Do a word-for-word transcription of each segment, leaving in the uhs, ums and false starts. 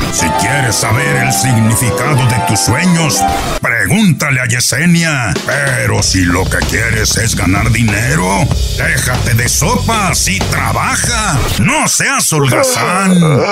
Si quieres saber el significado de tus sueños, pregúntale a Yesenia. Pero si lo que quieres es ganar dinero, déjate de sopas y trabaja. No seas holgazán.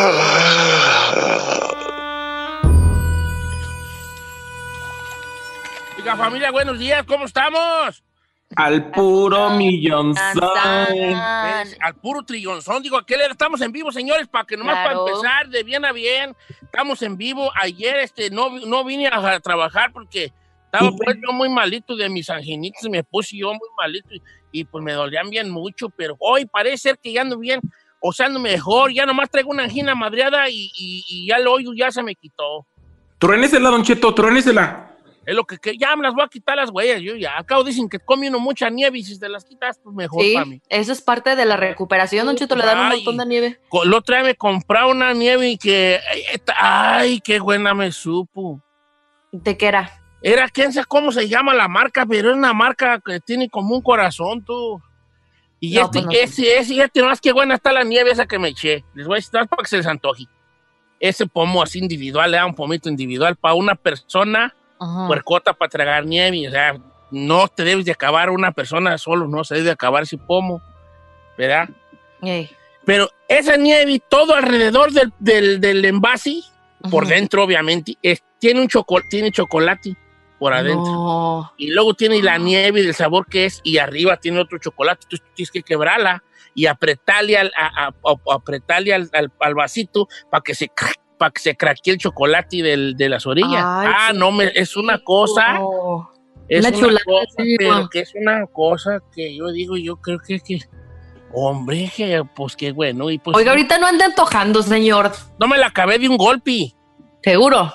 Oiga, familia, buenos días, ¿cómo estamos? Al puro millonzón. Es al puro trillonzón. Digo, ¿a qué le estamos en vivo, señores? Para que nomás Claro. para empezar de bien a bien. Estamos en vivo. Ayer este, no, no vine a, a trabajar porque estaba pues, yo muy malito de mis anginitos. Me puse yo muy malito y, y pues me dolían bien mucho. Pero hoy parece ser que ya ando bien, o sea, ando mejor. Ya nomás traigo una angina madreada y, y, y ya el hoyo ya se me quitó. Truénesela, Don Cheto, truénesela. Es lo que, que ya me las voy a quitar las huellas. Yo ya, acá dicen que come uno mucha nieve y si te las quitas, pues mejor Sí, para mí. eso es parte de la recuperación, Don Cheto, le dan un Ay. montón de nieve. El otro día me compraba una nieve y que, ay, esta- ay, qué buena me supo. ¿De qué era? Era, quién sabe cómo se llama la marca, pero es una marca que tiene como un corazón, tú. Y No, este, pues no sé. ese, ese, fíjate nomás qué buena está la nieve esa que me eché. Les voy a decir para que se les antoje. Ese pomo así individual, le da un pomito individual para una persona Ajá. puercota para tragar nieve. O sea, no te debes de acabar una persona solo, no se debe de acabar ese pomo, ¿verdad? Ey. Pero esa nieve, todo alrededor del, del, del envase, por Ujú. dentro, obviamente, es- tiene un choco- tiene chocolate por adentro. No. Y luego tiene la nieve del sabor que es, y arriba tiene otro chocolate. Entonces tú tienes que quebrarla y apretarle al, a- a- a- apretarle al, al- al vasito para que se cra- para que se craquee el chocolate del, de las orillas. Ay, ah, qué no, me, es una cosa, rico. es Una una, chulada, cosa, sí, pero ma. que es una cosa que yo digo, yo creo que, que hombre, que, pues qué bueno. Y pues, Oiga, ahorita no ande antojando, señor. no me la acabé de un golpe. ¿Seguro?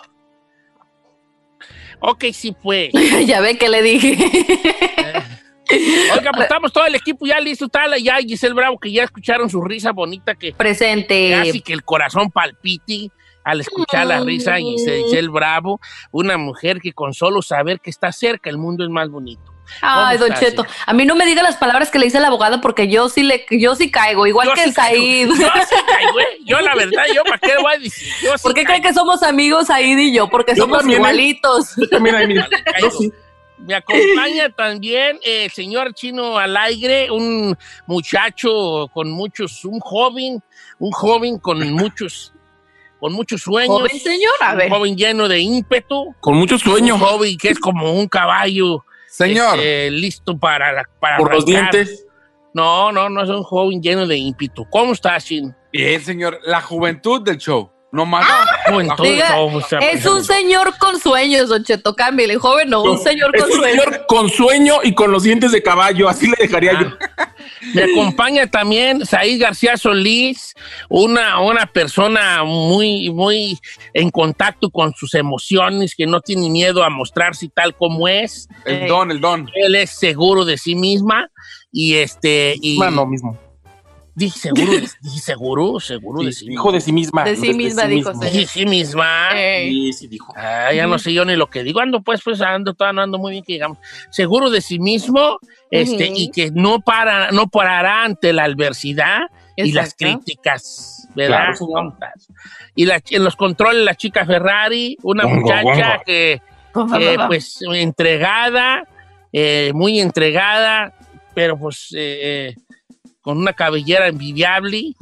Ok, sí, pues. Ya ve que le dije. Oiga, pues estamos todo el equipo ya listo, tal, ya Giselle Bravo, que ya escucharon su risa bonita, que Presente. casi que el corazón palpite al escuchar la risa de Giselle Bravo, una mujer que con solo saber que está cerca, el mundo es más bonito. Ay, ¿Cómo Don estás, Cheto, hija? a mí no me diga las palabras que le dice el abogado porque yo sí le, yo sí caigo, igual Yo que sí el Said. caigo, Yo sí caigo, ¿eh? Yo la verdad, yo para qué le voy a decir. Yo sí ¿Por qué caigo. cree que somos amigos Said y yo? Porque Yo somos también, ¿eh? igualitos. Yo también, ahí, mira. Vale, Yo caigo. sí. Me acompaña también el señor Chino Alegre, un muchacho con muchos, un joven, un joven con muchos, con muchos sueños. Joven señor, a un ver. joven lleno de ímpetu. Con mucho sueño. Un joven que es como un caballo. Señor. este, listo para, para Por los arrancar. dientes. No, no, no es un joven lleno de ímpetu. ¿Cómo estás, Chino? Bien, señor. La juventud del show. No más. Juventud, Diga, no, o sea, es un señor con sueños, Don Cheto, cámbiale, joven no, un señor Es con un sueños. señor con sueño y con los dientes de caballo, así le dejaría yo. Me acompaña también Said García Solís, una, una persona muy, muy en contacto con sus emociones, que no tiene miedo a mostrarse tal como es. El Ey. don, el don. Él es seguro de sí misma y este y Bueno, mismo. dije seguro, dije seguro, seguro de sí misma. Dijo de sí misma. De sí misma, dijo, Dije señor. sí misma. Ey. Sí, sí, dijo. Ah, ya no sé yo ni lo que digo. Ando pues, pues ando, todavía no ando muy bien que digamos. Seguro de sí mismo, este, Ujú. y que no para, no parará ante la adversidad y las Exacto. críticas, ¿verdad? Claro, señor. ¿Cómo estás? Y la- en los controles la chica Ferrari, una Gongo, muchacha gongo. que, eh, pues, entregada, eh, muy entregada, pero pues eh, eh, con una cabellera envidiable.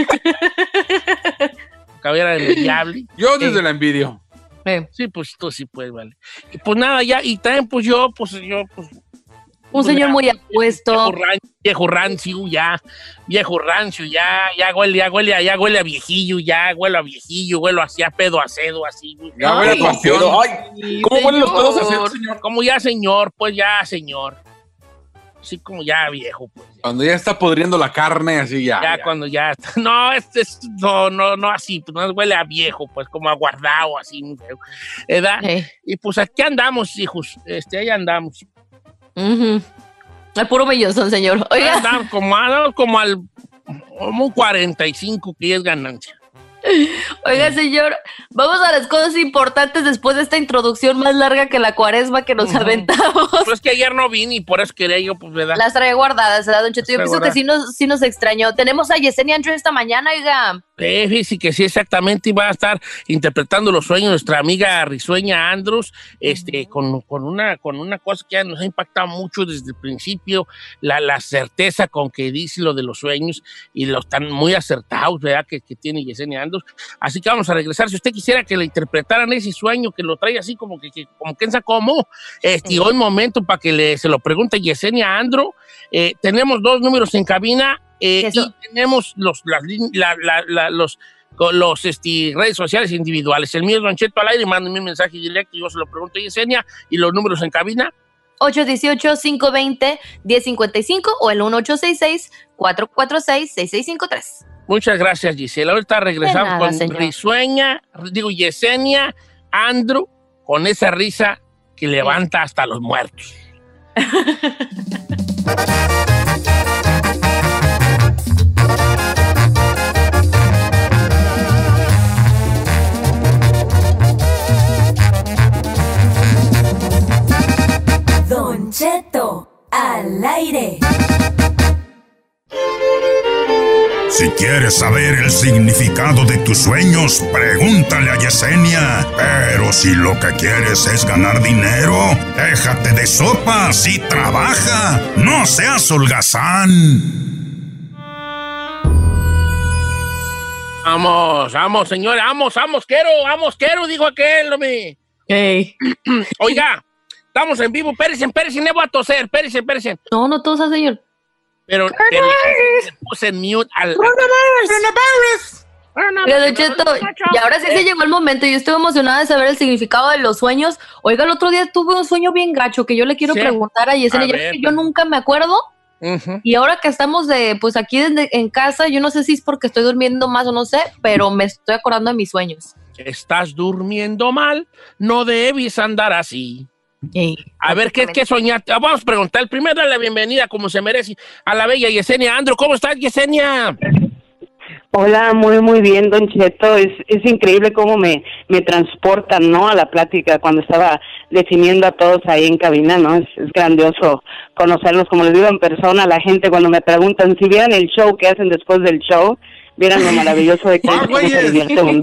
cabellera envidiable. Yo Eh, desde la envidio. Eh, Sí, pues tú sí puedes, vale. Y pues nada, ya, y también pues yo, pues yo, pues... Un pues, señor ya, muy Viejo, apuesto. ran- viejo rancio, ya, viejo rancio, ya, ya huele, ya huele, a- ya huele a viejillo, ya huele a viejillo, huele así a pedo acedo, así. Ya huele a Ay, pasión. Pero, ay, ¿cómo huelen los pedos a hacer, señor. señor? Como ya señor, pues ya señor. Así como ya viejo, pues. Ya, Cuando ya está podriendo la carne, así ya. Ya ya. cuando ya, no, este es, no, no, no así, pues no huele a viejo, pues como a guardado, así, muy feo. ¿Verdad? Eh, Y pues aquí andamos, hijos, este, ahí andamos. ujú. El puro millonzón, señor. Ahí Oiga, andamos como, andamos como al como un cuarenta y cinco que es ganancia. oiga, señor, vamos a las cosas importantes después de esta introducción más larga que la cuaresma que nos Ujú. aventamos. Pues es que ayer no vine y por eso quería yo, pues, ¿verdad? Las trae guardadas, ¿verdad, Don Cheto? Yo Las pienso trae que sí nos, sí nos extrañó. Tenemos a Yesenia Andrew esta mañana, oiga. Eh, fíjese que sí, exactamente, y va a estar interpretando los sueños nuestra amiga risueña Andros, este, uh-huh. con, con, una, con una cosa que nos ha impactado mucho desde el principio, la, la certeza con que dice lo de los sueños, y los tan muy acertados, ¿verdad?, que, que tiene Yesenia Andros. Así que vamos a regresar. Si usted quisiera que le interpretaran ese sueño, que lo trae así como que, que como que ensa como, este, y hoy momento para que le, se lo pregunte Yesenia Andro. Eh, tenemos dos números en cabina. Eh, y tenemos los, las, la, la, la, los, los este, redes sociales individuales. El mío es Don Cheto al aire, mándenme un mensaje directo y yo se lo pregunto a Yesenia. Y los números en cabina: ocho uno ocho, cinco dos cero, uno cero cinco cinco o el uno ocho seis seis, cuatro cuatro seis, seis seis cinco tres. Muchas gracias, Gisela. Ahorita regresamos nada, con señor. Risueña, digo Yesenia Andro, con esa risa que levanta hasta los muertos. Don Cheto al aire. Si quieres saber el significado de tus sueños, pregúntale a Yesenia. Pero si lo que quieres es ganar dinero, déjate de sopas y trabaja. No seas holgazán. Vamos, vamos, señora, vamos, vamos, quiero, vamos, quiero, dijo aquel, hombre. Hey. Oiga, estamos en vivo, espérense, espérense, no voy a toser, espérense, espérense. No, no tosa, señor. Pero le puse en mute al... ¡Coronavirus! ¡Coronavirus! Y ahora sí se llegó el momento. Yo estoy emocionada de saber el significado de los sueños. Oiga, el otro día tuve un sueño bien gacho que yo le quiero sí. preguntar a Yesenia. A ya que yo nunca me acuerdo. Uh-huh. Y ahora que estamos de, pues aquí desde, en casa, yo no sé si es porque estoy durmiendo más o no sé, pero me estoy acordando de mis sueños. Estás durmiendo mal, no debes andar así. Sí, a ver, ¿qué, ¿qué soñaste? Vamos a preguntar. Primero, dale la bienvenida, como se merece, a la bella Yesenia Andro. ¿Cómo estás, Yesenia? Hola, muy, muy bien, Don Cheto. Es, es increíble cómo me, me transportan, ¿no?, a la plática cuando estaba definiendo a todos ahí en cabina, ¿no? Es, es grandioso conocerlos, como les digo, en persona. La gente, cuando me preguntan si vieran el show que hacen después del show, vieran lo maravilloso de que se divierte uno.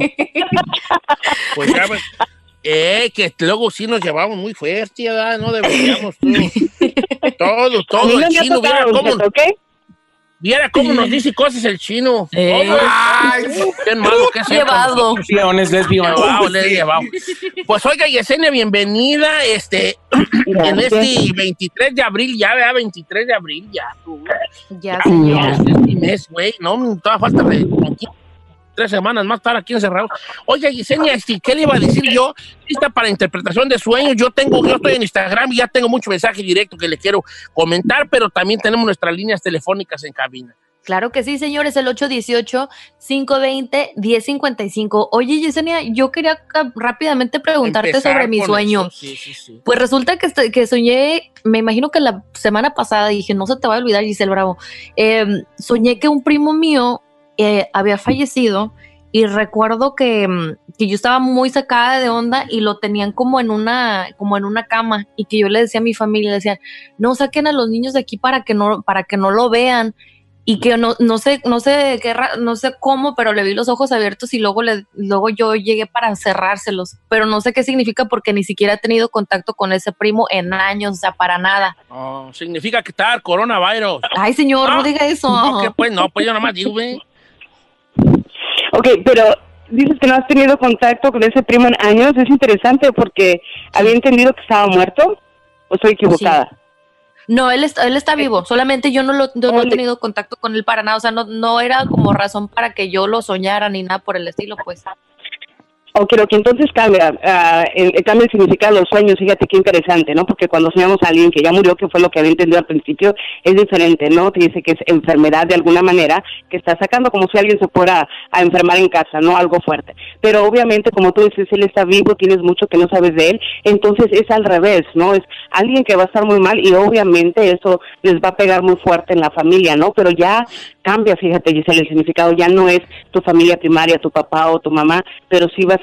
Pues ya, pues... Eh, que luego sí nos llevamos muy fuerte, ¿verdad? No deberíamos todo, todo, todo el chino, viera cómo, ¿okay? viera cómo nos dice cosas el chino. Eh. Oh, ay, qué malo que es. Llevado. Leones, lesbianos. Llevado, les llevado. Pues oiga, Yesenia, bienvenida, este, en este veintitrés de abril, ya, ¿verdad? veintitrés de abril, ya. Tú, ya, señor. Este es mi mes, güey, no, toda falta de tres semanas más estar aquí encerrados. Oye, Yesenia, ¿qué le iba a decir yo? Lista para interpretación de sueños. Yo tengo, yo estoy en Instagram y ya tengo mucho mensaje directo que le quiero comentar, pero también tenemos nuestras líneas telefónicas en cabina. Claro que sí, señores, el ocho uno ocho, cinco dos cero, uno cero cinco cinco. Oye, Yesenia, yo quería rápidamente preguntarte Empezar sobre mi sueño. Sí, sí, sí. Pues resulta que, que soñé, me imagino que la semana pasada, dije, no se te va a olvidar, Giselle Bravo, eh, soñé que un primo mío Eh, había fallecido y recuerdo que, que yo estaba muy sacada de onda y lo tenían como en una como en una cama y que yo le decía a mi familia, le decían, no saquen a los niños de aquí para que no para que no lo vean y que no no sé no sé qué no sé cómo, pero le vi los ojos abiertos y luego le luego yo llegué para cerrárselos, pero no sé qué significa porque ni siquiera he tenido contacto con ese primo en años, o sea, para nada. Oh, significa que está el coronavirus. Ay, señor, no, no diga eso. No, que pues no, pues yo nomás digo, güey. Ok, pero dices que no has tenido contacto con ese primo en años. Es interesante porque había entendido que estaba muerto, ¿o estoy equivocada? Sí. No, él está, él está vivo, solamente yo no, lo, yo no he tenido contacto con él para nada, o sea, no, no era como razón para que yo lo soñara ni nada por el estilo, pues. Ok, lo que entonces cambia, uh, el, el cambio el significado de los sueños, fíjate qué interesante, ¿no? Porque cuando soñamos a alguien que ya murió, que fue lo que había entendido al principio, es diferente, ¿no? Te dice que es enfermedad de alguna manera, que está sacando como si alguien se fuera a enfermar en casa, ¿no? Algo fuerte. Pero obviamente, como tú dices, él está vivo, tienes mucho que no sabes de él, entonces es al revés, ¿no? Es alguien que va a estar muy mal y obviamente eso les va a pegar muy fuerte en la familia, ¿no? Pero ya cambia, fíjate, Giselle, el significado ya no es tu familia primaria, tu papá o tu mamá, pero sí va a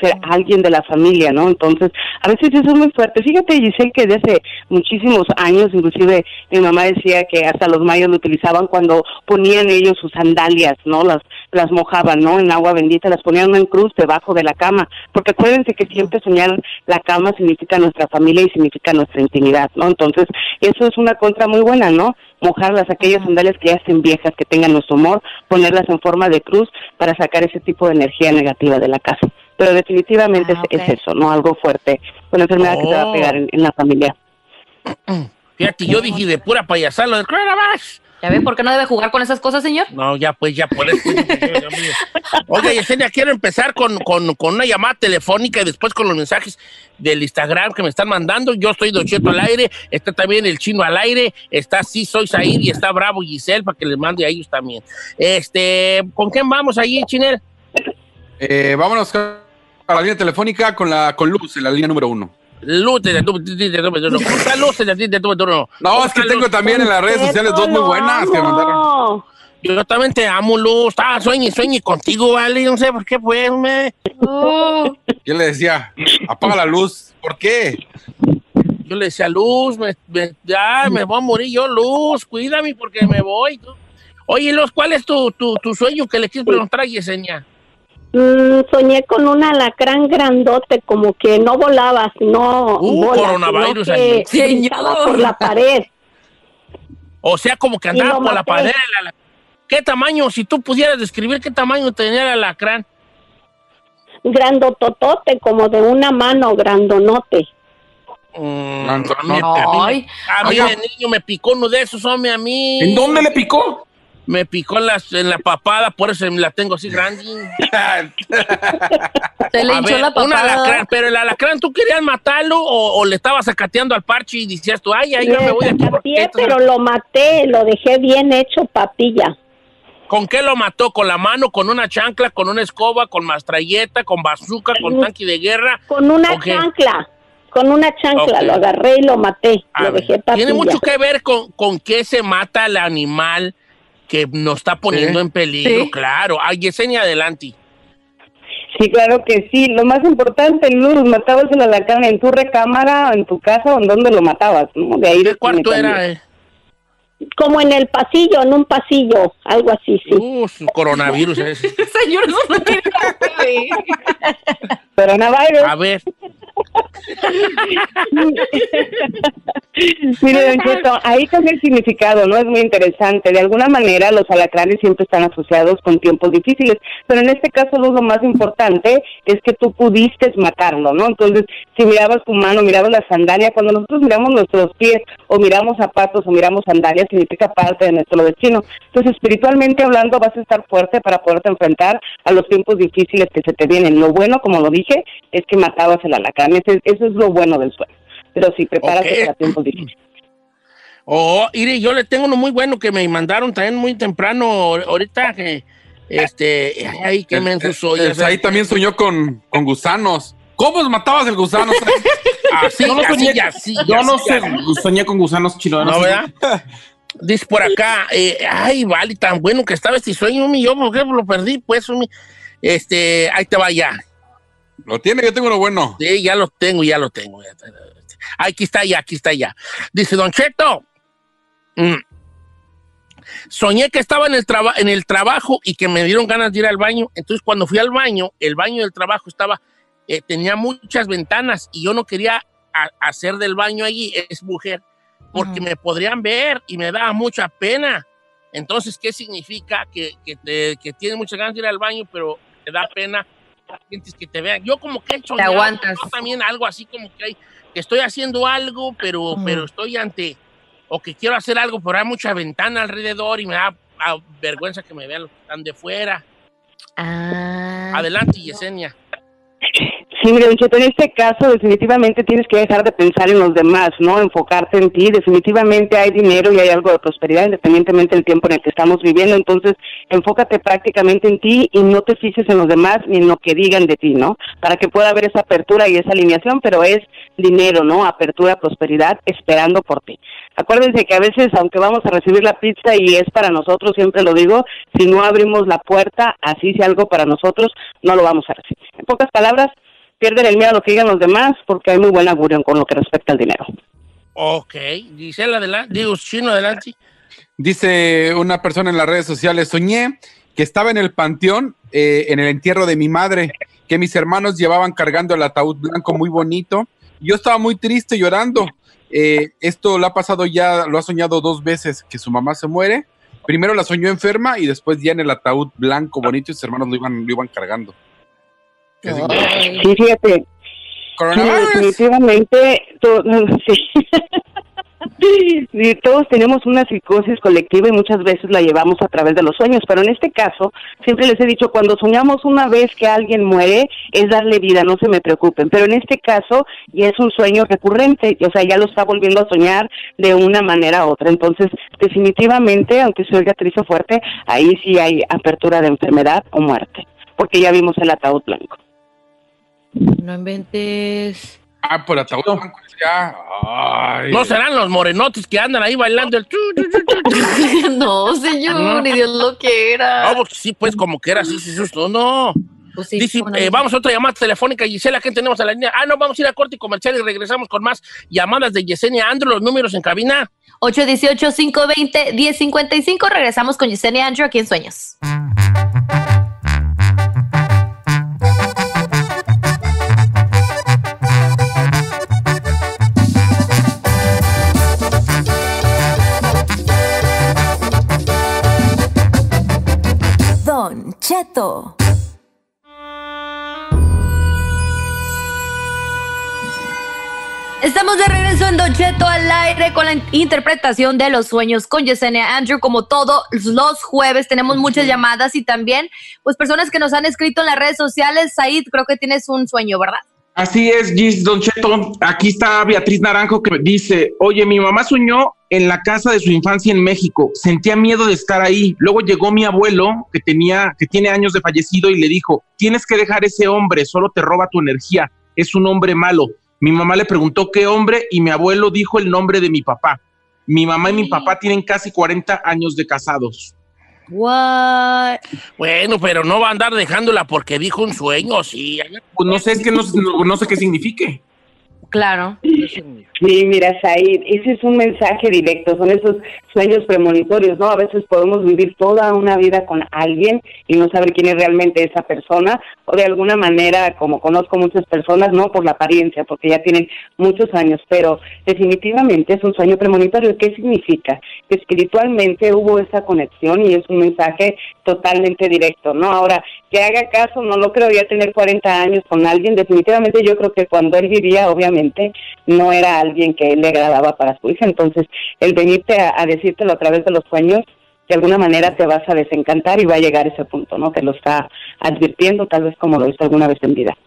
ser alguien de la familia, ¿no? Entonces, a veces eso es muy fuerte. Fíjate, Giselle, que desde hace muchísimos años, inclusive mi mamá decía que hasta los mayas lo utilizaban cuando ponían ellos sus sandalias, ¿no? Las las mojaban, ¿no? En agua bendita, las ponían en cruz debajo de la cama, porque acuérdense que siempre soñar la cama significa nuestra familia y significa nuestra intimidad, ¿no? Entonces, eso es una contra muy buena, ¿no? Mojarlas, aquellas sandalias que ya estén viejas, que tengan nuestro humor, ponerlas en forma de cruz para sacar ese tipo de energía negativa de la casa. Pero definitivamente ah, okay. es, es eso, ¿no? Algo fuerte, una enfermedad oh. que se va a pegar en, en la familia. Fíjate, yo dije de pura payasada lo del coronavirus. ¿Ya ve por qué no debe jugar con esas cosas, señor? No, ya pues, ya por eso. Oye, Yesenia, quiero empezar con, con, con una llamada telefónica y después con los mensajes del Instagram que me están mandando. Yo estoy Don Cheto al aire, está también el Chino al aire, está Sí Soy Zahir y está Bravo Giselle para que les mande a ellos también. Este, ¿con quién vamos allí, Chinel? Eh, vámonos a la línea telefónica con, la, con Luz, en la línea número uno. Luz, de tu, de tu, de tu, ¿cómo está Luz? De tu, de tu, no, no, es que tengo también en las redes sociales dos muy buenas que mandaron. Yo también te amo, Luz. Estaba sueñe, sueñe contigo, ¿vale? No sé por qué, pues, me... Oh. Yo le decía, apaga la luz. ¿Por qué? Yo le decía, Luz, me, me, ya me voy a morir yo, Luz. Cuídame porque me voy. Oye, Luz, ¿cuál es tu, tu, tu sueño que le quieres preguntar a Yesenia? Mm, soñé con un alacrán grandote, como que no volaba, sino uh, bola, coronavirus sino que brincaba por la pared. O sea, como que andaba por maté. la pared. La, la, ¿Qué tamaño, si tú pudieras describir qué tamaño tenía el alacrán? Grandototote, como de una mano, grandonote. Mm, a mí, a mí, a mí de niño me picó uno de esos, hombre, a mí. ¿En dónde le picó? Me picó en la, en la papada, por eso la tengo así grande. Se le hinchó la papada. Un alacrán, pero el alacrán, ¿tú querías matarlo o, o le estabas sacateando al parche y decías tú, ay, ay, le yo me voy de aquí? Sacateé, pero lo maté, lo dejé bien hecho papilla. ¿Con qué lo mató? ¿Con la mano, con una chancla, con una escoba, con mastralleta, con bazooka, con tanque de guerra? Con una chancla. Con una chancla, okay. Lo agarré y lo maté, a lo ver, dejé papilla. Tiene mucho que ver con, con qué se mata el animal que nos está poniendo ¿Sí? en peligro, ¿Sí? claro. Ay, Yesenia, adelante. Sí, claro que sí. Lo más importante, Luz, ¿matabas el alacrán en tu recámara, en tu casa o en dónde lo matabas? ¿No? De ahí ¿Qué cuarto era? Eh? Como en el pasillo, en un pasillo, algo así, sí. Uh, su coronavirus ese. Señor, eso no tiene que Coronavirus. A ver. Mire, Don Cheto, ahí cambia el significado, ¿no? Es muy interesante. De alguna manera, los alacranes siempre están asociados con tiempos difíciles, pero en este caso, lo más importante es que tú pudiste matarlo, ¿no? Entonces, si mirabas tu mano, mirabas la sandalia, cuando nosotros miramos nuestros pies, o miramos zapatos, o miramos sandalias, significa parte de nuestro destino. Entonces, espiritualmente hablando, vas a estar fuerte para poderte enfrentar a los tiempos difíciles que se te vienen. Lo bueno, como lo dije, es que matabas el alacrán. Ese, eso es lo bueno del sueño. Pero sí, prepárate okay. para tiempos difíciles. Oh, mire, yo le tengo uno muy bueno que me mandaron también muy temprano ahorita, que este, ay, qué menso soy. El, el, ahí también soñó con, con gusanos. ¿Cómo matabas el gusano? así, yo no así, soñé, así, yo así, no así, sé, así. soñé con gusanos chinos. ¿No, verdad? Dice por acá, eh, ay, vale, tan bueno que estaba este sueño, mi yo, ¿por qué lo perdí? Pues, mi, este, ahí te va ya. ¿Lo tiene? Yo tengo uno bueno. Sí, ya lo tengo, ya lo tengo. Ya. Aquí está ya, aquí está ya. Dice, Don Cheto, mm, soñé que estaba en el, traba- en el trabajo y que me dieron ganas de ir al baño. Entonces, cuando fui al baño, el baño del trabajo estaba, eh, tenía muchas ventanas y yo no quería a- hacer del baño allí, es mujer, porque uh-huh. me podrían ver y me daba mucha pena. Entonces, ¿qué significa? Que, que, te, que tienes muchas ganas de ir al baño, pero te da pena sientes que te vean. Yo como que he soñado, te aguantas. Yo también algo así como que, hay, que estoy haciendo algo, pero, uh-huh. pero estoy ante, o que quiero hacer algo, pero hay mucha ventana alrededor y me da a, vergüenza que me vean los que están de fuera. Ah. Adelante, Yesenia. Sí, mire, Don Cheto, en este caso definitivamente tienes que dejar de pensar en los demás, ¿no? Enfocarte en ti. Definitivamente hay dinero y hay algo de prosperidad independientemente del tiempo en el que estamos viviendo. Entonces, enfócate prácticamente en ti y no te fijes en los demás ni en lo que digan de ti, ¿no? Para que pueda haber esa apertura y esa alineación, pero es dinero, ¿no? Apertura, prosperidad, esperando por ti. Acuérdense que a veces, aunque vamos a recibir la pizza y es para nosotros, siempre lo digo, si no abrimos la puerta, así sea algo para nosotros, no lo vamos a recibir. En pocas palabras, pierden el miedo a lo que digan los demás porque hay muy buen augurio con lo que respecta al dinero. Ok, Gisela, adelante, digo, Chino, adelante. Dice una persona en las redes sociales, soñé que estaba en el panteón, eh, en el entierro de mi madre, que mis hermanos llevaban cargando el ataúd blanco muy bonito. Yo estaba muy triste llorando. Eh, esto lo ha pasado ya, lo ha soñado dos veces, que su mamá se muere. Primero la soñó enferma y después ya en el ataúd blanco bonito y sus hermanos lo iban, lo iban cargando. Sí, fíjate. Coronavirus. Sí, definitivamente, to- sí. Sí, todos tenemos una psicosis colectiva y muchas veces la llevamos a través de los sueños, pero en este caso, siempre les he dicho, cuando soñamos una vez que alguien muere, es darle vida, no se me preocupen, pero en este caso ya es un sueño recurrente, o sea, ya lo está volviendo a soñar de una manera u otra, entonces definitivamente, aunque se oiga triste o fuerte, ahí sí hay apertura de enfermedad o muerte, porque ya vimos el ataúd blanco. No inventes. Ah, por ataúd blanco ya. Ay. No serán los morenotes que andan ahí bailando el... tu, tu, tu, tu, tu. No, señor, No. ni Dios lo quiera. No, porque sí, pues como que era así, sí, susto, no. Pues sí, Dice, bueno, eh, vamos a otra llamada telefónica, Gisela, ¿qué tenemos a la línea? Ah, no, vamos a ir a corte y comercial y regresamos con más llamadas de Yesenia Andrew, los números en cabina. ocho uno ocho, cinco dos cero, uno cero cinco cinco. Regresamos con Yesenia Andrew aquí en Sueños. Don Cheto. Estamos de regreso en Don Cheto al aire con la interpretación de los sueños con Yesenia Andrew. Como todos los jueves tenemos muchas llamadas y también pues personas que nos han escrito en las redes sociales. Said, creo que tienes un sueño, ¿verdad? Así es, Gis, Don Cheto. Aquí está Beatriz Naranjo que dice, oye, mi mamá soñó en la casa de su infancia en México. Sentía miedo de estar ahí. Luego llegó mi abuelo, que tenía, que tiene años de fallecido, y le dijo, tienes que dejar ese hombre, solo te roba tu energía. Es un hombre malo. Mi mamá le preguntó qué hombre y mi abuelo dijo el nombre de mi papá. Mi mamá y mi papá tienen casi cuarenta años de casados. What? Bueno, pero no va a andar dejándola porque dijo un sueño, sí. Pues no sé, es que no, no, no sé qué signifique. Claro. Sí, mira, Said, ese es un mensaje directo, son esos sueños premonitorios, ¿no? A veces podemos vivir toda una vida con alguien y no saber quién es realmente esa persona, o de alguna manera, como conozco muchas personas, no por la apariencia, porque ya tienen muchos años, pero definitivamente es un sueño premonitorio. ¿Qué significa? Que espiritualmente hubo esa conexión y es un mensaje totalmente directo, ¿no? Ahora, que haga caso, no lo creo, ya tener cuarenta años con alguien, definitivamente yo creo que cuando él vivía, obviamente, no era alguien que él le agradaba para su hija, entonces el venirte a, a decírtelo a través de los sueños, de alguna manera te vas a desencantar y va a llegar ese punto, ¿no? Te lo está advirtiendo, tal vez como lo hizo alguna vez en vida.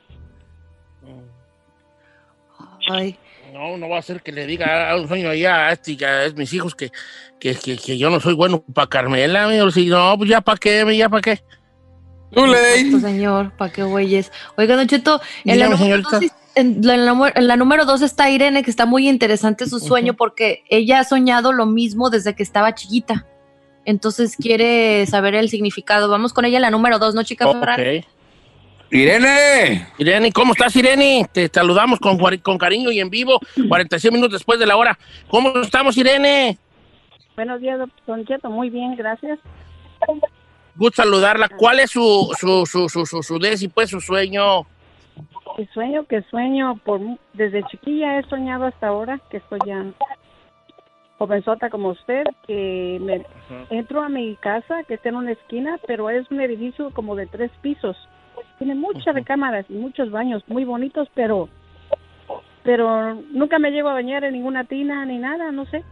Ay. No, no va a ser que le diga a un sueño allá a este, a mis hijos que, que, que, que yo no soy bueno para Carmela, amigo. Si no, pues ya para qué, ya para qué. Exacto, señor, ¿para qué güeyes? Oiga, Don Cheto, en la, Dígame, número dos, en, la, en, la, en la número dos está Irene, que está muy interesante su sueño, uh-huh. porque ella ha soñado lo mismo desde que estaba chiquita. Entonces quiere saber el significado. Vamos con ella en la número dos, ¿no, chica? Oh, okay. ¡Irene! Irene, ¿cómo estás, Irene? Te saludamos con, con cariño y en vivo, cuarenta y seis minutos después de la hora. ¿Cómo estamos, Irene? Buenos días, Don Cheto. Muy bien, gracias. Gusto saludarla. ¿Cuál es su su su su su, su décimo, pues, su sueño? El sueño que sueño por desde chiquilla he soñado hasta ahora, que estoy ya jovenzota como usted, que me uh-huh. entro a mi casa que está en una esquina, pero es un edificio como de tres pisos. Tiene muchas uh-huh. recámaras y muchos baños muy bonitos, pero pero nunca me llego a bañar en ninguna tina ni nada, no sé.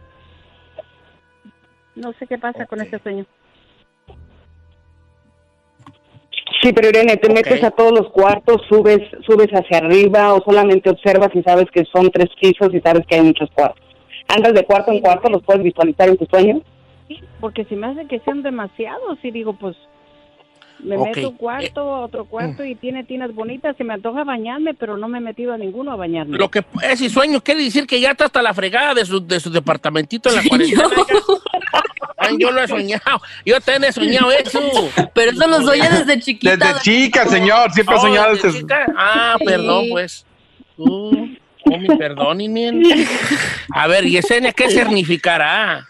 No sé qué pasa okay. con este sueño. Sí, pero Irene, ¿te okay. metes a todos los cuartos, subes subes hacia arriba o solamente observas y sabes que son tres pisos y sabes que hay muchos cuartos? ¿Andas de cuarto en cuarto? ¿Los puedes visualizar en tu sueño? Sí, porque si me hace que sean demasiados y digo, pues me okay. meto un cuarto, eh, otro cuarto y tiene tinas bonitas, se me antoja bañarme, pero no me he metido a ninguno a bañarme. Lo que ese sueño quiere decir que ya está hasta la fregada de su, de su departamentito en la cuarentena. Yo lo he soñado. Yo también he soñado eso. Pero eso lo soñé desde chiquita. Desde chica, señor. Siempre he Oh, soñado ¿desde desde... chica? Ah, perdón, pues. Uh, oh, mi perdón, Inien. A ver, Yesenia, ¿qué significará?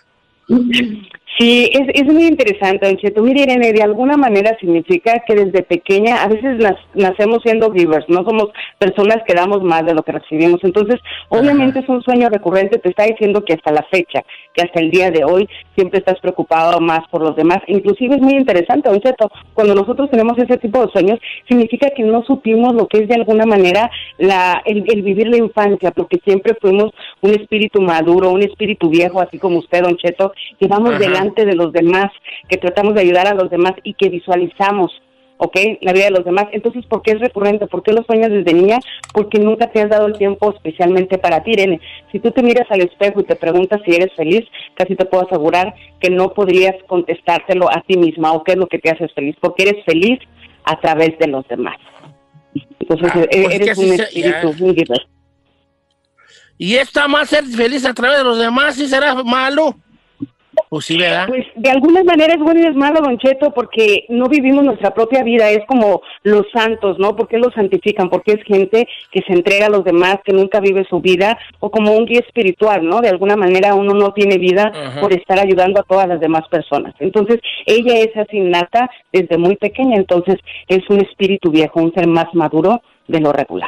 Sí, es, es muy interesante, Don Cheto. Mire, Irene, de alguna manera significa que desde pequeña a veces nas, nacemos siendo givers, no somos personas que damos más de lo que recibimos. Entonces, obviamente es un sueño recurrente, te está diciendo que hasta la fecha, que hasta el día de hoy, siempre estás preocupado más por los demás. Inclusive es muy interesante, Don Cheto, cuando nosotros tenemos ese tipo de sueños, significa que no supimos lo que es de alguna manera la, el, el vivir la infancia, porque siempre fuimos un espíritu maduro, un espíritu viejo, así como usted, Don Cheto, que vamos Ajá. delante de los demás, que tratamos de ayudar a los demás y que visualizamos, ¿ok?, la vida de los demás. Entonces, ¿por qué es recurrente? ¿Por qué los sueños desde niña? Porque nunca te has dado el tiempo especialmente para ti, Irene. Si tú te miras al espejo y te preguntas si eres feliz, casi te puedo asegurar que no podrías contestártelo a ti misma o qué es lo que te hace feliz, porque eres feliz a través de los demás. Entonces, ah, pues eres un espíritu muy diverso. ¿Y está más ser feliz a través de los demás? ¿Sí será malo? Pues sí, ¿verdad? Pues de alguna manera es bueno y es malo, Don Cheto, porque no vivimos nuestra propia vida, es como los santos, ¿no? ¿Por qué los santifican? Porque es gente que se entrega a los demás, que nunca vive su vida, o como un guía espiritual, ¿no? De alguna manera uno no tiene vida Ajá. por estar ayudando a todas las demás personas. Entonces, ella es así nata desde muy pequeña, entonces es un espíritu viejo, un ser más maduro de lo regular.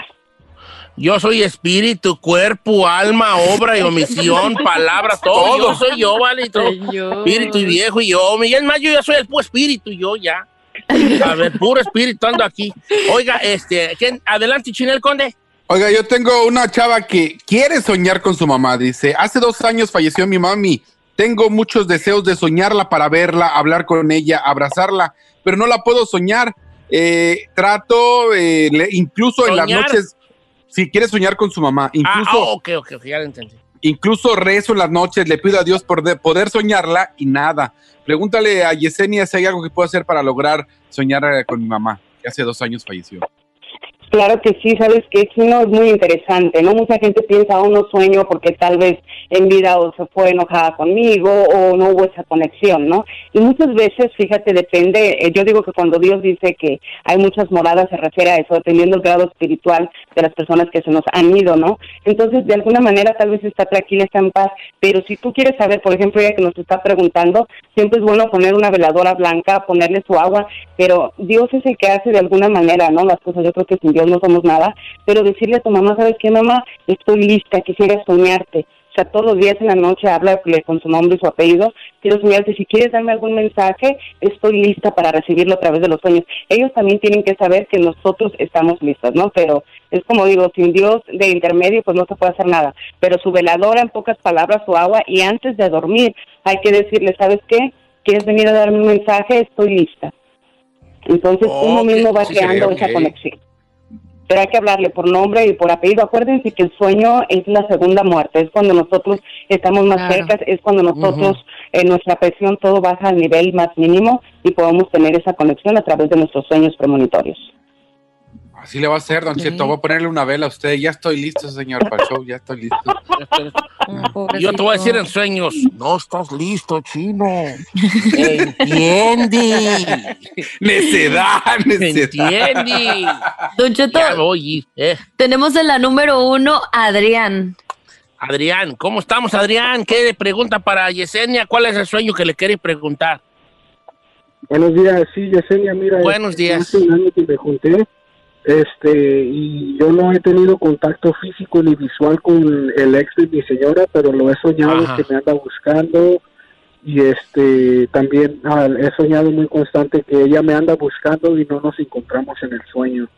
Yo soy espíritu, cuerpo, alma, obra y omisión, palabra, todo. Yo soy yo, ¿vale? Todo. Espíritu y viejo y yo. Y es más, yo ya soy el puro espíritu, yo ya. A ver, puro espíritu ando aquí. Oiga, este, ¿quién? Adelante, Chinel Conde. Oiga, yo tengo una chava que quiere soñar con su mamá. Dice, hace dos años falleció mi mami. Tengo muchos deseos de soñarla para verla, hablar con ella, abrazarla, pero no la puedo soñar. Eh, trato, eh, le, incluso ¿Soñar? En las noches... Si quiere soñar con su mamá, incluso... Ah, oh, ok, ok, ok, ya lo entendí. Incluso rezo en las noches, le pido a Dios por de poder soñarla y nada. Pregúntale a Yesenia si hay algo que puedo hacer para lograr soñar con mi mamá, que hace dos años falleció. Claro que sí, sabes que sí, no, es muy interesante, ¿no? Mucha gente piensa, oh, no sueño porque tal vez en vida o se fue enojada conmigo o no hubo esa conexión, ¿no? Y muchas veces, fíjate, depende, eh, yo digo que cuando Dios dice que hay muchas moradas se refiere a eso, dependiendo del grado espiritual de las personas que se nos han ido, ¿no? Entonces, de alguna manera, tal vez está tranquila, está en paz, pero si tú quieres saber, por ejemplo, ella que nos está preguntando, siempre es bueno poner una veladora blanca, ponerle su agua, pero Dios es el que hace de alguna manera, ¿no? Las cosas, yo creo que sin Dios no somos nada, pero decirle a tu mamá, ¿sabes qué, mamá? Estoy lista, quisiera soñarte. O sea, todos los días en la noche habla con su nombre y su apellido. Quiero soñarte, si quieres darme algún mensaje, estoy lista para recibirlo a través de los sueños. Ellos también tienen que saber que nosotros estamos listos, ¿no? Pero es como digo, sin Dios de intermedio, pues no se puede hacer nada. Pero su veladora, en pocas palabras, su agua, y antes de dormir hay que decirle, ¿sabes qué? ¿Quieres venir a darme un mensaje? Estoy lista. Entonces oh, uno mismo va sí, creando okay. esa conexión. Pero hay que hablarle por nombre y por apellido. Acuérdense que el sueño es la segunda muerte, es cuando nosotros estamos más claro. cerca, es cuando nosotros, uh-huh. en nuestra presión, todo baja al nivel más mínimo y podemos tener esa conexión a través de nuestros sueños premonitorios. Así le va a hacer, Don Cheto. Sí. Voy a ponerle una vela a usted. Ya estoy listo, señor, para el show. Ya estoy listo. Yo te voy a decir en sueños, no estás listo, chino. Entiende. Necedad, necedad. Entiende. Don Cheto, ya voy, eh. tenemos en la número uno, Adrián. Adrián, ¿cómo estamos, Adrián? ¿Qué pregunta para Yesenia? ¿Cuál es el sueño que le quiere preguntar? Buenos días, sí, Yesenia, mira. Buenos este, días. Hace un año que me junté. Este, y yo no he tenido contacto físico ni visual con el ex de mi señora, pero lo he soñado Ajá. que me anda buscando y este, también ah, he soñado muy constante que ella me anda buscando y no nos encontramos en el sueño.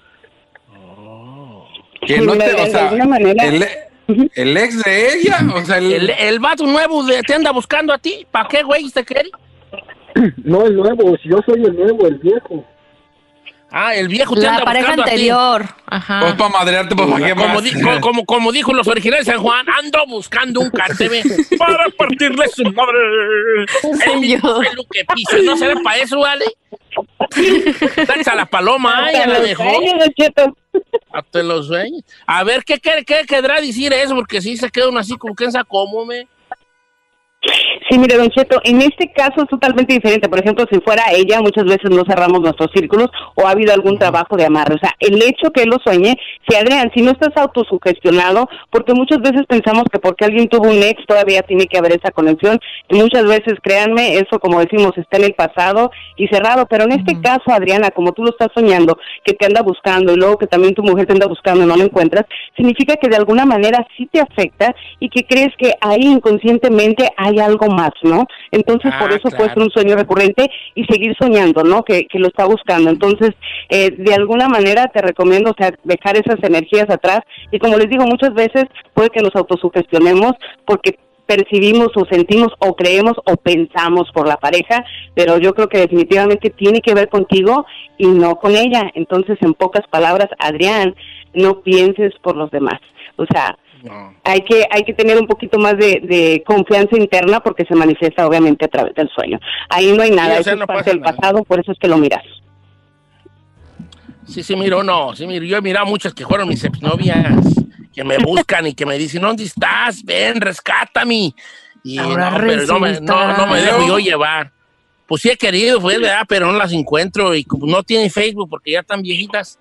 Oh. Que no te, o sea, el, el ex de ella, o sea, el, el, el vato nuevo de, te anda buscando a ti, ¿para qué güey te quiere? No, el nuevo, si yo soy el nuevo, el viejo. Ah, el viejo te la anda pareja buscando anterior. A ti. Ajá. Pues para madrearte, pues para qué como, más. Di, como, como, como dijo los originales de San Juan, ando buscando un carteme para partirle su madre. El mismo pelo que pisa. ¿No será para eso, vale? Dale a la paloma, ya la dejó. Hasta los sueños. A ver, ¿qué, qué, qué querrá decir eso? Porque sí se queda uno así como que en esa cómo, me... Sí, mire, Don Cheto, en este caso es totalmente diferente. Por ejemplo, si fuera ella, muchas veces no cerramos nuestros círculos o ha habido algún trabajo de amarre. O sea, el hecho que él lo sueñe, si Adrián, si no estás autosugestionado, porque muchas veces pensamos que porque alguien tuvo un ex todavía tiene que haber esa conexión, y muchas veces, créanme, eso como decimos, está en el pasado y cerrado. Pero en este uh-huh. caso, Adriana, como tú lo estás soñando, que te anda buscando y luego que también tu mujer te anda buscando y no lo encuentras, significa que de alguna manera sí te afecta y que crees que ahí inconscientemente hay algo más, ¿no? Entonces, ah, por eso claro. puede ser un sueño recurrente y seguir soñando, ¿no? Que, que lo está buscando. Entonces, eh, de alguna manera te recomiendo, o sea, dejar esas energías atrás. Y como les digo, muchas veces puede que nos autosugestionemos porque percibimos o sentimos o creemos o pensamos por la pareja, pero yo creo que definitivamente tiene que ver contigo y no con ella. Entonces, en pocas palabras, Adrián, no pienses por los demás. O sea, no. hay que hay que tener un poquito más de, de confianza interna porque se manifiesta obviamente a través del sueño. Ahí no hay nada, sí, o sea, eso no es parte del nada. pasado, por eso es que lo miras. Sí, sí, miro, no, sí, miro. Yo he mirado muchas que fueron mis exnovias, que me buscan y que me dicen, ¿dónde estás? Ven, rescátame. Y Ahora no, pero no me, no, no me dejo yo llevar. Pues sí he querido, pues, ¿verdad? Pero no las encuentro y no tienen Facebook porque ya están viejitas.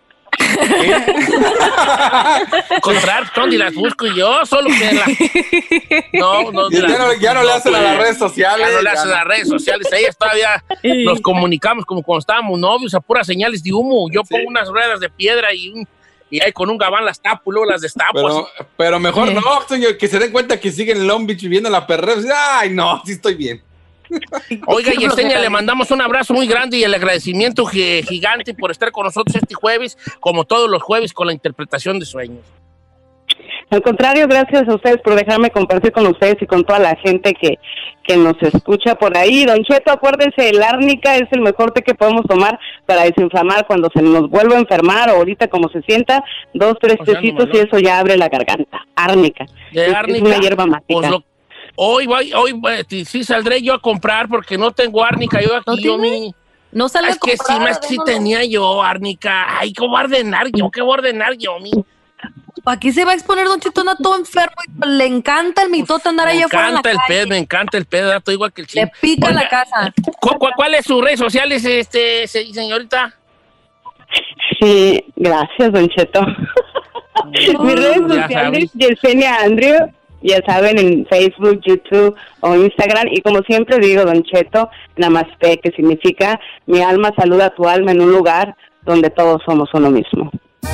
Encontrar dónde las busco yo, solo que la... no, no, ya, no, ya no le hacen a las redes sociales. Ya no le hacen a las redes sociales. Ellas todavía nos comunicamos como cuando estábamos novios, a puras señales de humo. Yo pongo sí. unas ruedas de piedra y un y ahí con un gabán las tapo, luego las destapo. Pero, pero mejor sí. no, señor, que se den cuenta que siguen en Long Beach viviendo la perrera. Ay, no, sí estoy bien. Oiga, Yesenia, le mandamos un abrazo muy grande y el agradecimiento gigante por estar con nosotros este jueves, como todos los jueves, con la interpretación de sueños. Al contrario, gracias a ustedes por dejarme compartir con ustedes y con toda la gente que, que nos escucha por ahí. Don Cheto, acuérdense, el árnica es el mejor té que podemos tomar para desinflamar cuando se nos vuelve a enfermar o ahorita como se sienta, dos, tres o sea, tecitos no y eso ya abre la garganta. Árnica. De es, árnica, es una hierba mágica. Pues lo, hoy voy, hoy sí saldré yo a comprar porque no tengo árnica. Yo aquí, ¿No yo mi... No sale es que sí, más sí tenía yo árnica. Ay, ¿qué voy a ordenar yo? ¿Qué voy a ordenar yo, mi? Aquí se va a exponer Don Cheto, anda todo enfermo y le encanta el mitote andar allá afuera en la calle. Me encanta el pez, me encanta el pez, estoy igual que el chino. Le pica Oiga, la casa. ¿cu cu ¿Cuál es sus redes sociales, este, señorita? Sí, gracias, Don Cheto. Oh, mis redes sociales, Yesenia Andrew, ya saben, en Facebook, YouTube o Instagram. Y como siempre digo, Don Cheto, Namaste, que significa mi alma saluda a tu alma en un lugar donde todos somos uno mismo.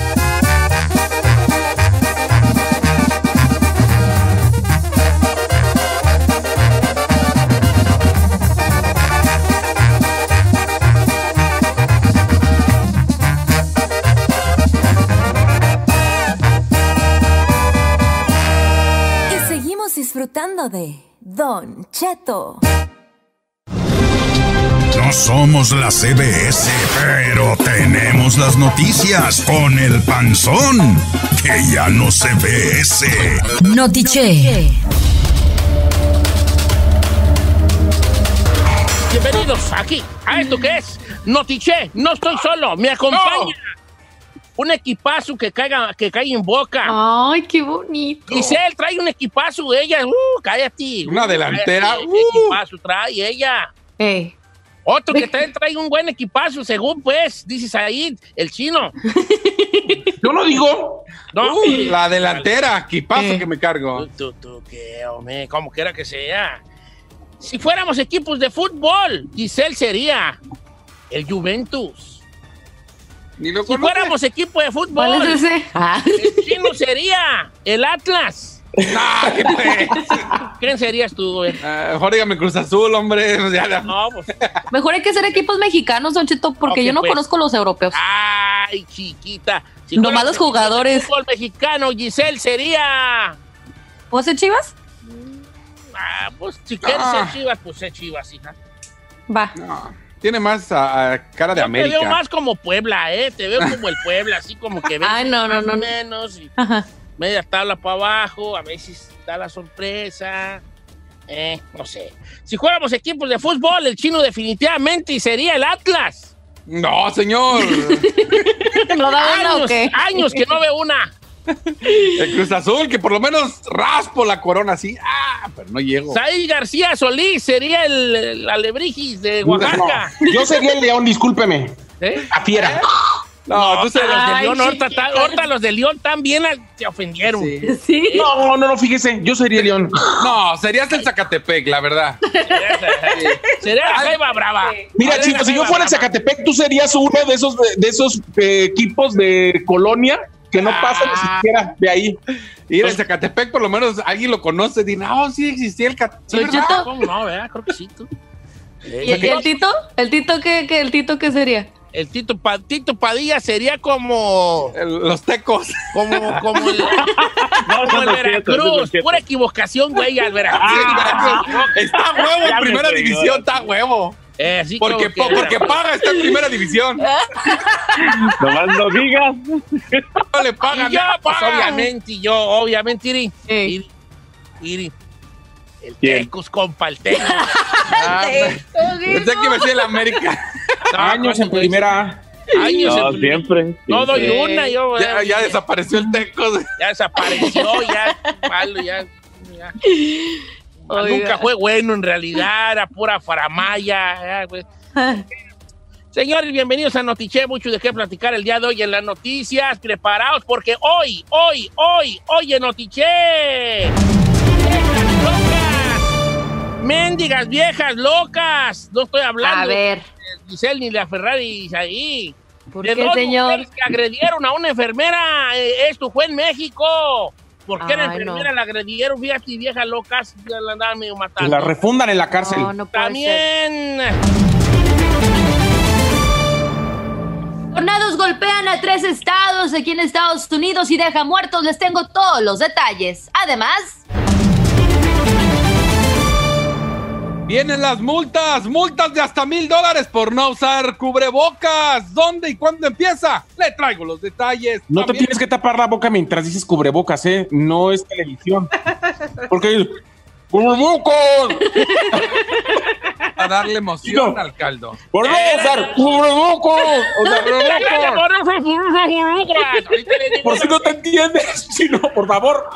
Disfrutando de Don Cheto. No somos la C B S, pero tenemos las noticias con el panzón, que ya no se ve ese. Notiche. Bienvenidos aquí a esto que es Notiche. No estoy solo, me acompaña. No. Un equipazo que caiga, que cae en boca. Ay, qué bonito. Giselle trae un equipazo, ella, uh, cállate. Una uh, delantera. Cállate, Uh. equipazo trae ella. Hey. Otro que también trae un buen equipazo, según pues, dices ahí, el chino. Yo no digo. No. Uh, la delantera, equipazo eh. que me cargo. Tú, tú, tú, que, hombre, como quiera que sea. Si fuéramos equipos de fútbol, Giselle sería el Juventus. Ni lo si conoce. Fuéramos equipo de fútbol, ¿cuál es ese? Ah. El chino sería el Atlas. No, ¿qué ¿Quién serías tú, güey? Uh, mejor dígame Cruz Azul, hombre. No, pues. Mejor hay que ser equipos mexicanos, Don Cheto, porque okay, yo no pues. conozco los europeos. Ay, chiquita. Si nomás los jugadores. Fútbol mexicano, Giselle sería. ¿Puedo ser Chivas? Ah, pues si quieres ah. ser Chivas, pues ser Chivas, hija. Va. No. Tiene más uh, cara de Yo América. Te veo más como Puebla, ¿eh? Te veo como el Puebla, así como que ves. Ay, no, no, no. Menos. Y media tabla para abajo, a veces da la sorpresa. Eh, no sé. Si fuéramos equipos de fútbol, el chino definitivamente sería el Atlas. No, señor. ¿Lo da una años, o qué? Años que no veo una. El Cruz Azul, que por lo menos raspo la corona así. Ah, pero no llego. Saí García Solís sería el, el Alebrije de Oaxaca. No, yo sería el León, discúlpeme. ¿Eh? A fiera. ¿Eh? No, no, tú serías los de Ay, León. Ahorita, chiquita. ahorita los de León también se ofendieron. Sí. Sí. No, no, no, fíjese, yo sería el León. No, serías el Zacatepec, la verdad. Sería la Jaiba Brava. Mira, Sería chicos, la si yo Jaiba fuera el Brava. Zacatepec, tú serías uno de esos, de, de esos eh, equipos de colonia que no pasan ni siquiera de ahí. Ir al Zacatepec, por lo menos alguien lo conoce. Dice, no, sí existía el Zacatepec. Don Cheto, ¿Cómo no, verdad? Creo que sí, tú. ¿y el, el Tito? ¿El Tito qué, qué, el Tito qué sería? El Tito, Pa- Tito Padilla sería como... El- los tecos. Como, como el, como el Veracruz. Pura equivocación, güey, al Veracruz. Está a huevo en Ya me primera pegó. división, está a huevo. Eh, así Porque, como que- po- porque paga, está en primera división. Nomás no digas. No le pagan, Y yo, nada, pues pagan. obviamente, yo, obviamente, Iri. Ey. Iri. Iri. El ¿Quién? Tecos, compa, el Tecos. Ah, Pensé que me decía el América. No, Años en cuando- primera. Años No, en siempre. No doy siempre. una, yo. Ya, eh, ya desapareció el Tecos. ya desapareció, ya, malo, ya. ya. Oiga. Nunca fue bueno en realidad, era pura faramaya. ya, güey. Señores, bienvenidos a Notiche, mucho de qué platicar el día de hoy en las noticias. Preparaos porque hoy, hoy, hoy, hoy en Notiche. ¡Viejas locas! ¡Mendigas viejas locas! No estoy hablando A ver, de Giselle ni de la Ferrari ahí. ¿por De qué, dos señor? mujeres que agredieron a una enfermera. Eh, esto fue en México. ¿Por qué la Ay, enfermera no. la agredieron? Fíjate, viejas locas, ya la andaban medio matando. La refundan en la cárcel. No, no puede ser. También. Tornados golpean a tres estados aquí en Estados Unidos y dejan muertos. Les tengo todos los detalles. Además, Vienen las multas, multas de hasta mil dólares por no usar cubrebocas. ¿Dónde y cuándo empieza? Le traigo los detalles. No te También- tienes que tapar la boca mientras dices cubrebocas, ¿eh? No es televisión. Porque... ¡Cubrebocas! a darle emoción No. al caldo. ¡Por no usar cubrebocas! O sea, cubrebocas. Por si no te entiendes, chino, por favor.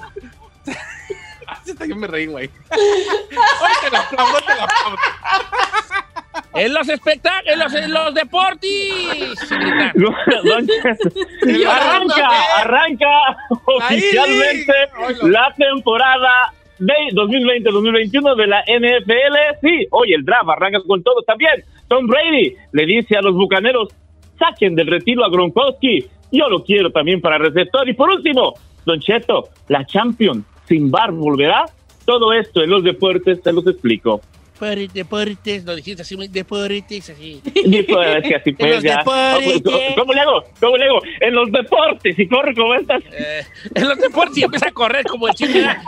Hasta yo me reí, güey. Oye, te la aplaudo, te la aplaudo. En los espectáculos, en los, en los deportes. No, Don Cheto. Arranca, arranca oficialmente la temporada de dos mil veinte dos mil veintiuno de la N F L. Sí, hoy el draft arranca con todo también. Tom Brady le dice a los bucaneros, saquen del retiro a Gronkowski. Yo lo quiero también para receptor. Y por último, Don Cheto, la Champions sin bar volverá. Todo esto en los deportes te los explico. Deportes, deportes, lo dijiste así, muy deportes, así. Y pues, que así En pues los ya. deportes. ¿Cómo le hago? ¿Cómo le hago? En los deportes, y corre como estas. Eh, en los deportes y empieza a correr como el chico. ¿verdad?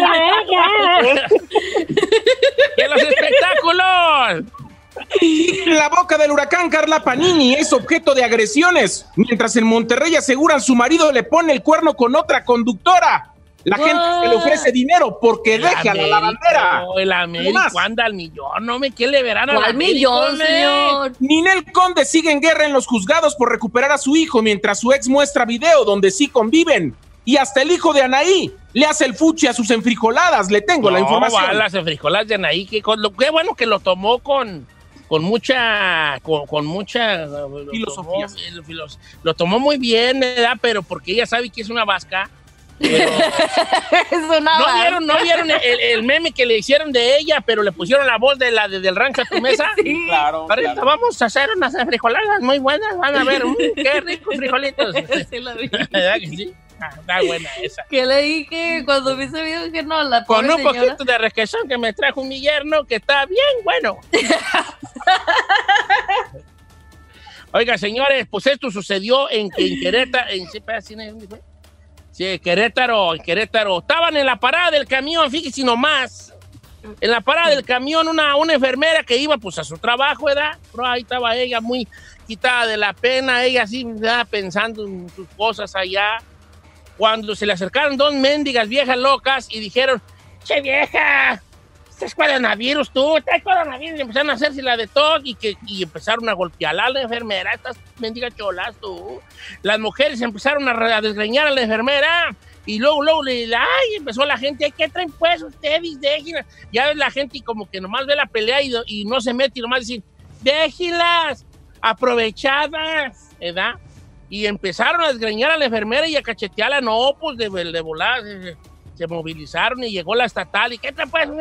Y en los espectáculos. En la boca del huracán, Carla Panini es objeto de agresiones, mientras en Monterrey aseguran su marido le pone el cuerno con otra conductora. La gente se le ofrece dinero porque El deje a la Américo, lavandera. El Américo Además, anda al millón, no me quiere le verán al ¿cuál Américo, millón, me. señor? Ninel Conde sigue en guerra en los juzgados por recuperar a su hijo, mientras su ex muestra video donde sí conviven. Y hasta el hijo de Anaí le hace el fuchi a sus enfrijoladas. Le tengo la No, información. va, las frijolas de Anaí, que con lo, qué bueno que lo tomó con, con mucha, con, con mucha lo Filosofía. tomó, eh, lo, filos- lo tomó muy bien, ¿verdad? Pero porque ella sabe que es una vasca. Pero Es una no vasca. vieron, no vieron el, el meme que le hicieron de ella, pero le pusieron la voz de la de, del rancho a tu mesa. Sí. Claro, Ahorita claro. vamos a hacer unas frijoladas muy buenas, van a ver, mm, qué ricos frijolitos. Sí, lo vi. ¿Verdad que sí? Ah, está buena esa. ¿Qué le dije cuando vi ese video? Que no, la Con pobre un señora. poquito de requesón que me trajo mi yerno, que está bien bueno. Oiga, señores, pues esto sucedió en, en Querétaro, en, sí, espera, ¿sí, ¿dónde fue? Sí, Querétaro, en Querétaro. Estaban en la parada del camión, fíjese nomás. En la parada del camión, una, una enfermera que iba pues a su trabajo, ¿verdad? Pero ahí estaba ella muy quitada de la pena, ella así, ¿verdad? Pensando en sus cosas allá. Cuando se le acercaron dos mendigas viejas locas y dijeron, che vieja, traes coronavirus tú, traes coronavirus, y empezaron a hacerse la de todo, y, que, y empezaron a golpear a la enfermera, estas mendigas cholas tú. Las mujeres empezaron a, a desgreñar a la enfermera, y luego, luego, le, ay, empezó la gente, ¿qué traen pues ustedes? Déjenlas. Ya ves la gente como que nomás ve la pelea y, y no se mete, y nomás dicen, déjenlas, aprovechadas, ¿verdad? Y empezaron a desgreñar a la enfermera y a cachetearla, no, pues de, de volar, se, se movilizaron y llegó la estatal, ¿y qué te pasa?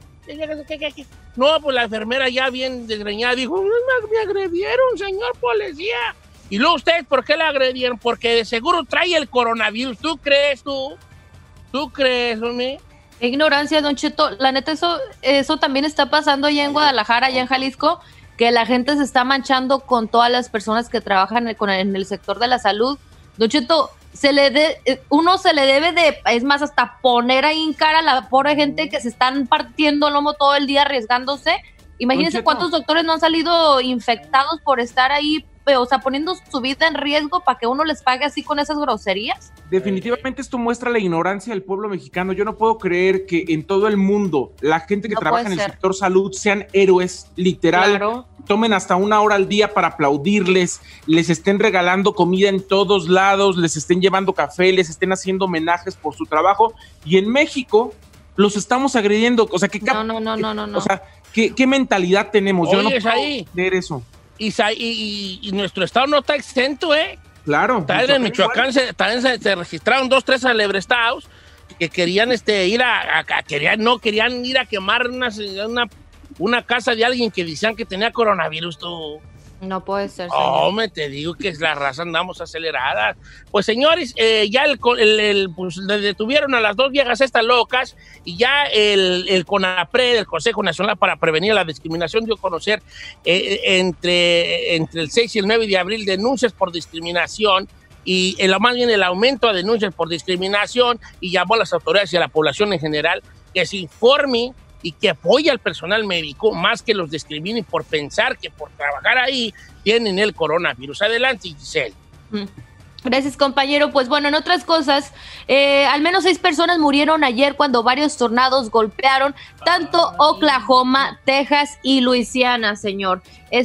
No, pues la enfermera ya bien desgreñada dijo, me agredieron, señor policía. Y luego ustedes, ¿por qué la agredieron? Porque de seguro trae el coronavirus, ¿tú crees tú? ¿Tú crees, hombre? Ignorancia, Don Cheto, la neta, eso, eso también está pasando allá en Guadalajara, allá en Jalisco, que la gente se está manchando con todas las personas que trabajan en el, en el sector de la salud. Don Cheto, se le de, uno se le debe de, es más, hasta poner ahí en cara a la pobre gente que se están partiendo el lomo todo el día arriesgándose. Imagínense cuántos doctores no han salido infectados por estar ahí, o sea, poniendo su vida en riesgo para que uno les pague así con esas groserías. Definitivamente esto muestra la ignorancia del pueblo mexicano. Yo no puedo creer que en todo el mundo la gente que no trabaja en el sector salud sean héroes, literal. Claro. Tomen hasta una hora al día para aplaudirles, les estén regalando comida en todos lados, les estén llevando café, les estén haciendo homenajes por su trabajo. Y en México los estamos agrediendo. O sea, ¿qué, no, no, no, no, no, no. O sea, ¿qué, qué mentalidad tenemos? Oye, Yo no puedo ahí. creer eso. Y, y, y nuestro estado no está exento, ¿eh? Claro. También en Michoacán se, también se, se registraron dos, tres alebrestados que querían este, ir a, a, a querían, no, querían ir a quemar una, una, una casa de alguien que decían que tenía coronavirus, tú. No puede ser, señor. Oh, me te digo que es la raza, andamos aceleradas. Pues, señores, eh, ya el, el, el, pues, detuvieron a las dos viejas estas locas y ya el, el CONAPRED, el Consejo Nacional para Prevenir la Discriminación, dio a conocer eh, entre, entre el seis y el nueve de abril denuncias por discriminación y el, más bien el aumento de denuncias por discriminación, y llamó a las autoridades y a la población en general que se informe y que apoya al personal médico, más que los discrimine por pensar que por trabajar ahí tienen el coronavirus. Adelante, Giselle. Gracias, compañero. Pues bueno, en otras cosas, eh, al menos seis personas murieron ayer cuando varios tornados golpearon tanto Oklahoma, Texas y Luisiana, señor.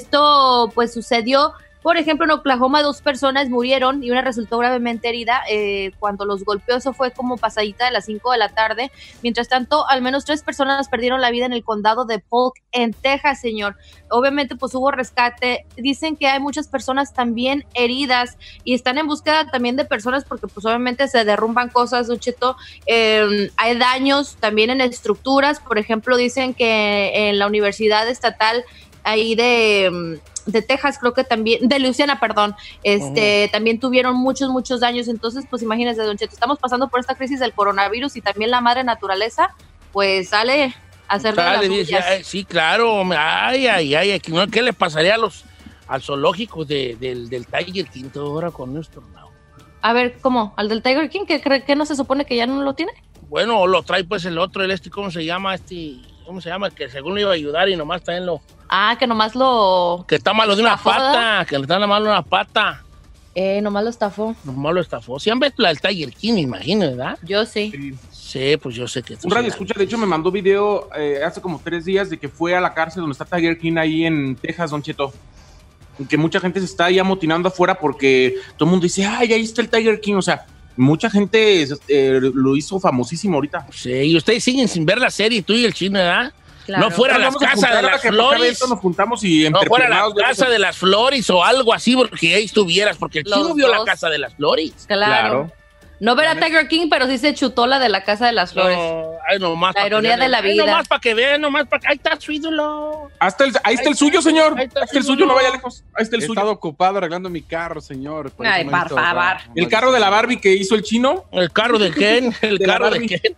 Esto pues sucedió. Por ejemplo, en Oklahoma dos personas murieron y una resultó gravemente herida eh, cuando los golpeó. Eso fue como pasadita de las cinco de la tarde. Mientras tanto, al menos tres personas perdieron la vida en el condado de Polk, en Texas, señor. Obviamente, pues hubo rescate. Dicen que hay muchas personas también heridas y están en búsqueda también de personas porque pues obviamente se derrumban cosas, Don Cheto. Eh, hay daños también en estructuras. Por ejemplo, dicen que en la Universidad Estatal ahí de... de Texas, creo que también, de Luisiana, perdón, este, uh-huh. también tuvieron muchos, muchos daños. Entonces, pues imagínense, Don Cheto, estamos pasando por esta crisis del coronavirus y también la madre naturaleza, pues sale a hacer de las suyas. Sí, claro, ay, ay, ay, ¿qué le pasaría a los, al zoológico de, del, del Tiger King ahora con nuestro lado? A ver, ¿cómo? ¿Al del Tiger King? ¿Que, que, que no se supone que ya no lo tiene? Bueno, lo trae pues el otro, el este, ¿cómo se llama? Este, ¿cómo se llama? Que según le iba a ayudar y nomás también lo... Ah, que nomás lo... Que está malo de una estafó, pata, ¿verdad? Que le está malo de una pata. Eh, nomás lo estafó. Nomás lo estafó. ¿Sí han visto la del Tiger King, me imagino, verdad? Yo sí. Sí, sí pues yo sé que... Un radio escucha, de hecho, me mandó video eh, hace como tres días de que fue a la cárcel donde está Tiger King ahí en Texas, Don Cheto. Que mucha gente se está ahí amotinando afuera porque todo el mundo dice, ay, ahí está el Tiger King, o sea... Mucha gente eh, lo hizo famosísimo ahorita. Sí, y ustedes siguen sin ver la serie, tú y el chino, ¿verdad? Claro. No fuera la casa de las flores. Nos juntamos y no fuera la casa de las flores o algo así, porque ahí estuvieras, porque el chino vio la casa de las flores. Claro. claro. No ver a Tiger King, pero sí se chutó la de la casa de las flores. No, ay, nomás la ironía de la vida. Ay, nomás para que vean, nomás para que... Ahí está su ídolo. Hasta el, ahí está ahí el suyo, señor. Ahí está, ahí está el suyo, no vaya lejos. Ahí está el He suyo. He estado ocupado arreglando mi carro, señor. Ay, por favor. El carro de la Barbie que hizo el chino. El carro de Ken. El de carro de Ken.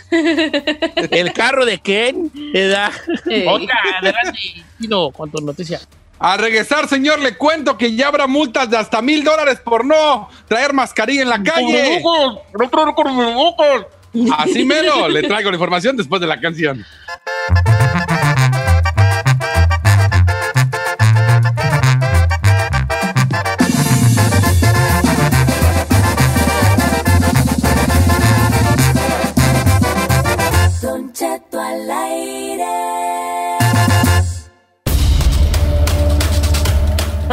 El carro de Ken. ¿Verdad? Sí. Oiga, adelante, chino, con tu noticia. A regresar, señor, le cuento que ya habrá multas de hasta mil dólares por no traer mascarilla en la calle. Así mero, le traigo la información después de la canción. Don Cheto al aire.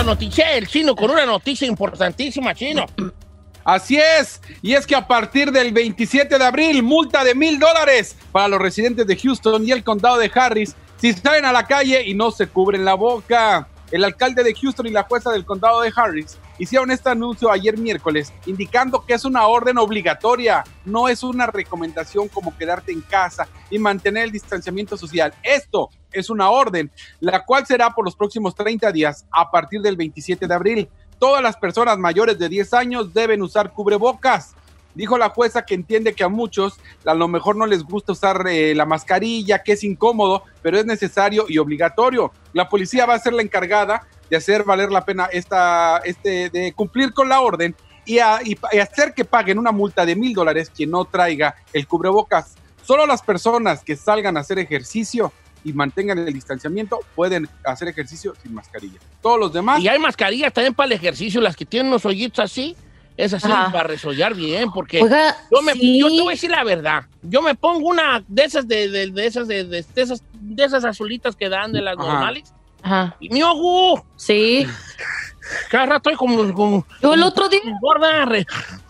noticia, el Chino, con una noticia importantísima, Chino. Así es, y es que a partir del veintisiete de abril, multa de mil dólares para los residentes de Houston y el condado de Harris si salen a la calle y no se cubren la boca. El alcalde de Houston y la jueza del condado de Harris hicieron este anuncio ayer miércoles, indicando que es una orden obligatoria, no es una recomendación como quedarte en casa y mantener el distanciamiento social. Esto es una orden, la cual será por los próximos treinta días a partir del veintisiete de abril. Todas las personas mayores de diez años deben usar cubrebocas. Dijo la jueza que entiende que a muchos a lo mejor no les gusta usar eh, la mascarilla, que es incómodo, pero es necesario y obligatorio. La policía va a ser la encargada de hacer valer la pena esta, este, de cumplir con la orden y, a, y, y hacer que paguen una multa de mil dólares quien no traiga el cubrebocas. Solo las personas que salgan a hacer ejercicio y mantengan el distanciamiento pueden hacer ejercicio sin mascarilla. Todos los demás... Y hay mascarillas también para el ejercicio, las que tienen unos hoyitos así, esas sí, para resollar bien, porque Oiga, yo, me, sí. yo te voy a decir la verdad, yo me pongo una de esas de, de, de esas de, de, de esas de esas azulitas que dan de las Ajá. normales, Ajá. y mi ojo, sí, cada rato estoy como, como yo el otro día, gorda, re,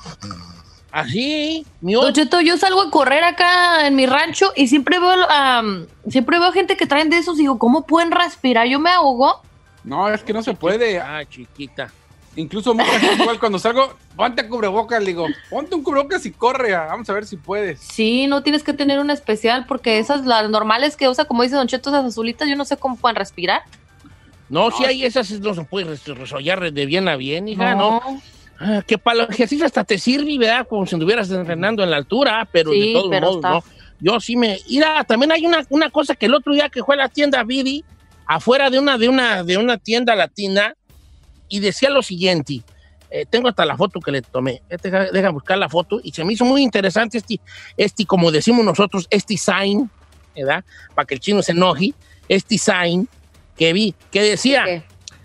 así, mi ojo. Don Cheto, yo salgo a correr acá en mi rancho y siempre veo, um, siempre veo gente que traen de esos y digo, ¿cómo pueden respirar? Yo me ahogo. No, es que no se puede. Ah, chiquita. Incluso mucha gente igual cuando salgo, ponte cubrebocas, le digo, ponte un cubrebocas y corre, vamos a ver si puedes. Sí, no tienes que tener una especial porque esas, las normales que usa, como dice Don Cheto, esas azulitas, yo no sé cómo pueden respirar. No, si hay esas, no se puede res- resollar de bien a bien, hija, ¿no? no. Ah, que para los ejercicios hasta te sirve, ¿verdad? Como si estuvieras entrenando en la altura, pero Sí, de todos pero modos, está- ¿no? Yo sí me... Mira, también hay una, una cosa que el otro día que fue a la tienda Vidi, afuera de una, de una, de una tienda latina, y decía lo siguiente, eh, tengo hasta la foto que le tomé, este, deja, deja buscar la foto, y se me hizo muy interesante este, este como decimos nosotros, este sign, ¿verdad? Para que el chino se enoje, este sign que vi, que decía... ¿Qué?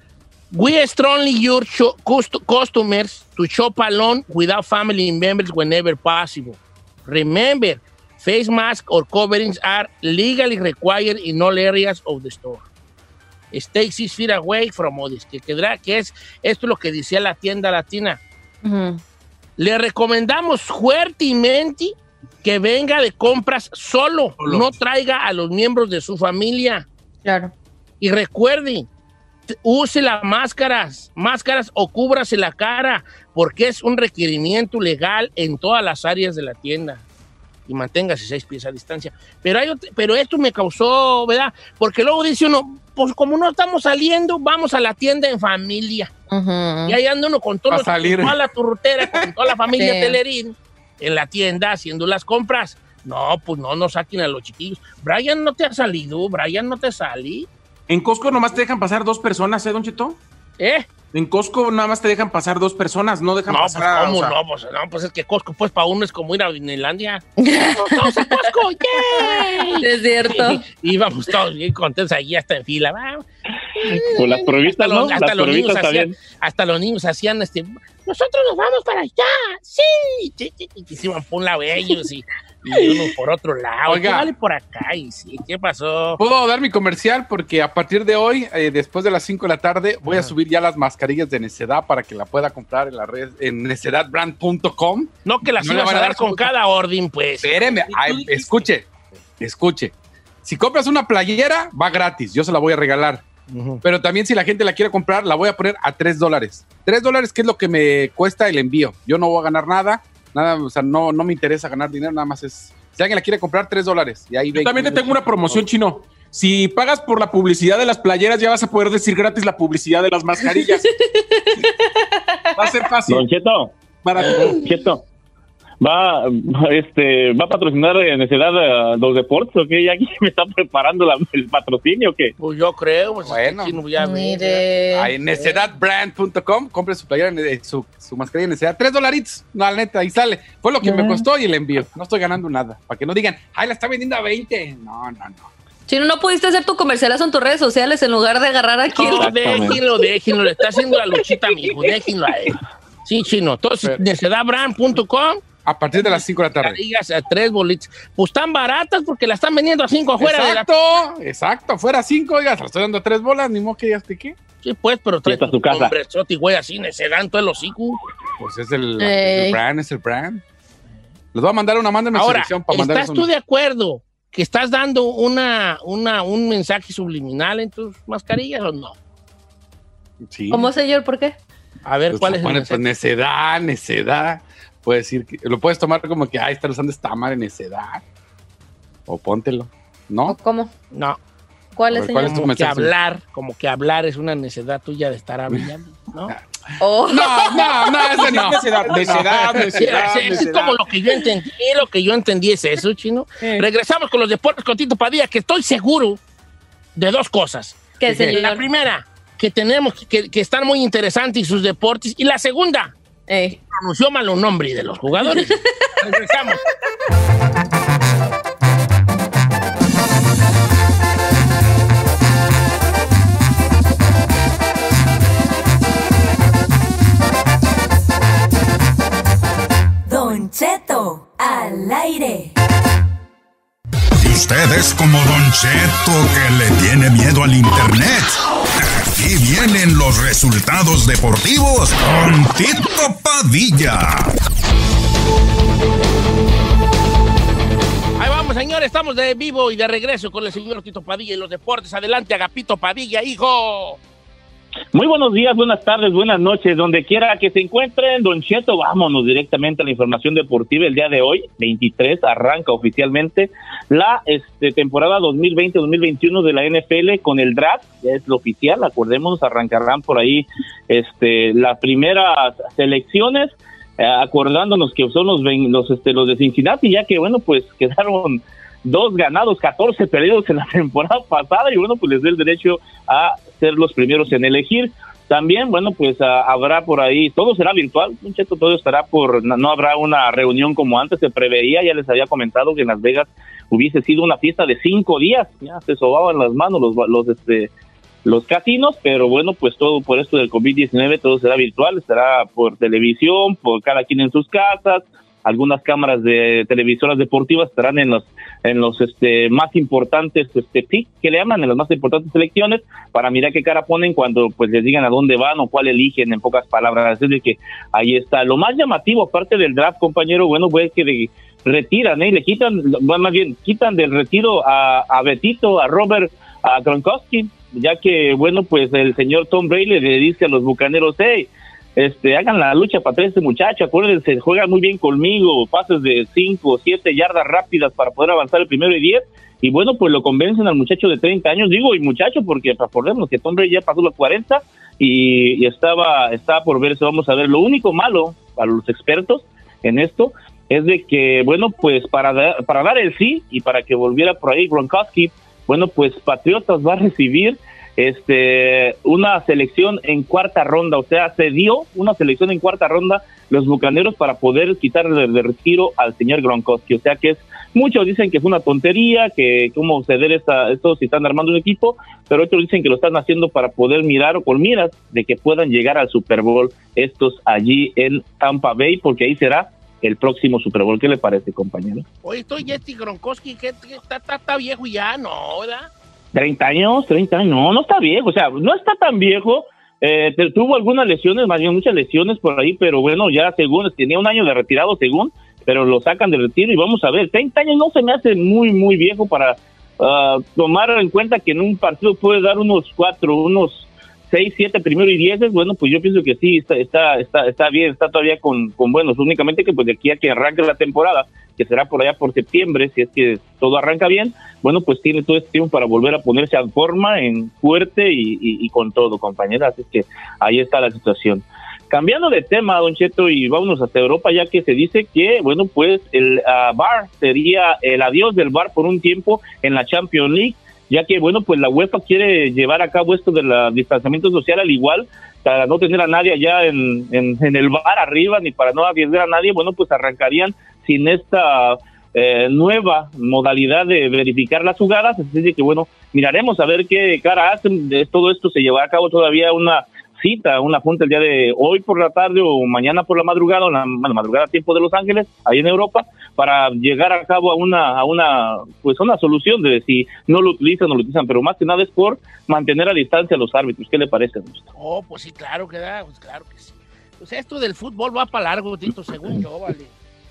We strongly urge cho- cust- customers to shop alone without family members whenever possible. Remember, face masks or coverings are legally required in all areas of the store. Stay six feet away from others. Que, quedará, que es esto es lo que decía la tienda latina. Uh-huh. Le recomendamos fuertemente que venga de compras solo, Solo. no traiga a los miembros de su familia. Claro. Y recuerde, use las máscaras, máscaras o cúbrase la cara, porque es un requerimiento legal en todas las áreas de la tienda. Y manténgase seis pies a distancia. Pero, hay ot- pero esto me causó, ¿verdad? Porque luego dice uno, pues como no estamos saliendo, vamos a la tienda en familia. Uh-huh. Y ahí anda uno con, todos Va a los- salir. con toda la turrutera, con toda la familia Sí. Telerín, en la tienda haciendo las compras. No, pues no, no saquen a los chiquillos. Brian, ¿no te ha salido? Brian, ¿no te salí? En Costco nomás te dejan pasar dos personas, ¿eh, Don Cheto? ¿Eh? En Costco nada más te dejan pasar dos personas, no dejan No, pues, pasar a- ¿cómo o sea, no? Pues, no, pues es que Costco, pues, para uno es como ir a Disneylandia. ¡Vamos a Costco! ¡Yay! Es cierto. Y íbamos todos bien contentos allí hasta en fila. Vamos. Con las pruebitas, Hasta ¿no? los, hasta Las los niños pruebitas hacían, también. hasta los niños hacían este, nosotros nos vamos para allá, sí, sí, sí, y se iban por un lado ellos y, y uno por otro lado. Oiga. ¿Qué vale por acá? Y sí, ¿qué pasó? Puedo dar mi comercial porque a partir de hoy, eh, después de las cinco de la tarde, voy a subir ya las mascarillas de Necedad para que la pueda comprar en la red en necedad brand punto com. No que las No le ibas van a a dar dar con su- cada orden, pues. Espéreme, ay, escuche, escuche. Si compras una playera, va gratis, yo se la voy a regalar. Ujú. Pero también si la gente la quiere comprar, la voy a poner a tres dólares. Tres dólares, que es lo que me cuesta el envío. Yo no voy a ganar nada, nada, o sea, no, no me interesa ganar dinero, nada más es... Si alguien la quiere comprar, tres dólares. Y ahí Yo ven- también te tengo una promoción, Chino. Si pagas por la publicidad de las playeras, ya vas a poder decir gratis la publicidad de las mascarillas. Va a ser fácil. Don Cheto, Para Cheto, va, este, va a patrocinar en Necedad eh, los deportes, ¿o qué? ¿Ya aquí me está preparando la- el patrocinio o qué? Pues yo creo, pues Bueno. este chino ya ve, Mire. Ahí en necedad brand punto com, compre su playera, eh, su, su mascarilla en Necedad. Tres dolaritos, no, la neta, ahí sale. Fue lo que me costó y el envío. No estoy ganando nada. Para que no digan, ay, la está vendiendo a veinte. No, no, no. Chino, ¿no pudiste hacer tu comercialazo en tus redes sociales en lugar de agarrar aquí? No, el- déjenlo, déjenlo, le está haciendo la luchita, mijo, déjenlo a él. Sí, chino. Entonces, Pero- necedad brand punto com, A partir de las cinco de la tarde. mascarillas a tres bolitas. Pues están baratas porque la están vendiendo a cinco afuera de la... Exacto, exacto. Fuera cinco, oiga, se la estoy dando a tres bolas, ni modo que ya esté qué. Sí, pues, pero trae tu casa. hombrezote, güey, así, necedad en todo el hocico. Pues es el, eh. el brand, es el brand. Les voy a mandar una, mándenme Ahora, selección para mandar. ¿estás tú de acuerdo que estás dando una, una, un mensaje subliminal en tus mascarillas o no? Sí. ¿Cómo, señor? ¿Por qué? A ver, pues ¿cuál es el pone, mensaje? Pues necedad, necedad. Puedes decir que lo puedes tomar como que, ay, estás usando esta madre necedad. O póntelo. ¿No? ¿O cómo? No. ¿Cuál es, ver, ¿cuál es tu como mensaje? Que hablar, como que hablar es una necedad tuya de estar hablando, ¿no? Oh. No, no, no, ese no. Necedad, necedad, necedad. Es como lo que yo entendí, lo que yo entendí es eso, chino. Eh. Regresamos con los deportes con Tito Padilla, que estoy seguro de dos cosas. ¿Qué, señor? La primera, que tenemos, que, que están muy interesantes sus deportes. Y la segunda, eh. pronunció mal los nombres de los jugadores. Regresamos. Don Cheto al aire. Si usted es como Don Cheto, que le tiene miedo al internet, aquí vienen los resultados deportivos con Tito Padilla. Ahí vamos, señores, estamos de vivo y de regreso con el señor Tito Padilla y los deportes. Adelante, Agapito Padilla, hijo. Muy buenos días, buenas tardes, buenas noches, donde quiera que se encuentren, Don Cheto. Vámonos directamente a la información deportiva. El día de hoy, veintitrés, arranca oficialmente la este, temporada dos mil veinte dos mil veintiuno de la N F L con el draft. Ya es lo oficial, acordémonos, arrancarán por ahí este, las primeras selecciones, eh, acordándonos que son los, los, este, los de Cincinnati, ya que, bueno, pues quedaron dos ganados, catorce perdidos en la temporada pasada, y bueno, pues les da el derecho a ser los primeros en elegir. También, bueno, pues uh, habrá por ahí, todo será virtual, un cheto, todo estará por, no, no habrá una reunión como antes se preveía. Ya les había comentado que en Las Vegas hubiese sido una fiesta de cinco días, ya se sobaban las manos los, los, este, los casinos, pero bueno, pues todo por esto del COVID diecinueve, todo será virtual, estará por televisión, por cada quien en sus casas. Algunas cámaras de televisoras deportivas estarán en los en los este más importantes este pick que le llaman, en las más importantes selecciones, para mirar qué cara ponen cuando pues les digan a dónde van o cuál eligen, en pocas palabras. Es de que ahí está. Lo más llamativo, aparte del draft, compañero, bueno, pues que de, retiran, ¿eh? Le quitan, más bien, quitan del retiro a, a Betito, a Robert, a Gronkowski, ya que, bueno, pues el señor Tom Brady le dice a los Bucaneros, hey, Este, hagan la lucha para traer a este muchacho, acuérdense, juegan muy bien conmigo, pases de cinco o siete yardas rápidas para poder avanzar el primero y diez, y bueno, pues lo convencen al muchacho de treinta años, digo, y muchacho, porque recordemos que Tom Brady ya pasó los cuarenta, y, y estaba, estaba por verse. Vamos a ver, lo único malo para los expertos en esto, es de que, bueno, pues para, dar, para dar el sí, y para que volviera por ahí Gronkowski, bueno, pues Patriotas va a recibir este una selección en cuarta ronda, o sea, se dio una selección en cuarta ronda los Bucaneros para poder quitarle de retiro al señor Gronkowski, o sea que es, muchos dicen que es una tontería, que cómo ceder esta, esto si están armando un equipo, pero otros dicen que lo están haciendo para poder mirar o con miras de que puedan llegar al Super Bowl estos allí en Tampa Bay, porque ahí será el próximo Super Bowl. ¿Qué le parece, compañero? Oye, estoy Jesse Gronkowski, que está, está, está viejo ya, ¿no? ¿Verdad? treinta años, treinta años, no, no está viejo, o sea, no está tan viejo, eh, tuvo algunas lesiones, más bien muchas lesiones por ahí, pero bueno, ya según, tenía un año de retirado según, pero lo sacan de retiro y vamos a ver, treinta años no se me hace muy, muy viejo para uh, tomar en cuenta que en un partido puede dar unos cuatro, unos seis, siete primero y dieces. Bueno, pues yo pienso que sí, está está está, está bien, está todavía con, con buenos, únicamente que pues de aquí a que arranque la temporada, que será por allá por septiembre, si es que todo arranca bien, bueno, pues tiene todo este tiempo para volver a ponerse en forma, en fuerte y, y, y con todo, compañeras. Así que ahí está la situación. Cambiando de tema, Don Cheto, y vámonos hasta Europa, ya que se dice que, bueno, pues el uh, V A R sería el adiós del V A R por un tiempo en la Champions League, ya que, bueno, pues la UEFA quiere llevar a cabo esto del distanciamiento social al igual, para no tener a nadie allá en, en, en el V A R arriba, ni para no arriesgar a nadie. Bueno, pues arrancarían sin esta eh, nueva modalidad de verificar las jugadas, así de que, bueno, miraremos a ver qué cara hacen. De todo esto se llevará a cabo todavía una cita, una junta el día de hoy por la tarde o mañana por la madrugada, o la, la madrugada a tiempo de Los Ángeles, ahí en Europa, para llegar a cabo a una, a una, pues una solución de si no lo utilizan o no lo utilizan, pero más que nada es por mantener a distancia a los árbitros. ¿Qué le parece, Augusto? Oh, pues sí, claro que da, pues claro que sí. Pues esto del fútbol va para largo, Tito, según yo, vale.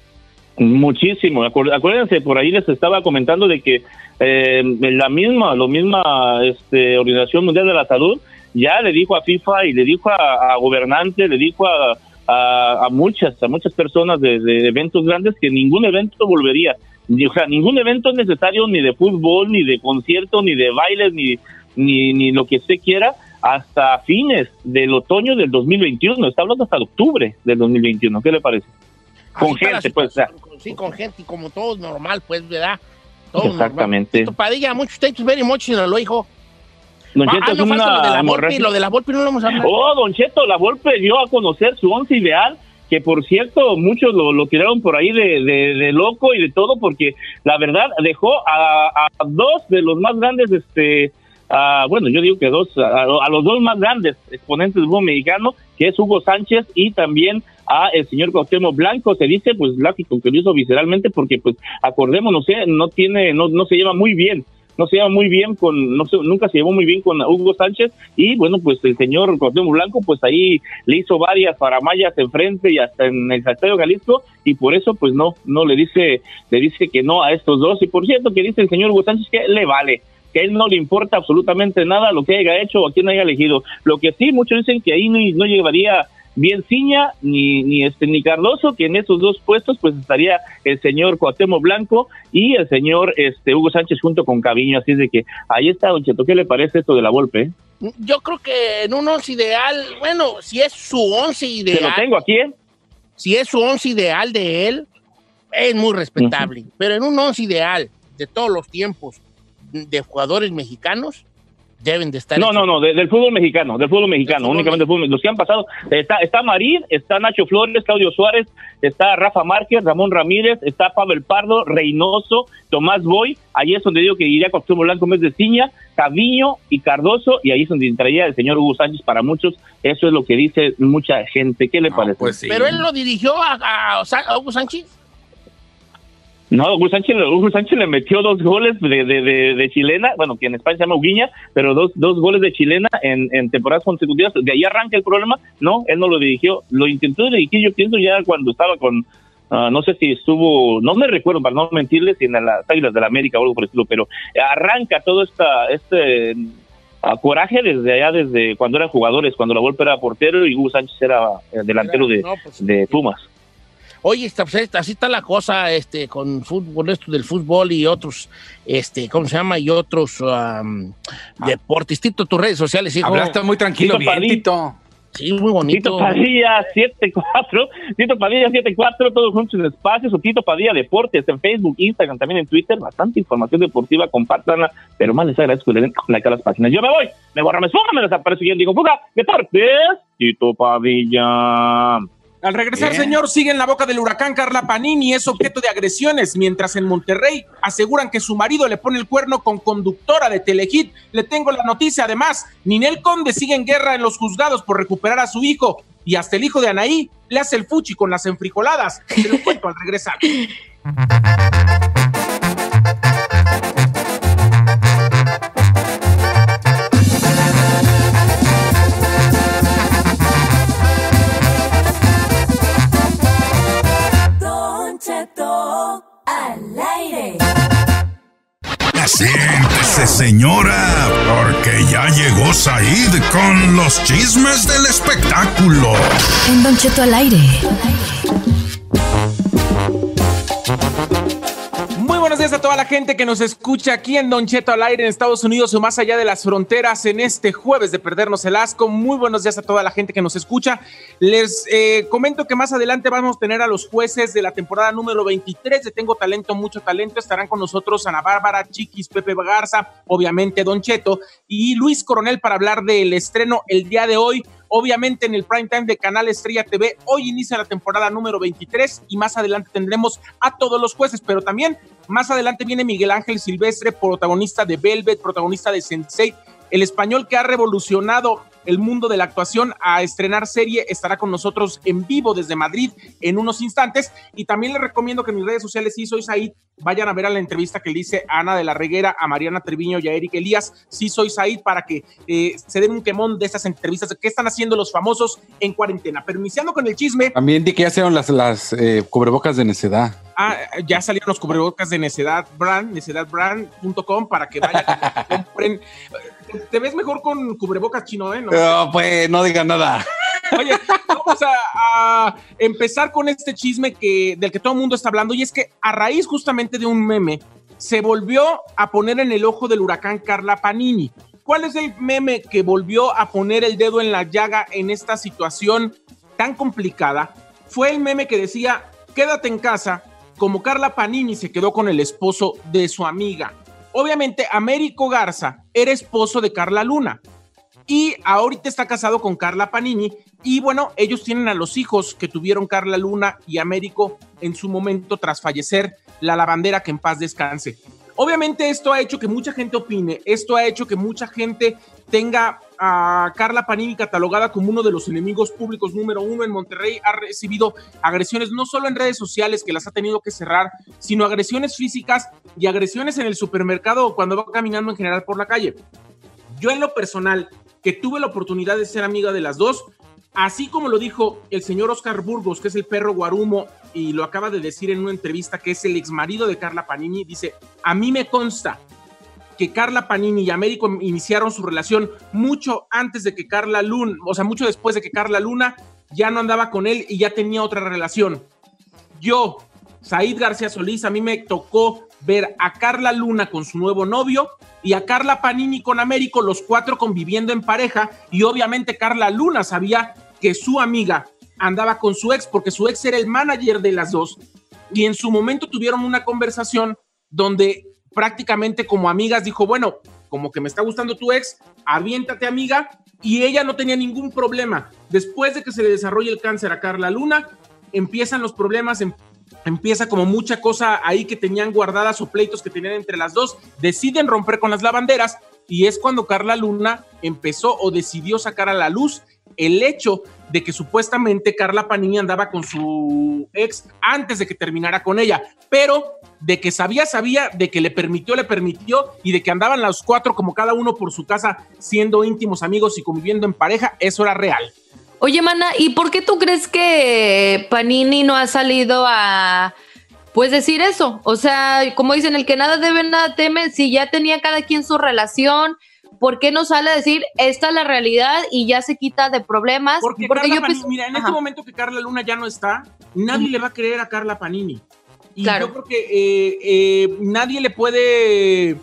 Muchísimo. Acuérdense, por ahí les estaba comentando de que eh, la misma, la misma este, Organización Mundial de la Salud ya le dijo a FIFA y le dijo a, a gobernantes, le dijo a, a, a muchas, a muchas personas de, de eventos grandes que ningún evento volvería. O sea, ningún evento es necesario, ni de fútbol, ni de concierto, ni de bailes, ni, ni, ni lo que usted quiera, hasta fines del otoño del dos mil veintiuno. Está hablando hasta octubre del dos mil veintiuno. ¿Qué le parece? Con Así gente, pues. O sea. Sí, con gente, como todo normal, pues, ¿verdad? Todo Exactamente. Normal. Tito Padilla, muchos thank you very much, lo dijo. Don Cheto, ah, es no, una falta lo de la hemorragia. Volpe, lo de la Volpe no lo hemos hablado. Oh, Don Cheto, la Volpe dio a conocer su once ideal, que por cierto, muchos lo, lo tiraron por ahí de, de, de loco y de todo, porque la verdad dejó a, a dos de los más grandes, este, a, bueno, yo digo que dos, a, a los dos más grandes exponentes del fútbol mexicano, que es Hugo Sánchez y también a el señor Cuauhtémoc Blanco. Se dice, pues, lógico, que lo hizo visceralmente, porque, pues, acordémonos, ¿eh? no tiene, no, no se lleva muy bien. No se lleva muy bien con, no se, nunca se llevó muy bien con Hugo Sánchez, y bueno, pues el señor Cuauhtémoc Blanco, pues ahí le hizo varias faramayas enfrente y hasta en el Estadio Jalisco, y por eso pues no, no le dice, le dice que no a estos dos. Y por cierto que dice el señor Hugo Sánchez que le vale, que a él no le importa absolutamente nada lo que haya hecho o a quién haya elegido. Lo que sí, muchos dicen que ahí no, no llevaría bien Ciña ni ni este ni Cardoso, que en esos dos puestos pues estaría el señor Cuauhtémoc Blanco y el señor este Hugo Sánchez junto con Caviño. Así es de que ahí está, Don Cheto. ¿Qué le parece esto de la Volpe? Yo creo que en un once ideal, bueno, si es su once ideal, se lo tengo aquí, ¿eh? Si es su once ideal de él, es muy respetable. Uh-huh. Pero en un once ideal de todos los tiempos de jugadores mexicanos, deben de estar. No, no, no, de, del fútbol mexicano, del fútbol mexicano, fútbol únicamente fútbol, los que han pasado. Está, está Marín, está Nacho Flores, Claudio Suárez, está Rafa Márquez, Ramón Ramírez, está Pavel Pardo, Reynoso, Tomás Boy. Ahí es donde digo que iría Cuauhtémoc Blanco en vez de Ciña, Caviño y Cardoso, y ahí es donde entraría el señor Hugo Sánchez para muchos. Eso es lo que dice mucha gente. ¿Qué le no, parece? Pues sí. Pero él lo dirigió a, a, a Hugo Sánchez. No, Hugo Sánchez, Hugo Sánchez le metió dos goles de, de, de, de chilena, bueno, que en España se llama Uguiña, pero dos, dos goles de chilena en, en temporadas consecutivas. De ahí arranca el problema. No, él no lo dirigió, lo intentó dirigir, yo pienso ya cuando estaba con, uh, no sé si estuvo, no me recuerdo para no mentirles, si en las Águilas del América o algo por el estilo, pero arranca todo esta, este uh, coraje desde allá, desde cuando eran jugadores, cuando la Volpe era portero y Hugo Sánchez era el delantero de, no, pues, de Pumas. Oye, está, así está la cosa este, con fútbol, esto del fútbol y otros, este, ¿cómo se llama? Y otros um, ah. deportes. Tito, tus redes sociales, hijo. Hablaste muy tranquilo, Tito, bien, Tito. Sí, muy bonito. Tito Padilla setenta y cuatro, Tito Padilla setenta y cuatro, todos juntos en espacios, o Tito Padilla Deportes en Facebook, Instagram, también en Twitter. Bastante información deportiva, compártanla, pero más les agradezco que le den like a las páginas. Yo me voy, me borra, me esfuga, me desaparezco y yo digo, fuga, Deportes, Tito Padilla. Al regresar, Bien. señor, sigue en la boca del huracán Carla Panini, es objeto de agresiones, mientras en Monterrey aseguran que su marido le pone el cuerno con conductora de Telehit. Le tengo la noticia, además, Ninel Conde sigue en guerra en los juzgados por recuperar a su hijo, y hasta el hijo de Anaí le hace el fuchi con las enfrijoladas. Se lo cuento al regresar. Al aire. Siéntese, señora, porque ya llegó Said con los chismes del espectáculo. En Don Cheto al aire. Muy buenos días a toda la gente que nos escucha aquí en Don Cheto al aire en Estados Unidos o más allá de las fronteras en este jueves de perdernos el asco. Muy buenos días a toda la gente que nos escucha. Les eh, comento que más adelante vamos a tener a los jueces de la temporada número veintitrés de Tengo Talento, Mucho Talento. Estarán con nosotros Ana Bárbara, Chiquis, Pepe Garza, obviamente Don Cheto y Luis Coronel para hablar del estreno el día de hoy. Obviamente en el prime time de Canal Estrella T V, hoy inicia la temporada número veintitrés y más adelante tendremos a todos los jueces, pero también más adelante viene Miguel Ángel Silvestre, protagonista de Velvet, protagonista de Sense eight, el español que ha revolucionado el mundo de la actuación a estrenar serie. Estará con nosotros en vivo desde Madrid en unos instantes. Y también les recomiendo que en mis redes sociales, Sí Soy Said, vayan a ver a la entrevista que le hice a Ana de la Reguera, a Mariana Treviño y a Eric Elías, Sí Soy Said, para que eh, se den un quemón de estas entrevistas de qué están haciendo los famosos en cuarentena. Pero iniciando con el chisme. También di que ya hicieron las, las eh, cubrebocas de necedad. Ah, ya salieron los cubrebocas de Necedad Brand, necedad brand punto com, para que vayan y compren. Te ves mejor con cubrebocas, Chino, ¿eh? No, no pues no digan nada. Oye, vamos a, a empezar con este chisme que, del que todo el mundo está hablando, y es que a raíz justamente de un meme se volvió a poner en el ojo del huracán Carla Panini. ¿Cuál es el meme que volvió a poner el dedo en la llaga en esta situación tan complicada? Fue el meme que decía, quédate en casa, como Carla Panini se quedó con el esposo de su amiga. Obviamente, Américo Garza era esposo de Carla Luna y ahorita está casado con Carla Panini, y bueno, ellos tienen a los hijos que tuvieron Carla Luna y Américo en su momento tras fallecer la lavandera, que en paz descanse. Obviamente esto ha hecho que mucha gente opine, esto ha hecho que mucha gente tenga a Carla Panini catalogada como uno de los enemigos públicos número uno en Monterrey. Ha recibido agresiones no solo en redes sociales, que las ha tenido que cerrar, sino agresiones físicas y agresiones en el supermercado o cuando va caminando en general por la calle. Yo en lo personal, que tuve la oportunidad de ser amiga de las dos, así como lo dijo el señor Oscar Burgos, que es el perro Guarumo, y lo acaba de decir en una entrevista, que es el exmarido de Carla Panini, dice, a mí me consta que Carla Panini y Américo iniciaron su relación mucho antes de que Carla Luna, o sea, mucho después de que Carla Luna ya no andaba con él y ya tenía otra relación. Yo, Said García Solís, a mí me tocó ver a Carla Luna con su nuevo novio y a Carla Panini con Américo, los cuatro conviviendo en pareja, y obviamente Carla Luna sabía que su amiga andaba con su ex, porque su ex era el manager de las dos, y en su momento tuvieron una conversación donde prácticamente como amigas dijo, bueno, como que me está gustando tu ex, aviéntate, amiga, y ella no tenía ningún problema. Después de que se le desarrolla el cáncer a Carla Luna, empiezan los problemas, em- empieza como mucha cosa ahí que tenían guardadas o pleitos que tenían entre las dos, deciden romper con las lavanderas, y es cuando Carla Luna empezó o decidió sacar a la luz el hecho de que supuestamente Carla Panini andaba con su ex antes de que terminara con ella, pero de que sabía, sabía, de que le permitió, le permitió, y de que andaban los cuatro como cada uno por su casa siendo íntimos amigos y conviviendo en pareja, eso era real. Oye, mana, ¿y por qué tú crees que Panini no ha salido a, pues, decir eso? O sea, como dicen, el que nada debe, nada teme, si ya tenía cada quien su relación, ¿por qué no sale a decir, esta es la realidad y ya se quita de problemas? Porque, Porque Carla yo Panini, pienso, mira, en ajá. este momento que Carla Luna ya no está, nadie uh-huh. le va a creer a Carla Panini. Y claro. yo creo que eh, eh, nadie le puede,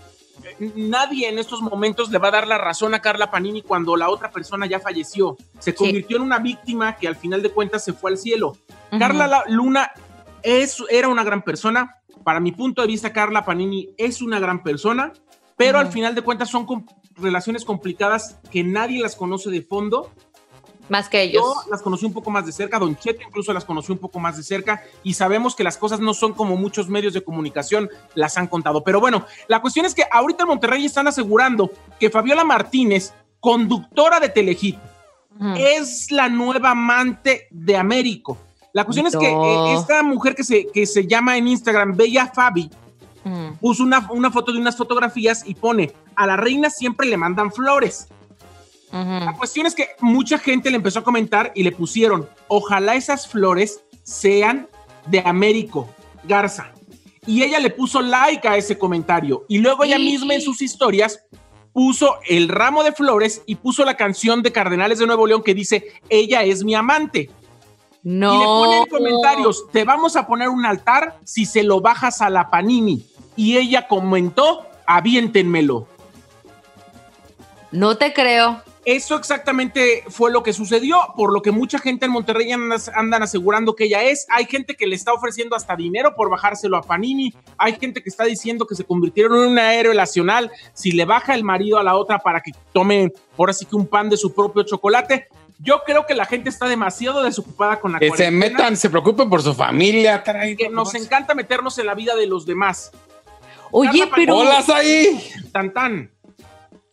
nadie en estos momentos le va a dar la razón a Carla Panini cuando la otra persona ya falleció. Se convirtió sí. en una víctima que al final de cuentas se fue al cielo. Uh-huh. Carla Luna es, era una gran persona. Para mi punto de vista, Carla Panini es una gran persona, pero uh-huh. al final de cuentas son com- relaciones complicadas que nadie las conoce de fondo. Más que ellos. Yo las conocí un poco más de cerca, Don Cheto incluso las conocí un poco más de cerca, y sabemos que las cosas no son como muchos medios de comunicación las han contado. Pero bueno, la cuestión es que ahorita en Monterrey están asegurando que Fabiola Martínez, conductora de Telehit, uh-huh. es la nueva amante de Américo. La cuestión no. es que eh, esta mujer que se, que se llama en Instagram Bella Fabi, uh-huh. puso una, una foto de unas fotografías y pone, a la reina siempre le mandan flores. Uh-huh. La cuestión es que mucha gente le empezó a comentar y le pusieron, ojalá esas flores sean de Américo Garza, y ella le puso like a ese comentario, y luego ella sí. misma en sus historias puso el ramo de flores y puso la canción de Cardenales de Nuevo León que dice, ella es mi amante. No. Y le pone en comentarios, te vamos a poner un altar si se lo bajas a la Panini, y ella comentó, aviéntenmelo. No te creo. Eso exactamente fue lo que sucedió, por lo que mucha gente en Monterrey andan, andan asegurando que ella es. Hay gente que le está ofreciendo hasta dinero por bajárselo a Panini. Hay gente que está diciendo que se convirtieron en una héroe nacional si le baja el marido a la otra para que tome, ahora sí que un pan de su propio chocolate. Yo creo que la gente está demasiado desocupada con la que cuarentena. Que se metan, se preocupen por su familia. Caray, que nos más. encanta meternos en la vida de los demás. Oye, pero... ¡Hola, ahí! Tan, tan.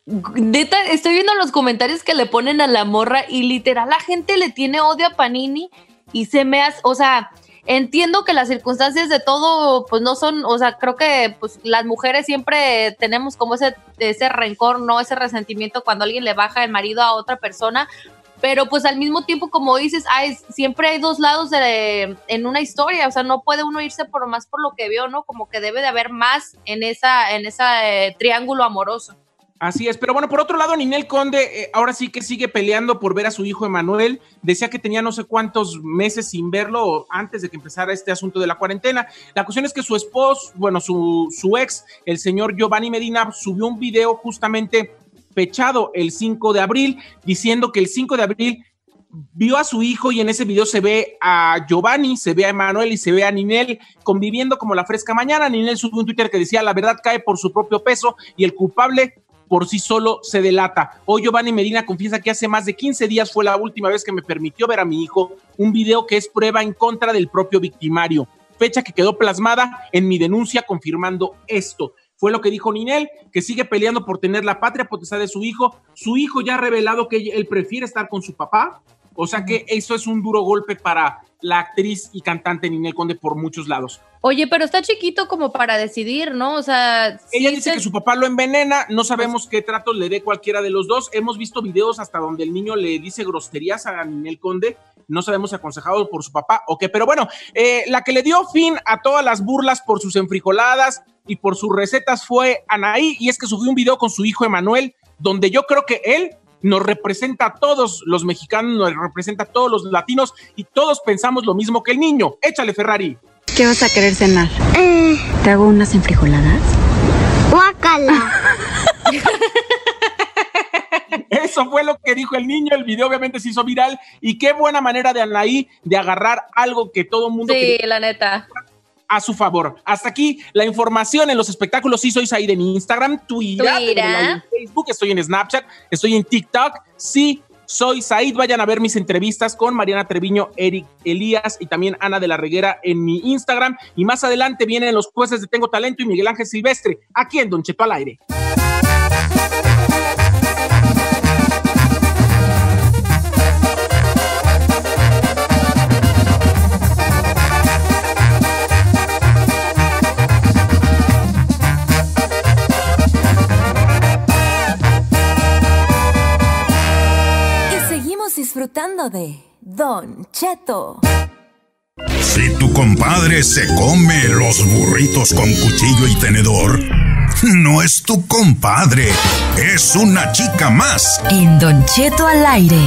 Neta, estoy viendo los comentarios que le ponen a la morra y literal la gente le tiene odio a Panini y se me hace, o sea, entiendo que las circunstancias de todo pues no son, o sea, creo que pues las mujeres siempre tenemos como ese, ese rencor, no ese resentimiento cuando alguien le baja el marido a otra persona, pero pues al mismo tiempo, como dices, hay, siempre hay dos lados de, en una historia, o sea, no puede uno irse por más por lo que veo, ¿no? Como que debe de haber más en esa, en ese eh, triángulo amoroso. Así es, pero bueno, por otro lado, Ninel Conde eh, ahora sí que sigue peleando por ver a su hijo Emanuel. Decía que tenía no sé cuántos meses sin verlo antes de que empezara este asunto de la cuarentena. La cuestión es que su esposo, bueno, su, su ex, el señor Giovanni Medina, subió un video justamente fechado el cinco de abril, diciendo que el cinco de abril vio a su hijo y en ese video se ve a Giovanni, se ve a Emanuel y se ve a Ninel conviviendo como la fresca mañana. Ninel subió un Twitter que decía: la verdad cae por su propio peso y el culpable por sí solo se delata. Hoy Giovanni Medina confiesa que hace más de quince días fue la última vez que me permitió ver a mi hijo, un video que es prueba en contra del propio victimario, fecha que quedó plasmada en mi denuncia confirmando esto. Fue lo que dijo Ninel, que sigue peleando por tener la patria potestad de su hijo. Su hijo ya ha revelado que él prefiere estar con su papá, o sea que eso es un duro golpe para la actriz y cantante Ninel Conde por muchos lados. Oye, pero está chiquito como para decidir, ¿no? O sea... Ella sí dice se... que su papá lo envenena, no sabemos pues, qué tratos le dé cualquiera de los dos. Hemos visto videos hasta donde el niño le dice groserías a Ninel Conde, no sabemos si aconsejado por su papá o qué, pero bueno, eh, la que le dio fin a todas las burlas por sus enfrijoladas y por sus recetas fue Anaí, y es que subió un video con su hijo Emanuel, donde yo creo que él nos representa a todos los mexicanos, nos representa a todos los latinos y todos pensamos lo mismo que el niño. Échale, Ferrari. ¿Qué vas a querer cenar? Eh. ¿Te hago unas enfrijoladas? ¡Guácala! Eso fue lo que dijo el niño. El video obviamente se hizo viral y qué buena manera de Anaí de agarrar algo que todo el mundo... Sí, quería la neta. A su favor. Hasta aquí la información en los espectáculos. Sí, soy Said en Instagram, Twitter, en Facebook, estoy en Snapchat, estoy en TikTok. Sí, soy Said. Vayan a ver mis entrevistas con Mariana Treviño, Eric Elías y también Ana de la Reguera en mi Instagram. Y más adelante vienen los jueces de Tengo Talento y Miguel Ángel Silvestre, aquí en Don Cheto al Aire. Disfrutando de Don Cheto. Si tu compadre se come los burritos con cuchillo y tenedor, no es tu compadre, es una chica más. En Don Cheto al Aire.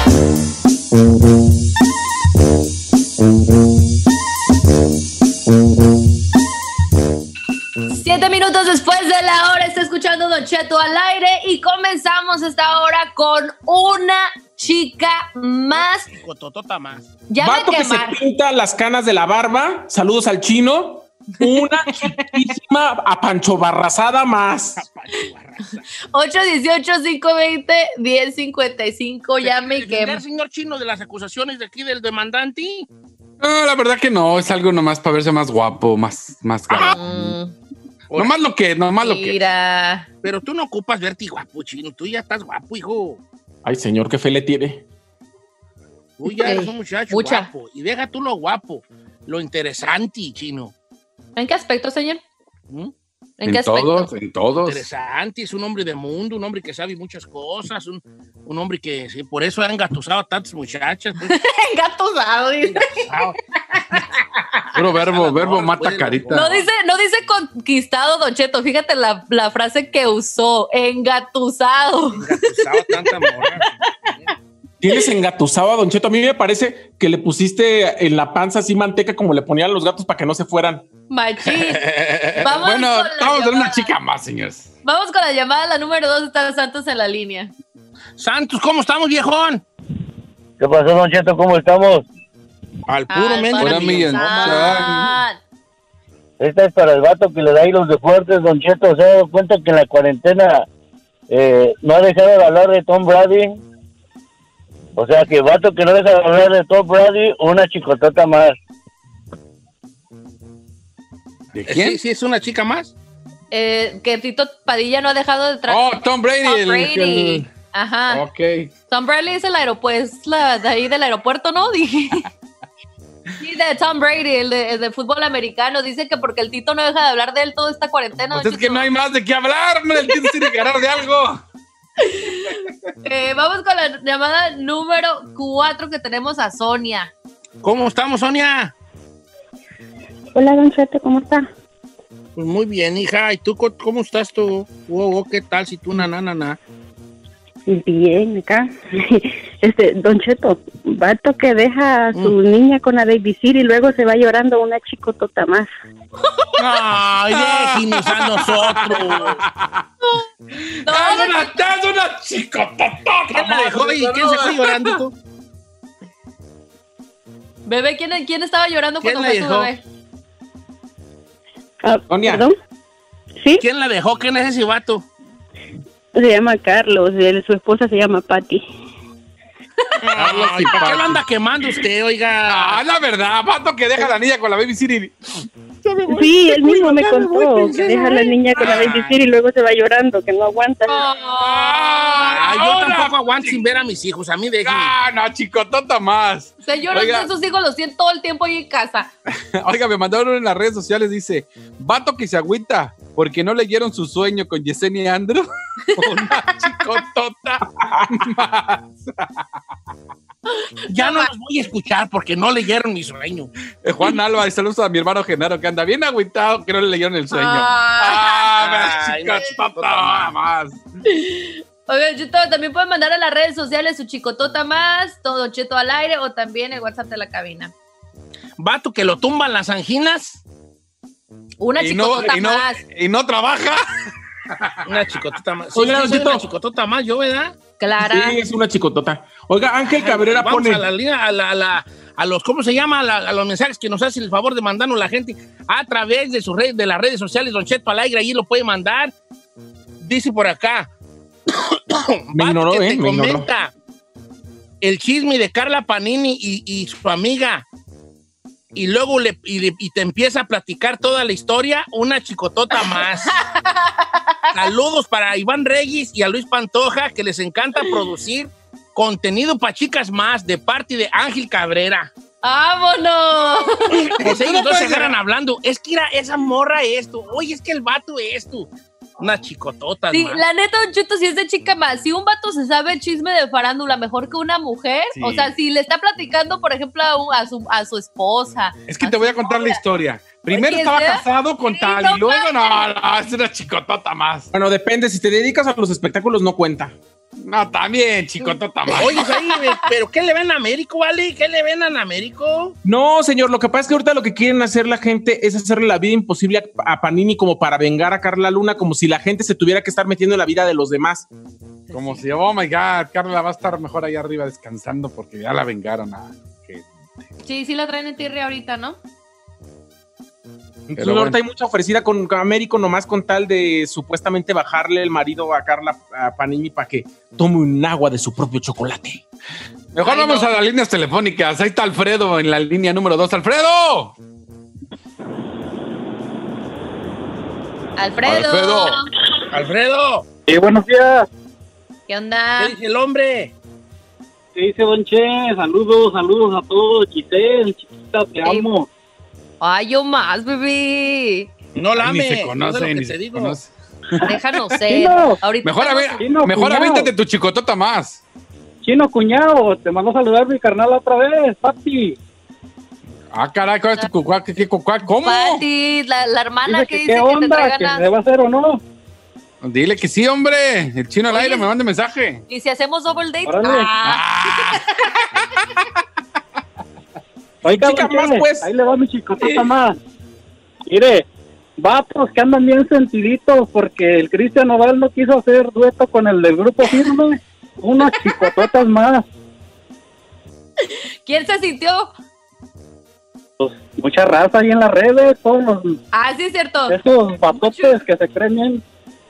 Siete minutos después de la hora, está escuchando Don Cheto al Aire y comenzamos esta hora con una chica más. más. Ya Vato que se pinta las canas de la barba. Saludos al chino. Una chiquísima a Pancho Barrazada más. ocho dieciocho, cinco veinte, diez cincuenta y cinco. Llame y que. ¿El señor chino de las acusaciones de aquí del demandante? No, la verdad que no. Es algo nomás para verse más guapo, más, más ah. Nomás lo que, nomás lo que. Mira. Pero tú no ocupas verte guapo, chino. Tú ya estás guapo, hijo. Ay, señor, qué fe le tiene. Tú ya eres un muchacho Mucha. guapo. Y deja tú lo guapo, lo interesante, chino. ¿En qué aspecto, señor? ¿Mm? ¿En, ¿En qué aspecto? Todos, en todos. Interesante, es un hombre de mundo, un hombre que sabe muchas cosas, un, un hombre que sí, por eso ha engatusado a tantas muchachas. Engatusado, dice. Engatusado. Puro verbo, verbo mata carita. No dice, no dice conquistado, Don Cheto. Fíjate la, la frase que usó, engatusado. Engatusado tanta morra. Tienes engatusado a Don Cheto. A mí me parece que le pusiste en la panza así manteca como le ponían a los gatos para que no se fueran. Machín. Vamos bueno, vamos a una chica más, señores. Vamos con la llamada, la número dos, está Santos en la línea. Santos, ¿cómo estamos, viejón? ¿Qué pasó, Don Cheto? ¿Cómo estamos? Al puro mente. Esta es para el vato que le da hilos de fuertes, Don Cheto. ¿Se ha dado cuenta que en la cuarentena eh, no ha dejado de hablar de Tom Brady? O sea, que el vato que no deja de hablar de Tom Brady, una chicotota más. ¿De quién? ¿Sí, sí es una chica más? Eh, que Tito Padilla no ha dejado de trabajar. Oh, Tom Brady. Tom el- Brady. el- Ajá. Ok. Tom Brady es el aeropuerto, es la de ahí del aeropuerto, ¿no? Dije. Sí, de Tom Brady, el de, el de fútbol americano. Dice que porque el Tito no deja de hablar de él toda esta cuarentena. Pues es que no hay más de qué hablar, no, el Tito tiene que ganar de algo. Eh, vamos con la llamada número cuatro que tenemos a Sonia. ¿Cómo estamos, Sonia? Hola, Don Cheto, ¿cómo está? Pues muy bien, hija. ¿Y tú co- cómo estás tú? Oh, oh, ¿qué tal si tú na, na, na, na? Bien, acá. Este, Don Cheto, vato que deja a su Mm. niña con la babysitter y luego se va llorando una chicotota más. Ay, déjenos a nosotros. No, ¡Es una, es una chicotota! ¿Quién la dejó y quién se fue llorando tú? Bebé, ¿quién, quién estaba llorando ¿Quién cuando la fue su dejó? bebé? Ah, Sonia. ¿Perdón? ¿Sí? ¿Quién la dejó? ¿Quién es ese vato? Se llama Carlos, él- su esposa se llama Patty. Ay, ¿para qué lo anda quemando usted, oiga? Ah, la verdad, vato que deja a la niña con la babysitter. Sí, él mismo me contó que deja a la niña con la babysitter y luego se va llorando, que no aguanta. Ay, yo ahora, tampoco aguanto sin ver a mis hijos. A mí déjenme. Ah, no, chicotota más. Señor, Oiga. sus hijos los tienen todo el tiempo ahí en casa. Oiga, me mandaron en las redes sociales, dice, vato que se agüita porque no leyeron su sueño con Yesenia Andrew. Una chicotota más. Ya no los voy a escuchar porque no leyeron mi sueño. Eh, Juan Álvarez, saludos a mi hermano Genaro, que anda bien agüitado que no le leyeron el sueño. Ah. Ah, Ay, una no, chicotota más. Oigan, Cheto, también pueden mandar a las redes sociales su chicotota más, todo Cheto al aire o también el WhatsApp de la cabina. Vato que lo tumban las anginas. Una Y no, chicotota y no, más. y no trabaja. Una chicotota más. Sí, Oiga, sí, Don soy Cheto. una chicotota más, yo, ¿verdad? Clara. Sí, es una chicotota. Oiga, Ángel Cabrera Vamos pone. a la línea, a, la, a, la- a los, ¿cómo se llama? A, la- a los mensajes que nos hacen el favor de mandarnos la gente a través de sus redes, de las redes sociales, Don Cheto al aire, ahí lo puede mandar. Dice por acá. Me Vato ignoró, que ¿eh? te Me ignoró. comenta el chisme de Carla Panini y, y su amiga. Y luego le, y, le- y te empieza a platicar toda la historia, una chicotota más. Saludos para Iván Reyes y a Luis Pantoja, que les encanta producir contenido para chicas más, de parte de Ángel Cabrera. ¡Vámonos! Pues ellos dos se agarran hablando. Es que era esa morra esto. Oye, es que el vato esto. Una chicotota Sí, más. la neta, Don Cheto, si es de chica más, si un vato se sabe el chisme de farándula mejor que una mujer, Sí. o sea, si le está platicando, por ejemplo, a, un- a su, a su esposa. Es que te voy a contar la historia. Primero Oye, estaba ¿sí? casado con Sí, tal no y luego no, mames. no, es una chicotota más. Bueno, depende. Si te dedicas a los espectáculos, no cuenta. No, también chicotota más. Oye, ahí, pero ¿qué le ven a Américo, vale? ¿Qué le ven a Américo? No, señor, lo que pasa es que ahorita lo que quieren hacer la gente es hacerle la vida imposible a, a Panini como para vengar a Carla Luna, como si la gente se tuviera que estar metiendo en la vida de los demás. Como si, oh my God, Carla va a estar mejor allá arriba descansando porque ya la vengaron a... que- Sí, sí la traen en tierra ahorita, ¿no? Entonces, Pero ahorita bueno. hay mucha ofrecida con, con Américo nomás con tal de supuestamente bajarle el marido a Carla a Panini para que tome un agua de su propio chocolate. Mejor Ay, vamos no. a las líneas telefónicas. Ahí está Alfredo en la línea número dos. ¡Alfredo! Alfredo. Alfredo. Alfredo, Sí, buenos días. ¿Qué onda? ¿qué dice el hombre? ¿Qué dice Don Che? Saludos, saludos a todos. Giselle, chiquita, te Ey. amo. Ay, yo más, bebé. No la Ay, ni ames. se conoce, no sé lo ni que se te digo. conoce. Déjanos ser. Chino. Ahorita Mejor, a estamos- ver, Chino, mejor cuñado. avéntate tu chicotota más. Chino, cuñado, te mando a saludar mi carnal otra vez, papi. Ah, caray, ¿cuál es tu cucuá? ¿Qué, qué cucuá? ¿Cómo? Pati, la, la hermana Dice que que dice qué que te onda, traigan que a- se va a hacer o no. Dile que sí, hombre. El chino al Oye, aire me manda mensaje. Y si hacemos double date. Órale. Ah, Oiga, Chica Don más, Che, pues. ahí le va mi chicotota más. Mire, vatos que andan bien sentiditos porque el Cristian Nodal no quiso hacer dueto con el del grupo Firme. Unas chicototas más. ¿Quién se sintió? Pues, mucha raza ahí en las redes, todos los, Ah, sí, es cierto. esos batotes que se creen bien.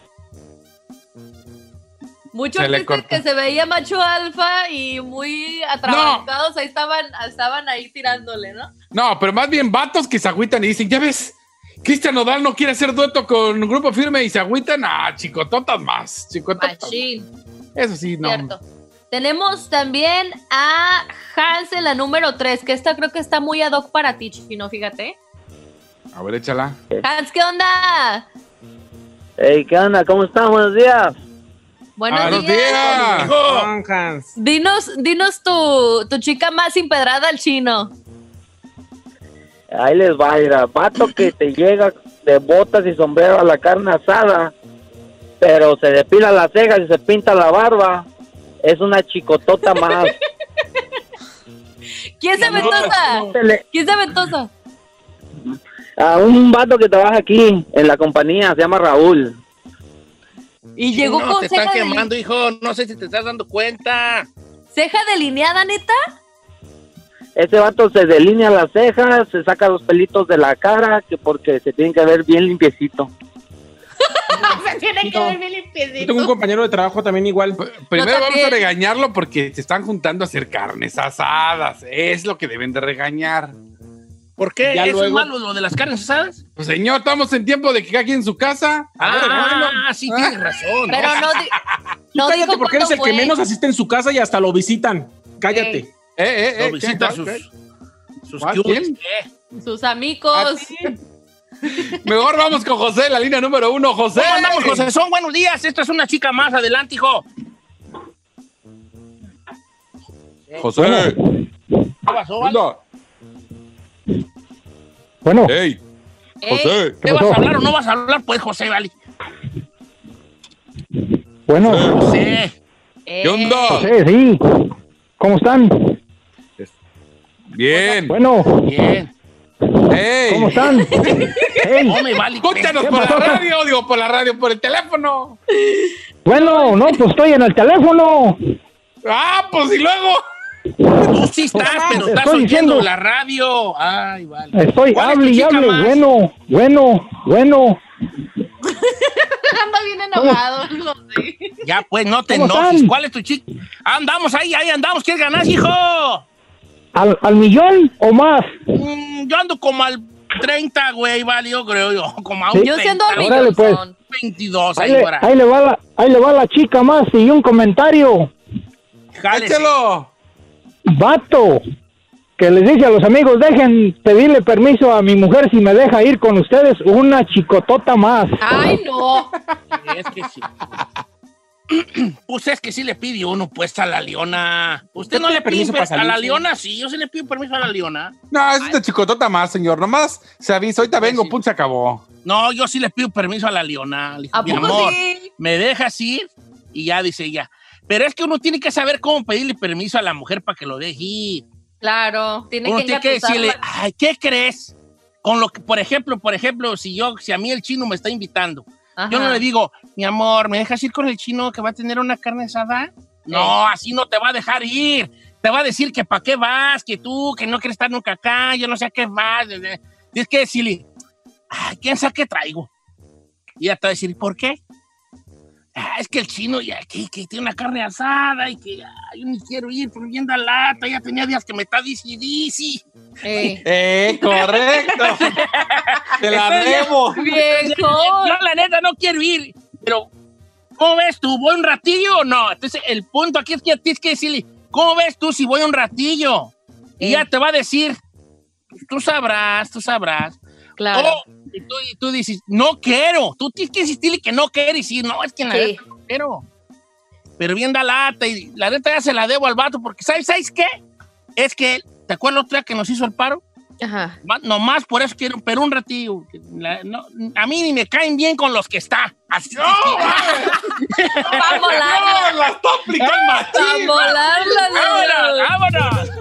Muchos Se le dicen cortó. que se veía macho alfa y muy atrabancados. Ahí estaban, estaban ahí tirándole, ¿no? No, pero más bien vatos que se agüitan y dicen, ya ves, Cristian Nodal no quiere hacer dueto con Grupo Firme y se agüitan. Ah, chicototas más. Chicototas. Machín. Eso sí, no. Cierto. Tenemos también a Hans en la número tres, que esta creo que está muy ad hoc para ti, Chino, fíjate. A ver, échala. Hans, ¿qué onda? Hey, ¿qué onda? ¿Cómo están? Buenos días. Buenos, Buenos días. días. Don Hans. Dinos, dinos tu, tu chica más empedrada al Chino. Ahí les va a ir a vato que te llega de botas y sombrero a la carne asada, pero se depila las cejas y se pinta la barba. Es una chicotota más. ¿Quién se ventosa? ¿Quién se ventosa? A un vato que trabaja aquí en la compañía, se llama Raúl. Y llegó no, con te ceja están de quemando, hijo. No sé si te estás dando cuenta. ¿Ceja delineada, neta? Ese vato se delinea las cejas, se saca los pelitos de la cara, que porque se tienen que ver bien limpiecito. Se tiene que ver bien limpiecito. Yo tengo un compañero de trabajo también igual. Primero Yo vamos también. a regañarlo porque se están juntando a hacer carnes asadas. Es lo que deben de regañar. ¿Por qué? Ya ¿Eso luego- es malo, lo de las carnes asadas? Pues señor, estamos en tiempo de que cada quien en su casa. A ver, regáñalo. Ah, sí, tienes razón. Pero no, di- no Cállate dijo porque eres cuándo el que fue. menos asiste en su casa y hasta lo visitan. Cállate. Ey. Eh, eh, eh. Lo visita ¿qué? sus, ¿Qué? sus ¿Cuál? cubos, ¿Quién? ¿qué? Sus amigos. Mejor vamos con José, la línea número uno. José. ¿Cómo andamos, José? Son buenos días. Esta es una chica más. Adelante, hijo. José. ¿Qué pasó, vale? Bueno, Hey, Ey, José. ¿Qué vas a hablar o no vas a hablar? Pues, José, vale. bueno, José. ey. ¿Qué onda? sí, sí. ¿Cómo están? Bien. Bueno, Bien. Hey. ¿cómo están? Hey, No me vale. Escúchanos ¿Qué por la pasó? radio, digo, por la radio, por el teléfono. bueno, no, pues estoy en el teléfono. Ah, pues y luego. Tú sí estás, pero Te estás estoy oyendo diciendo. la radio. Ay, vale. Estoy, ¿Cuál es tu hable y chica hable. más? Bueno, bueno, bueno. Anda bien enojado, José. Ya, pues, no te ¿Cómo enojes. están? ¿Cuál es tu chica? Andamos ahí, ahí andamos. ¿Quieres ganar, hijo? ¿Al, al millón o más? Mm, yo ando como al treinta, güey, vale, yo creo yo. Como a un Sí. Yo siendo treinta, amigo. Órale, pues. veintidós, Ahí ahí, le, para. ahí le va la, ahí le va la chica más y un comentario. Jálese. Échelo. Vato, que les dice a los amigos, dejen pedirle permiso a mi mujer si me deja ir con ustedes una chicotota más. Ay, no. Es que sí. Pues es que sí le pide uno, pues, a la Leona. ¿Usted ¿Usted no pide le pide permiso per- para a la salir? Leona? Sí, yo sí le pido permiso a la Leona. No, es de chicotota más, señor. Nomás se avisa. Ahorita vengo, sí. pum, se acabó. No, yo sí le pido permiso a la Leona. Le digo, ¿A mi poco amor, sí? ¿me dejas ir? Y ya dice ella. Pero es que uno tiene que saber cómo pedirle permiso a la mujer para que lo deje ir. Claro, tiene Uno que tiene que decirle, engatusarla. ay, ¿qué crees? Con lo que, por ejemplo, por ejemplo, si yo, si a mí el chino me está invitando, Ajá. yo no le digo, mi amor, ¿me dejas ir con el chino que va a tener una carne asada? No, así no te va a dejar ir. Te va a decir que para qué vas, que tú, que no quieres estar nunca acá, yo no sé a qué vas. Tienes que decirle, ay, ¿quién sabe qué traigo? Y ella te va a decir, ¿por qué? Ah, es que el chino ya que, que tiene una carne asada y que ay, yo ni quiero ir por viendo lata, ya tenía días que me está dici, dici. Ey. Eh, correcto. Te la Entonces, debo. Viejo. Yo la neta no quiero ir, pero ¿cómo ves tú? ¿Voy un ratillo o no? Entonces el punto aquí es que tienes que decirle, ¿cómo ves tú si voy un ratillo? Y Eh. ya te va a decir, tú sabrás, tú sabrás. Claro. O, y, tú, y tú dices, no quiero. Tú tienes que insistirle que no quieres y no, es que en la Sí. neta no quiero. Pero bien da lata y la neta ya se la debo al vato porque ¿sabes, ¿sabes qué? Es que, ¿te acuerdas otra que nos hizo el paro? Ajá. Ma- Nomás por eso quiero, pero un ratillo. La- no, a mí ni me caen bien con los que está. Así ¡No! Va a volar. ¡No! ¡La está aplicando A machín! volar la ¡Vámonos! ¡Vámonos!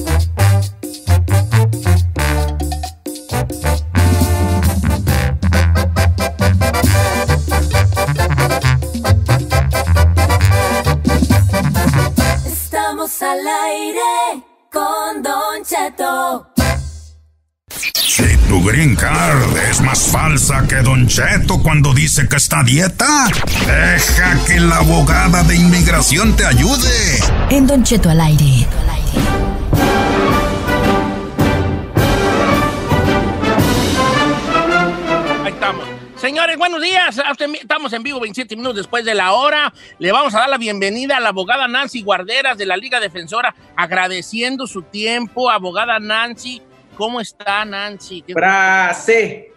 Estamos al aire con Don Cheto. Si tu green card es más falsa que Don Cheto cuando dice que está a dieta, deja que la abogada de inmigración te ayude. En Don Cheto al aire. Señores, buenos días. Estamos en vivo veintisiete minutos después de la hora. Le vamos a dar la bienvenida a la abogada Nancy Guarderas de la Liga Defensora, agradeciendo su tiempo. Abogada Nancy, ¿cómo está, Nancy? Frase.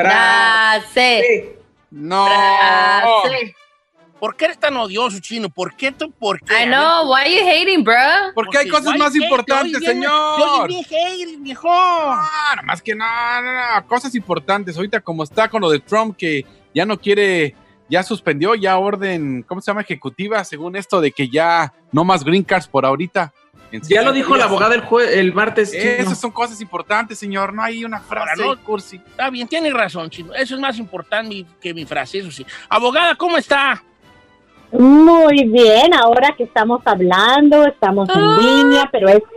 Frase. No. Frase. ¿Por qué eres tan odioso, Chino? ¿Por qué tú? ¿Por qué? I know, why are you hating, bro? Porque hay cosas más importantes, señor. Yo soy bien hater, viejo. No, nada más que no, no, no, cosas importantes. Ahorita como está con lo de Trump, que ya no quiere, ya suspendió, ya orden, ¿cómo se llama? Ejecutiva, según esto de que ya no más green cards por ahorita. Ya lo dijo la abogada el, jue el martes. Esas Chino. Son cosas importantes, señor. No hay una frase no, cursi. Está bien, tiene razón, Chino. Eso es más importante que mi frase, eso sí. Abogada, ¿cómo está? Muy bien, ahora que estamos hablando, estamos en ah. línea, pero es,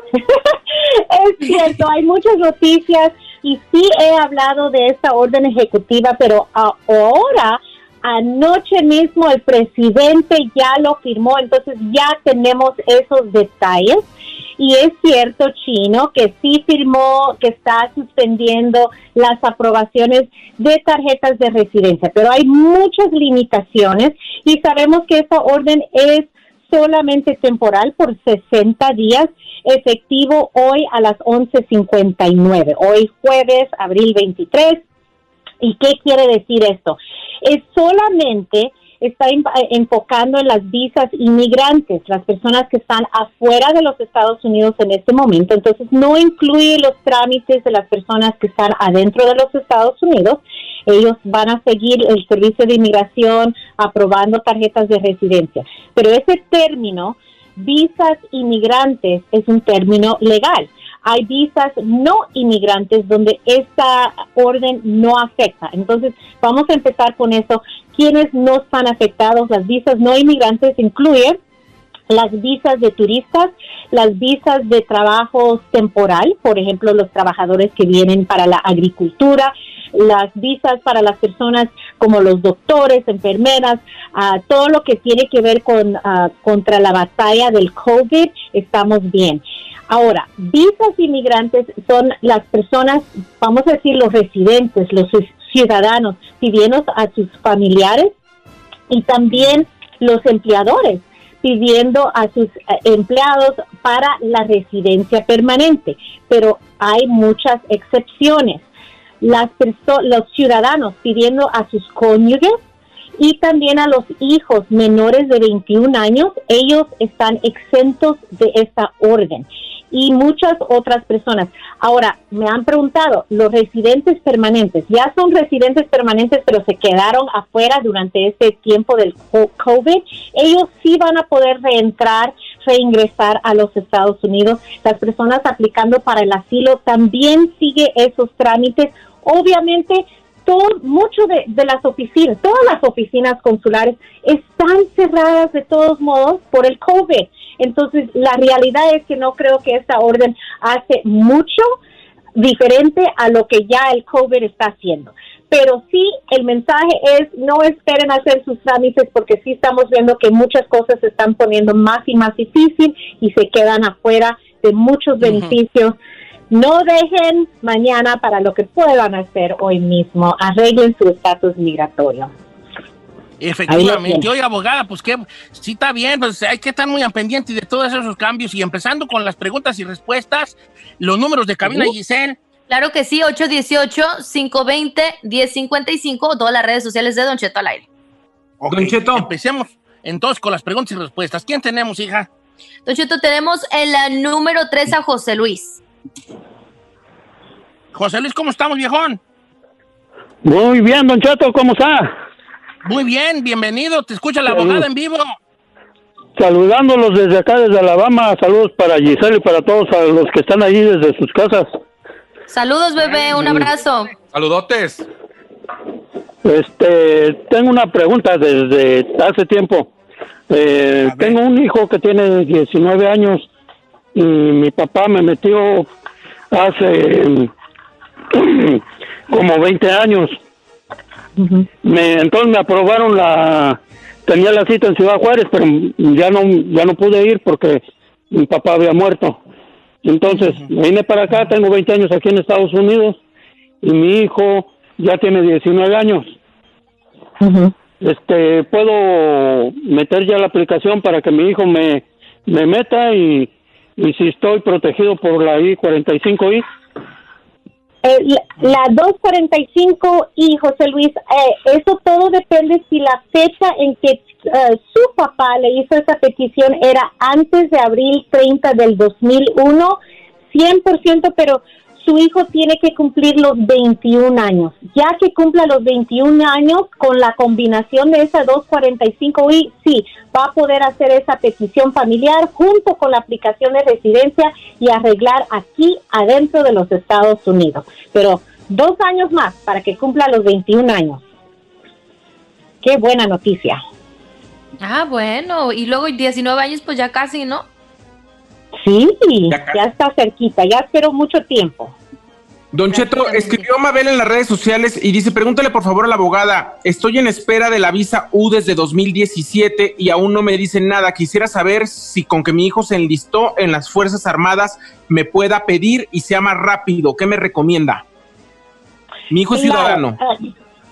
es cierto, hay muchas noticias y sí he hablado de esta orden ejecutiva, pero ahora, anoche mismo el presidente ya lo firmó, entonces ya tenemos esos detalles. Y es cierto, Chino, que sí firmó, que está suspendiendo las aprobaciones de tarjetas de residencia, pero hay muchas limitaciones y sabemos que esta orden es solamente temporal por sesenta días, efectivo hoy a las once cincuenta y nueve, hoy jueves, abril veintitrés. ¿Y qué quiere decir esto? Es solamente... está enfocando en las visas inmigrantes, las personas que están afuera de los Estados Unidos en este momento, entonces no incluye los trámites de las personas que están adentro de los Estados Unidos. Ellos van a seguir el servicio de inmigración aprobando tarjetas de residencia, pero ese término, visas inmigrantes, es un término legal. Hay visas no inmigrantes donde esta orden no afecta. Entonces, vamos a empezar con eso. ¿Quiénes no están afectados? Las visas no inmigrantes incluyen las visas de turistas, las visas de trabajo temporal, por ejemplo, los trabajadores que vienen para la agricultura, las visas para las personas como los doctores, enfermeras, uh, todo lo que tiene que ver con uh, contra la batalla del COVID, estamos bien. Ahora, visas inmigrantes son las personas, vamos a decir, los residentes, los ciudadanos, pidiendo a sus familiares y también los empleadores pidiendo a sus empleados para la residencia permanente. Pero hay muchas excepciones. Las perso- los ciudadanos pidiendo a sus cónyuges y también a los hijos menores de veintiún años, ellos están exentos de esta orden. Y muchas otras personas. Ahora, me han preguntado, los residentes permanentes, ya son residentes permanentes, pero se quedaron afuera durante este tiempo del COVID, ellos sí van a poder reentrar, reingresar a los Estados Unidos. Las personas aplicando para el asilo también sigue esos trámites. Obviamente, todo, mucho de, de las oficinas, todas las oficinas consulares están cerradas de todos modos por el COVID. Entonces, la realidad es que no creo que esta orden hace mucho diferente a lo que ya el COVID está haciendo. Pero sí, el mensaje es no esperen hacer sus trámites porque sí estamos viendo que muchas cosas se están poniendo más y más difícil y se quedan afuera de muchos beneficios. Uh-huh. No dejen mañana para lo que puedan hacer hoy mismo. Arreglen su estatus migratorio. Efectivamente, oye, abogada, pues que sí está bien, pues hay que estar muy al pendiente de todos esos cambios y empezando con las preguntas y respuestas, los números de cabina, uh-huh. Giselle. Claro que sí, ocho uno ocho, cinco dos cero, uno cero cinco cinco o todas las redes sociales de Don Cheto al aire. Okay. Don Cheto. Empecemos entonces con las preguntas y respuestas. ¿Quién tenemos, hija? Don Cheto, tenemos el uh, número tres a José Luis. José Luis, ¿cómo estamos, viejón? Muy bien, Don Cheto, ¿cómo está? Muy bien, bienvenido, te escucha la abogada en vivo. Saludándolos desde acá, desde Alabama, saludos para Giselle y para todos a los que están allí desde sus casas. Saludos, bebé, un abrazo. Saludotes. Este, tengo una pregunta desde hace tiempo. Eh, tengo un hijo que tiene diecinueve años y mi papá me metió hace como veinte años. Uh-huh. Me, entonces me aprobaron la, tenía la cita en Ciudad Juárez, pero ya no, ya no pude ir porque mi papá había muerto. Entonces uh-huh. me vine para acá, tengo veinte años aquí en Estados Unidos y mi hijo ya tiene diecinueve años. Uh-huh. Este, puedo meter ya la aplicación para que mi hijo me, me meta y, y si estoy protegido por la I cuarenta y cinco I. Eh, la, la doscientos cuarenta y cinco I, José Luis, eh, eso todo depende si la fecha en que uh, su papá le hizo esa petición era antes de abril treinta del dos mil uno, cien por ciento, pero su hijo tiene que cumplir los veintiún años. Ya que cumpla los veintiún años, con la combinación de esa doscientos cuarenta y cinco I, sí, va a poder hacer esa petición familiar junto con la aplicación de residencia y arreglar aquí adentro de los Estados Unidos. Pero dos años más para que cumpla los veintiún años. Qué buena noticia. Ah, bueno, y luego diecinueve años, pues ya casi, ¿no? Sí, ya, ya está cerquita, ya espero mucho tiempo. Don Cheto, escribió Mabel en las redes sociales y dice, pregúntale por favor a la abogada, estoy en espera de la visa U desde dos mil diecisiete y aún no me dicen nada. Quisiera saber si con que mi hijo se enlistó en las Fuerzas Armadas me pueda pedir y sea más rápido. ¿Qué me recomienda? Mi hijo es Claro, ciudadano. Uh,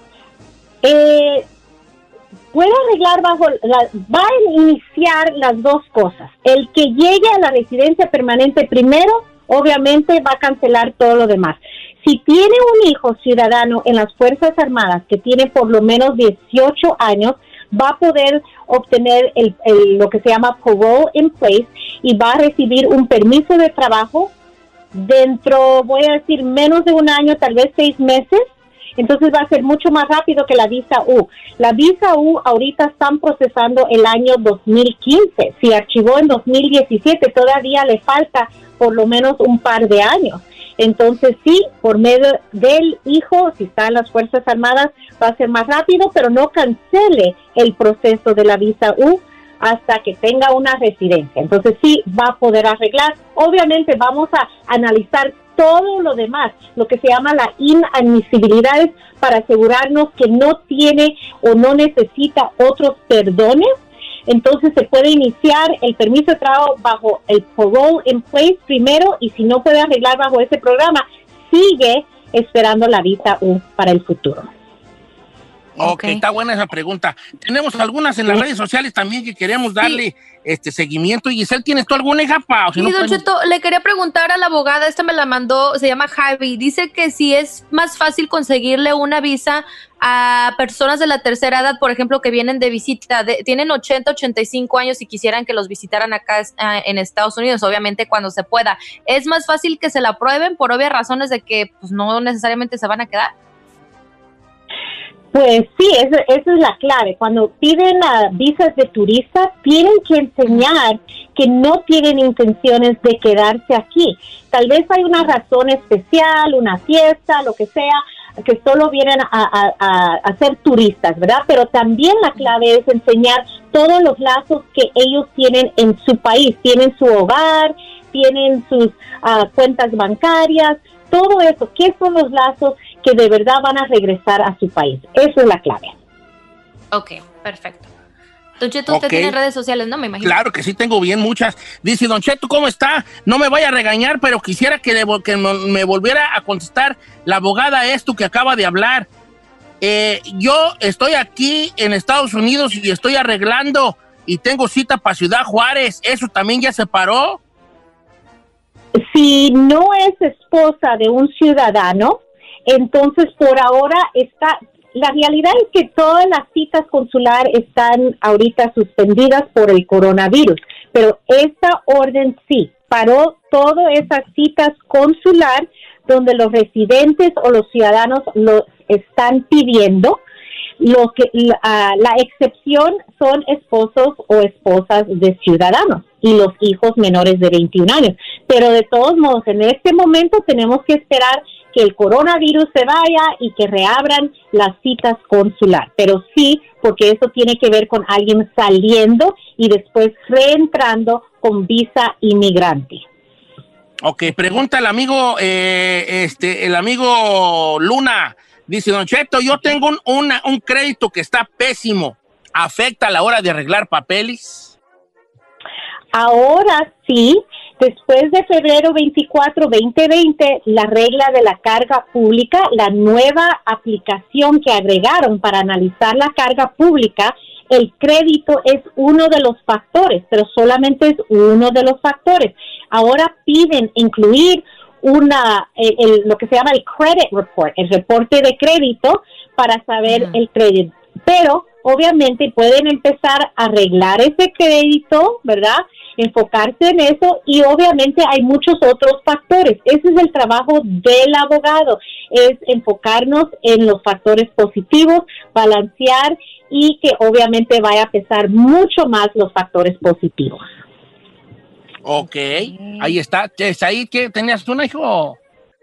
eh, puede arreglar bajo, la, va a iniciar las dos cosas. El que llegue a la residencia permanente primero, obviamente va a cancelar todo lo demás. Si tiene un hijo ciudadano en las Fuerzas Armadas que tiene por lo menos dieciocho años, va a poder obtener el, el, lo que se llama parole in place y va a recibir un permiso de trabajo dentro, voy a decir, menos de un año, tal vez seis meses. Entonces va a ser mucho más rápido que la visa U. La visa U ahorita están procesando el año dos mil quince. Si archivó en dos mil diecisiete, todavía le falta por lo menos un par de años. Entonces sí, por medio del hijo, si está en las Fuerzas Armadas, va a ser más rápido, pero no cancele el proceso de la visa U hasta que tenga una residencia. Entonces sí, va a poder arreglar. Obviamente vamos a analizar todo lo demás, lo que se llama la inadmisibilidad, para asegurarnos que no tiene o no necesita otros perdones. Entonces se puede iniciar el permiso de trabajo bajo el parole in place primero, y si no puede arreglar bajo ese programa, sigue esperando la visa U para el futuro. Ok, okay, está buena esa pregunta. Tenemos algunas en las redes sociales también que queremos darle sí. este seguimiento. Y Giselle, ¿tienes tú alguna, hija? Pa, o si sí, no Don Cheto, le quería preguntar a la abogada, esta me la mandó, se llama Javi, dice que si es más fácil conseguirle una visa a personas de la tercera edad, por ejemplo, que vienen de visita, de, tienen ochenta, ochenta y cinco años y quisieran que los visitaran acá uh, en Estados Unidos, obviamente cuando se pueda. ¿Es más fácil que se la aprueben por obvias razones de que pues, no necesariamente se van a quedar? Pues sí, esa es la clave. Cuando piden uh, visas de turista, tienen que enseñar que no tienen intenciones de quedarse aquí. Tal vez hay una razón especial, una fiesta, lo que sea, que solo vienen a, a, a, a ser turistas, ¿verdad? Pero también la clave es enseñar todos los lazos que ellos tienen en su país. Tienen su hogar, tienen sus uh, cuentas bancarias, todo eso. ¿Qué son los lazos que de verdad van a regresar a su país? Eso es la clave. Ok, perfecto. Don Cheto, usted okay. tiene redes sociales, ¿no? Me imagino. Claro que sí, tengo bien muchas. Dice, Don Cheto, ¿cómo está? No me vaya a regañar, pero quisiera que, le, que me volviera a contestar la abogada esto que acaba de hablar. Eh, yo estoy aquí en Estados Unidos y estoy arreglando y tengo cita para Ciudad Juárez. ¿Eso también ya se paró? Si no es esposa de un ciudadano, entonces por ahora está... La realidad es que todas las citas consulares están ahorita suspendidas por el coronavirus, pero esta orden sí paró todas esas citas consular donde los residentes o los ciudadanos lo están pidiendo. Lo que la, la excepción son esposos o esposas de ciudadanos y los hijos menores de veintiún años. Pero de todos modos, en este momento tenemos que esperar que el coronavirus se vaya y que reabran las citas consular. Pero sí, porque eso tiene que ver con alguien saliendo y después reentrando con visa inmigrante. Ok, pregunta el amigo, eh, este, el amigo Luna. Dice, Don Cheto, yo tengo un, una, un crédito que está pésimo. ¿Afecta a la hora de arreglar papeles? Ahora sí. Después de febrero veinticuatro, veinte veinte, la regla de la carga pública, la nueva aplicación que agregaron para analizar la carga pública, el crédito es uno de los factores, pero solamente es uno de los factores. Ahora piden incluir una el, el, lo que se llama el credit report, el reporte de crédito para saber uh-huh. el crédito. Pero obviamente pueden empezar a arreglar ese crédito, ¿verdad? Enfocarse en eso y obviamente hay muchos otros factores. Ese es el trabajo del abogado, es enfocarnos en los factores positivos, balancear y que obviamente vaya a pesar mucho más los factores positivos. Ok, ahí está. ¿Es ahí que tenías un hijo?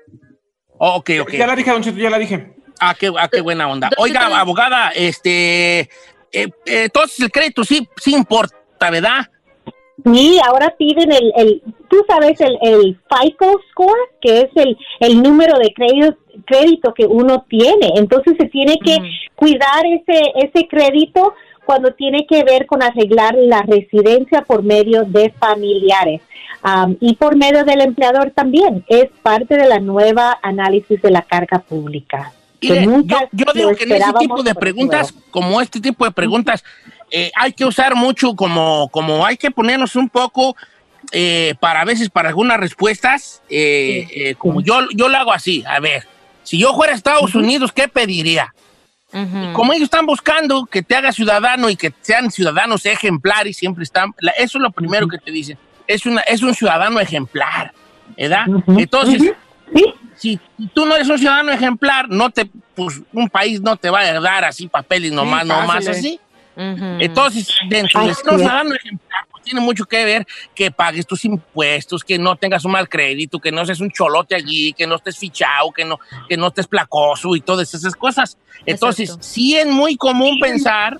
Ok, ok. Ya la dije, Don Cheto, ya la dije. Ah, qué, ah, qué buena onda. Oiga, abogada, este, eh, eh, entonces el crédito sí, sí importa, ¿verdad? Sí, ahora piden el, el tú sabes, el, el FICO score, que es el, el número de crédito, crédito que uno tiene. Entonces se tiene que mm. cuidar ese, ese crédito cuando tiene que ver con arreglar la residencia por medio de familiares. Um, y por medio del empleador también. Es parte de la nueva análisis de la carga pública. Mire, yo, yo digo que en ese tipo de preguntas, como este tipo de preguntas, eh, hay que usar mucho, como, como hay que ponernos un poco, eh, para a veces, para algunas respuestas, eh, sí. eh, como yo, yo lo hago así, a ver, si yo fuera a Estados uh-huh. Unidos, ¿qué pediría? Uh-huh. Como ellos están buscando que te hagas ciudadano y que sean ciudadanos ejemplares, siempre están, la, eso es lo primero uh-huh. que te dicen, es, una, es un ciudadano ejemplar, ¿verdad? Uh-huh. Entonces... Uh-huh. ¿Sí? Si tú no eres un ciudadano ejemplar, no te, pues un país no te va a dar así papeles nomás, sí, nomás así. Uh-huh. Entonces, dentro Ay, de ser un ciudadano ejemplar, pues tiene mucho que ver que pagues tus impuestos, que no tengas un mal crédito, que no seas un cholote allí, que no estés fichado, que no, que no estés placoso y todas esas cosas. Entonces, Exacto. sí es muy común pensar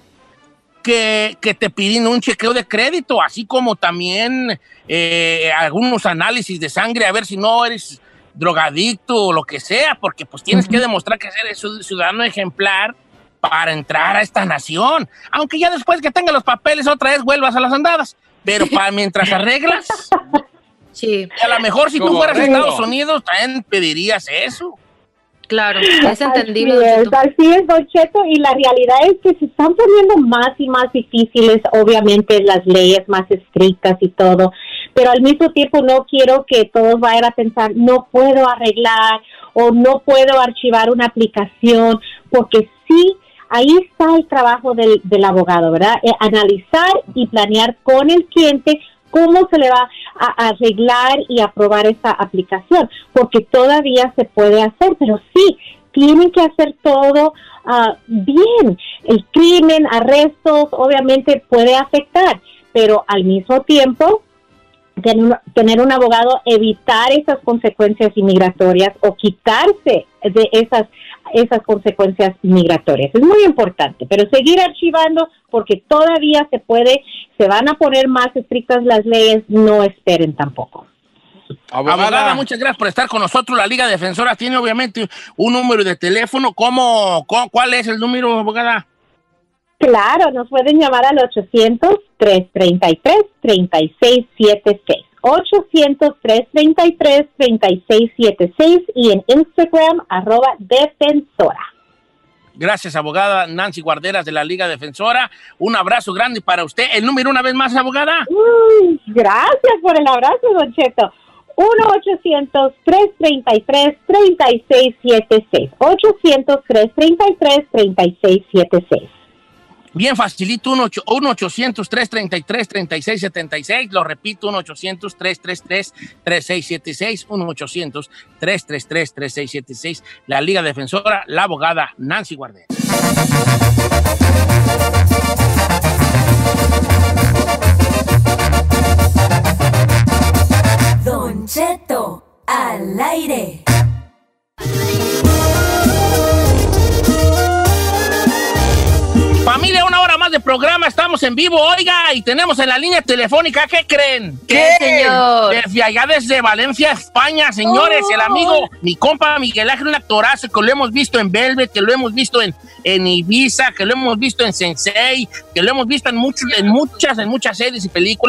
que, que te piden un chequeo de crédito, así como también eh, algunos análisis de sangre, a ver si no eres drogadicto o lo que sea, porque pues tienes uh-huh. que demostrar que eres un ciudadano ejemplar para entrar a esta nación, aunque ya después que tengas los papeles otra vez vuelvas a las andadas, pero para mientras arreglas, sí. a lo mejor si tú fueras a Estados Unidos también pedirías eso. Claro, es entendible. Así es, así es, Don Cheto, y la realidad es que se están poniendo más y más difíciles, obviamente, las leyes más estrictas y todo, pero al mismo tiempo no quiero que todos vayan a pensar, no puedo arreglar o no puedo archivar una aplicación, porque sí, ahí está el trabajo del, del abogado, ¿verdad? Eh, analizar y planear con el cliente cómo se le va a arreglar y aprobar esa aplicación, porque todavía se puede hacer, pero sí, tienen que hacer todo uh, bien. El crimen, arrestos, obviamente puede afectar, pero al mismo tiempo, tener, tener un abogado, evitar esas consecuencias inmigratorias o quitarse de esas esas consecuencias migratorias. Es muy importante, pero seguir archivando porque todavía se puede, se van a poner más estrictas las leyes, no esperen tampoco. Abogada, Abogada muchas gracias por estar con nosotros. La Liga Defensora tiene obviamente un número de teléfono. ¿Cómo, cómo, ¿Cuál es el número, abogada? Claro, nos pueden llamar al ochocientos, tres treinta y tres, treinta y seis setenta y seis. ochocientos, tres treinta y tres, treinta y seis setenta y seis y en Instagram, arroba defensora. Gracias, abogada Nancy Guarderas de la Liga Defensora. Un abrazo grande para usted. El número una vez más, abogada. Uy, gracias por el abrazo, Don Cheto. uno ochocientos, tres treinta y tres, treinta y seis setenta y seis. ochocientos, tres treinta y tres, treinta y seis setenta y seis. Bien facilito, uno ochocientos, tres treinta y tres, treinta y seis setenta y seis. Lo repito, uno ochocientos, tres treinta y tres, treinta y seis setenta y seis. uno ochocientos, tres treinta y tres, treinta y seis setenta y seis. La Liga Defensora, la abogada Nancy Guarderas. Don Cheto, al aire. Familia, una hora más de programa, estamos en vivo, oiga, y tenemos en la línea telefónica, ¿qué creen? ¿Qué, señor? Desde allá, desde Valencia, España, señores, oh. el amigo, mi compa Miguel Ángel, un actorazo que lo hemos visto en Velvet, que lo hemos visto en, en Ibiza, que lo hemos visto en Sensei, que lo hemos visto en, mucho, en muchas, en muchas series y películas,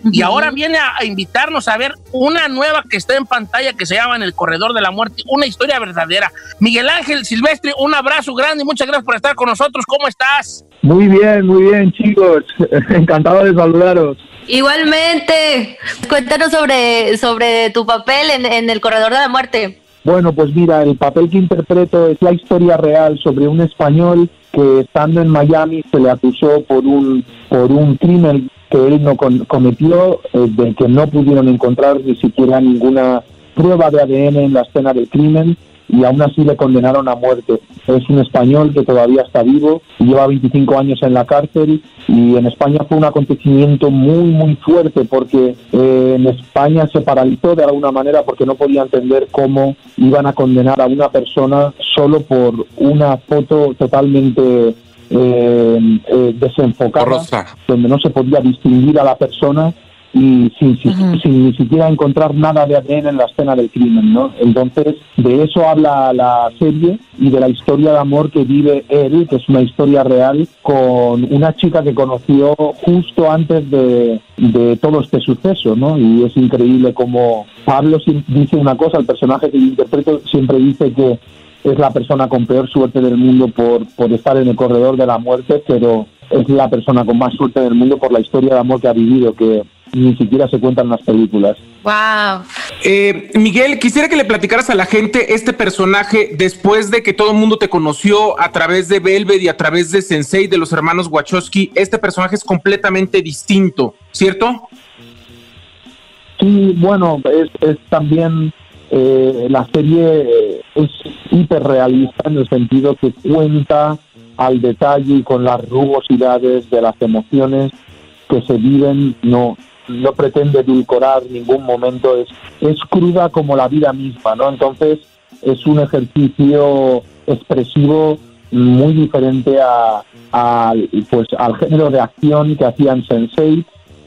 y ahora viene a, a invitarnos a ver una nueva que está en pantalla que se llama En el Corredor de la Muerte, una historia verdadera. Miguel Ángel Silvestre, un abrazo grande y muchas gracias por estar con nosotros. ¿Cómo estás? Muy bien, muy bien, chicos. Encantado de saludaros. Igualmente. Cuéntanos sobre, sobre tu papel en, en El Corredor de la Muerte. Bueno, pues mira, el papel que interpreto es la historia real sobre un español que estando en Miami se le acusó por un por un crimen que él no con, cometió, eh, del que no pudieron encontrar ni siquiera ninguna prueba de A D N en la escena del crimen, y aún así le condenaron a muerte. Es un español que todavía está vivo, lleva veinticinco años en la cárcel, y en España fue un acontecimiento muy, muy fuerte porque eh, en España se paralizó de alguna manera porque no podía entender cómo iban a condenar a una persona solo por una foto totalmente eh, eh, desenfocada, Rosa. donde no se podía distinguir a la persona y sin, sin, uh-huh. sin ni siquiera encontrar nada de A D N en la escena del crimen, ¿no? Entonces, de eso habla la serie y de la historia de amor que vive él, que es una historia real, con una chica que conoció justo antes de, de todo este suceso, ¿no? Y es increíble como Pablo dice una cosa, el personaje que yo interpreto siempre dice que es la persona con peor suerte del mundo por, por estar en el corredor de la muerte, pero es la persona con más suerte del mundo por la historia de amor que ha vivido, que ni siquiera se cuentan las películas. Wow. Eh, Miguel, quisiera que le platicaras a la gente este personaje después de que todo el mundo te conoció a través de Velvet y a través de Sense eight, de los hermanos Wachowski. Este personaje es completamente distinto, ¿cierto? Sí, bueno, es, es también eh, la serie es hiperrealista en el sentido que cuenta al detalle y con las rugosidades de las emociones que se viven, no no pretende edulcorar ningún momento, es, es cruda como la vida misma, ¿no? Entonces es un ejercicio expresivo muy diferente a, a pues al género de acción que hacían Sense eight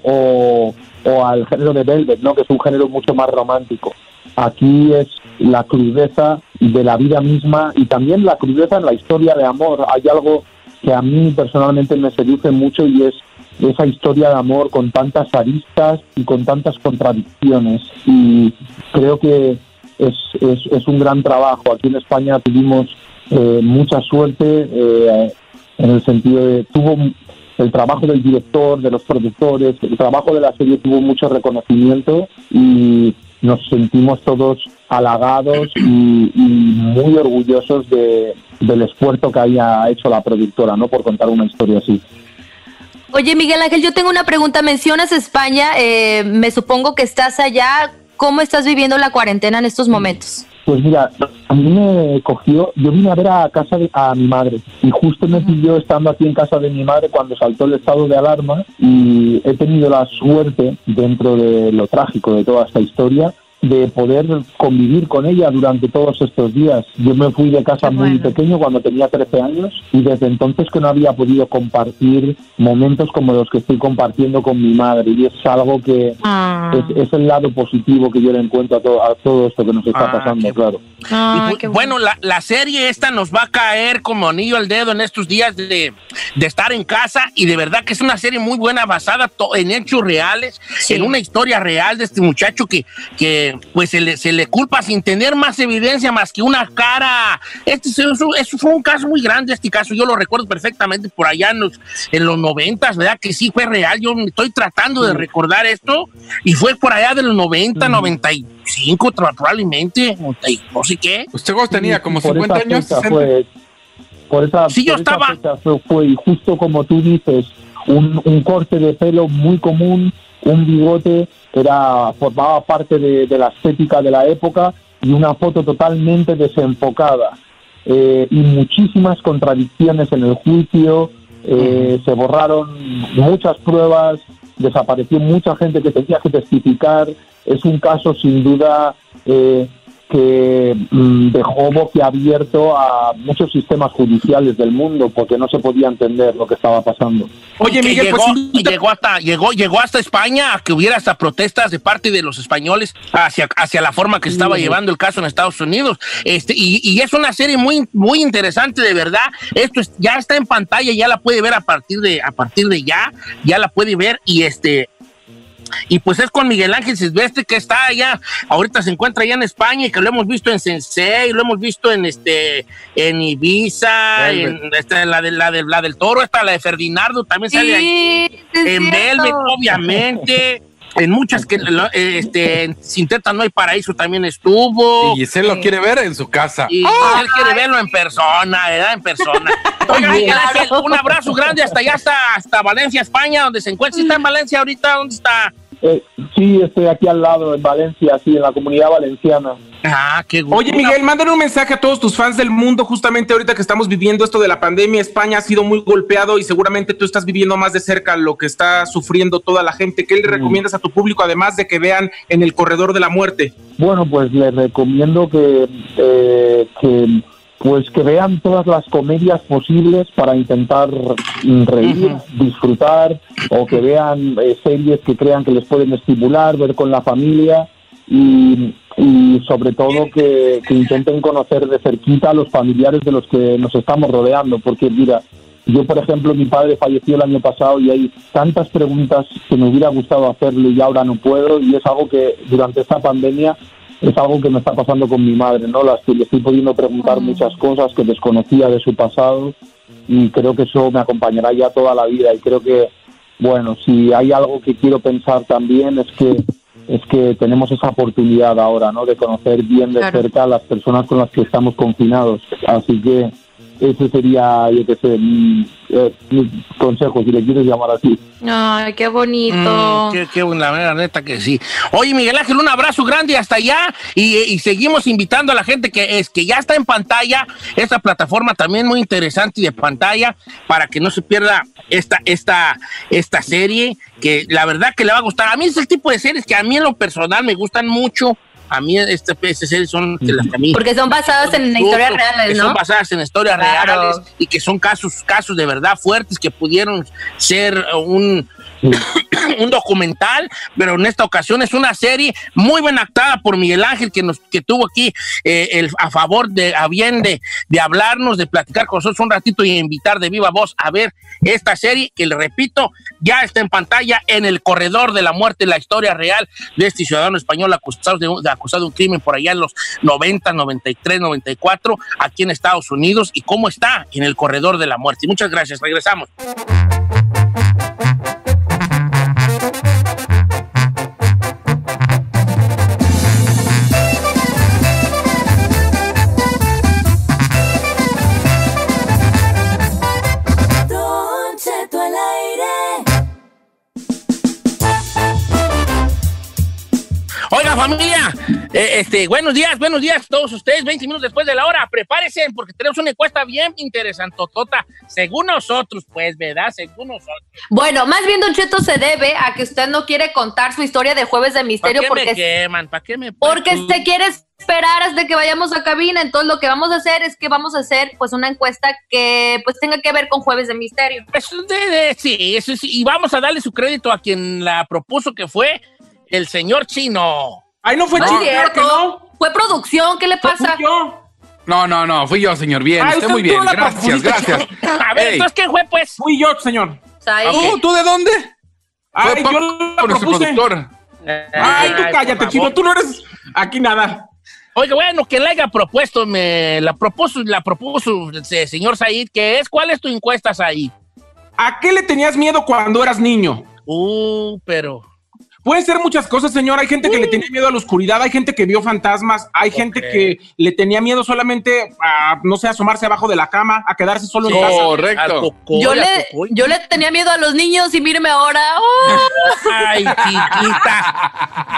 o, o al género de Velvet, ¿no? Que es un género mucho más romántico. Aquí es la crudeza de la vida misma y también la crudeza en la historia de amor. Hay algo que a mí personalmente me seduce mucho y es esa historia de amor con tantas aristas y con tantas contradicciones, y creo que es, es, es un gran trabajo. Aquí en España tuvimos eh, mucha suerte eh, en el sentido de tuvo el trabajo del director, de los productores, el trabajo de la serie tuvo mucho reconocimiento y nos sentimos todos halagados y, y muy orgullosos de, del esfuerzo que haya hecho la productora, ¿no? Por contar una historia así. Oye, Miguel Ángel, yo tengo una pregunta. Mencionas España, eh, me supongo que estás allá. ¿Cómo estás viviendo la cuarentena en estos momentos? Pues mira, a mí me cogió, yo vine a ver a casa de, a mi madre y justo me pilló estando aquí en casa de mi madre cuando saltó el estado de alarma, y he tenido la suerte, dentro de lo trágico de toda esta historia, de poder convivir con ella durante todos estos días. Yo me fui de casa muy bueno. pequeño cuando tenía trece años y desde entonces que no había podido compartir momentos como los que estoy compartiendo con mi madre, y es algo que ah. es, es el lado positivo que yo le encuentro a, to, a todo esto que nos está ah, pasando, qué... claro. Ah, y, bueno, la, la serie esta nos va a caer como anillo al dedo en estos días de, de estar en casa, y de verdad que es una serie muy buena, basada to, en hechos reales, sí. en una historia real de este muchacho que, que pues se le, se le culpa sin tener más evidencia más que una cara. Este eso, eso fue un caso muy grande, este caso, yo lo recuerdo perfectamente por allá en los, en los noventas, ¿verdad? Que sí fue real, yo me estoy tratando de recordar esto, y fue por allá de los noventa, mm. noventa y cinco probablemente, no sé qué. ¿Usted tenía como por cincuenta años? Fue, por esa, sí, yo por estaba. Esa fue, fue justo como tú dices, un, un corte de pelo muy común, un bigote, era formaba parte de, de la estética de la época, y una foto totalmente desenfocada, eh, y muchísimas contradicciones en el juicio, eh, uh-huh. se borraron muchas pruebas, desapareció mucha gente que tenía que testificar. Es un caso sin duda eh, que mm, dejó boquiabierto a muchos sistemas judiciales del mundo porque no se podía entender lo que estaba pasando. Oye, Miguel, llegó, pues, llegó hasta llegó llegó hasta España a que hubiera hasta protestas de parte de los españoles hacia, hacia la forma que se estaba sí. llevando el caso en Estados Unidos. Este y, y es una serie muy muy interesante, de verdad. Esto es, ya está en pantalla, ya la puede ver a partir de a partir de ya, ya la puede ver, y este y pues es con Miguel Ángel Silvestre, que está allá, ahorita se encuentra allá en España, y que lo hemos visto en Sensei, lo hemos visto en este en Ibiza, en este, la, de, la, de, la del Toro, esta, la de Ferdinando, también sale Sí, ahí, es en cierto. Velvet, obviamente. En muchas que este, en Sin Teta No Hay Paraíso también estuvo. Y Giselle lo quiere ver en su casa. Y Giselle quiere verlo en persona, ¿verdad? En persona. Oiga, Miguel Ángel, un abrazo grande hasta allá, hasta, hasta Valencia, España, donde se encuentra. ¿Sí está en Valencia ahorita? ¿Dónde está? Eh, sí, estoy aquí al lado, en Valencia, sí, en la Comunidad Valenciana. Ah, qué gusto. Oye, Miguel, mándale un mensaje a todos tus fans del mundo, justamente ahorita que estamos viviendo esto de la pandemia. España ha sido muy golpeado y seguramente tú estás viviendo más de cerca lo que está sufriendo toda la gente. ¿Qué le Mm. recomiendas a tu público, además de que vean En el Corredor de la Muerte? Bueno, pues les recomiendo que, eh, que pues que vean todas las comedias posibles para intentar mm, reír, disfrutar, o que vean eh, series que crean que les pueden estimular, ver con la familia, y, y sobre todo que, que intenten conocer de cerquita a los familiares de los que nos estamos rodeando, porque mira, yo por ejemplo, mi padre falleció el año pasado y hay tantas preguntas que me hubiera gustado hacerle y ahora no puedo, y es algo que durante esta pandemia es algo que me está pasando con mi madre, ¿no? La estoy, le estoy pudiendo preguntar muchas cosas que desconocía de su pasado, y creo que eso me acompañará ya toda la vida. Y creo que, bueno, si hay algo que quiero pensar también es que es que tenemos esa oportunidad ahora, ¿no? De conocer bien de Claro. cerca a las personas con las que estamos confinados. Así que ese sería, yo qué sé, mi, eh, mi consejo, si le quieres llamar así. Ay, qué bonito. Mm, qué, qué buena, la neta que sí. Oye, Miguel Ángel, un abrazo grande hasta allá, y, y seguimos invitando a la gente que es que ya está en pantalla, esta plataforma también muy interesante y de pantalla, para que no se pierda esta, esta, esta serie, que la verdad que le va a gustar. A mí es el tipo de series que a mí en lo personal me gustan mucho. A mí este, estas series son de las que a mí... Porque son basadas en historias reales, que ¿no? son basadas en historias Claro. reales, y que son casos, casos de verdad fuertes que pudieron ser un, un documental, pero en esta ocasión es una serie muy bien actada por Miguel Ángel, que nos que tuvo aquí eh, el, a favor de, a bien de, de hablarnos, de platicar con nosotros un ratito y invitar de viva voz a ver esta serie, que le repito, ya está en pantalla, En el Corredor de la Muerte, la historia real de este ciudadano español acusado de, un- de acusado de un crimen por allá en los noventa, noventa y tres, noventa y cuatro, aquí en Estados Unidos, y cómo está En el Corredor de la Muerte. Muchas gracias, regresamos. Don Cheto al aire. Oiga, familia, eh, este, buenos días, buenos días a todos ustedes. veinte minutos después de la hora, prepárense porque tenemos una encuesta bien interesante, Totota, según nosotros, pues, ¿verdad? Según nosotros. Bueno, más bien, Don Cheto, se debe a que usted no quiere contar su historia de Jueves de ¿Para Misterio qué porque, me queman? ¿Para qué me porque se quiere esperar hasta que vayamos a cabina. Entonces, lo que vamos a hacer es que vamos a hacer pues una encuesta que pues tenga que ver con Jueves de Misterio. Eso de, de- sí, eso sí, y vamos a darle su crédito a quien la propuso, que fue el señor Chino. Ay, no fue No, Chino, es claro que cierto. no. Fue producción, ¿qué le pasa? Fui yo. No, no, no, fui yo, señor. Bien, Ay, usted usted muy bien. tú la Gracias, propusiste, gracias. A ver, Ey. entonces, ¿quién fue, pues? Fui yo, señor. Ahí. ¿Tú, ¿Tú de dónde? Ay, Fue yo Paco, la nuestro propuse. productor. Ay, tú por cállate, favor. Chino, tú no eres aquí nada. Oiga, bueno, que la haya propuesto, me la propuso, la propuso el señor Said, que es, ¿cuál es tu encuesta, Said? ¿A qué le tenías miedo cuando eras niño? Uh, pero... Pueden ser muchas cosas, señor. Hay gente que le tenía miedo a la oscuridad, hay gente que vio fantasmas, hay gente que le tenía miedo solamente a, no sé, asomarse abajo de la cama, a quedarse solo Sí, en casa. Correcto. al cocoy, Yo al le, cocoy. yo le tenía miedo a los niños y míreme ahora. ¡Oh! Ay, chiquita.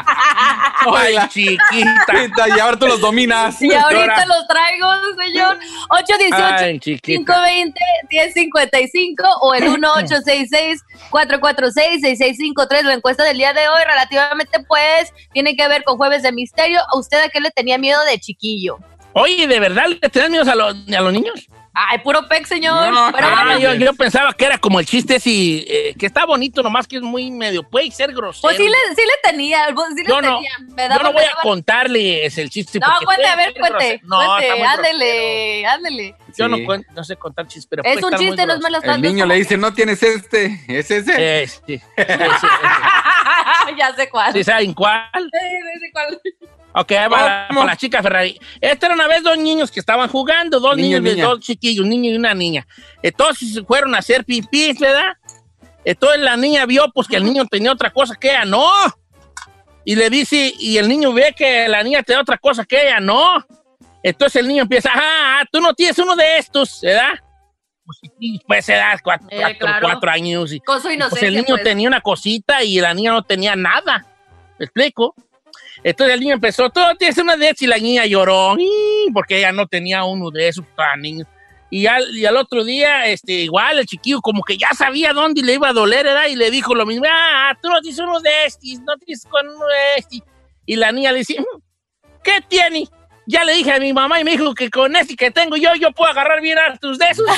Ay, chiquita. Ahorita, y ahora tú los dominas. Y ahorita Ahora. los traigo, señor. ocho Ay, uno ocho, chiquita. cinco dos cero, uno cero cinco cinco o el uno ocho seis seis, cuatro cuatro seis, seis seis cinco tres. La encuesta del día de hoy relativamente pues tiene que ver con Jueves de Misterio. ¿A usted a qué le tenía miedo de chiquillo? Oye, ¿de verdad le tenés miedo a los, a los niños? Ay, puro pec, señor. No, Pero Ah, bueno, yo, yo pensaba que era como el chiste así, eh, que está bonito, nomás que es muy medio, puede ser grosero. pues sí le, sí le tenía, pues sí le Yo no, tenía. Me yo daba- no voy me a daba- contarles el chiste. No, porque cuente, puede a ver, ser cuente. grosero. No, cuente, está muy ándele, ándele. Yo Sí. no, cuen- no sé contar chistes, pero Es puede un estar muy chiste, no es grosero. malas El niño le dice, no tienes este, es ese. Este, ese, ese. Ya ya sé cuál. ¿Sí saben cuál? Sí, sí sé cuál. Ok, ahí va la, para la chica Ferrari. Esta era una vez dos niños que estaban jugando, dos Niño, niños, de niña. dos chiquillos, un niño y una niña. Entonces fueron a hacer pipí, ¿verdad? Entonces la niña vio pues que el niño tenía otra cosa que ella no. Y le dice, y el niño ve que la niña tenía otra cosa que ella no. Entonces el niño empieza, ah, tú no tienes uno de estos, ¿verdad? Pues, y pues se da cuatro, Eh, cuatro, claro. cuatro años. Y, Con su y, pues inocencia, el niño pues. tenía una cosita y la niña no tenía nada. ¿Me explico? Entonces el niño empezó, tú tienes una de esas, y la niña lloró, ¡ii! Porque ella no tenía uno de esos para niños. Y al, y al otro día, este, igual el chiquillo como que ya sabía dónde le iba a doler, ¿verdad? Y le dijo lo mismo, ah, tú no tienes uno de estos, no tienes con uno de estos. Y la niña le dice, ¿qué tiene? Ya le dije a mi mamá y me dijo que con este que tengo yo, yo puedo agarrar bien hartos de esos.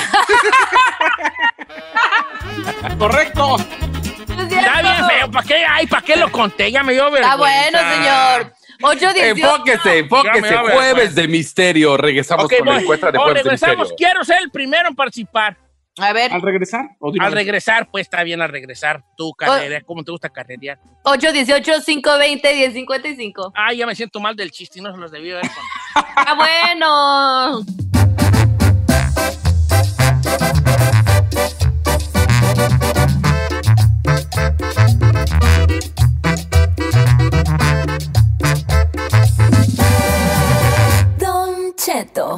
Correcto. Está bien feo, ¿para qué? Ay, ¿para qué lo conté? Ya me dio vergüenza. Está bueno, señor. ocho dieciocho. Enfóquese, enfóquese. Ya me va a ver, Jueves de misterio. Regresamos Ok, con la voy. encuesta de Oh, Jueves de regresamos. Misterio. Quiero ser el primero en participar. A ver, ¿Al regresar? ¿O de una Al vez? regresar, pues está bien al regresar. Tu carrera, ¿cómo te gusta carrerear? ocho dieciocho, cinco veinte, diez cincuenta y cinco. Ay, ya me siento mal del chiste y no se los debí haber contado. ¡Ah, bueno! Don Cheto.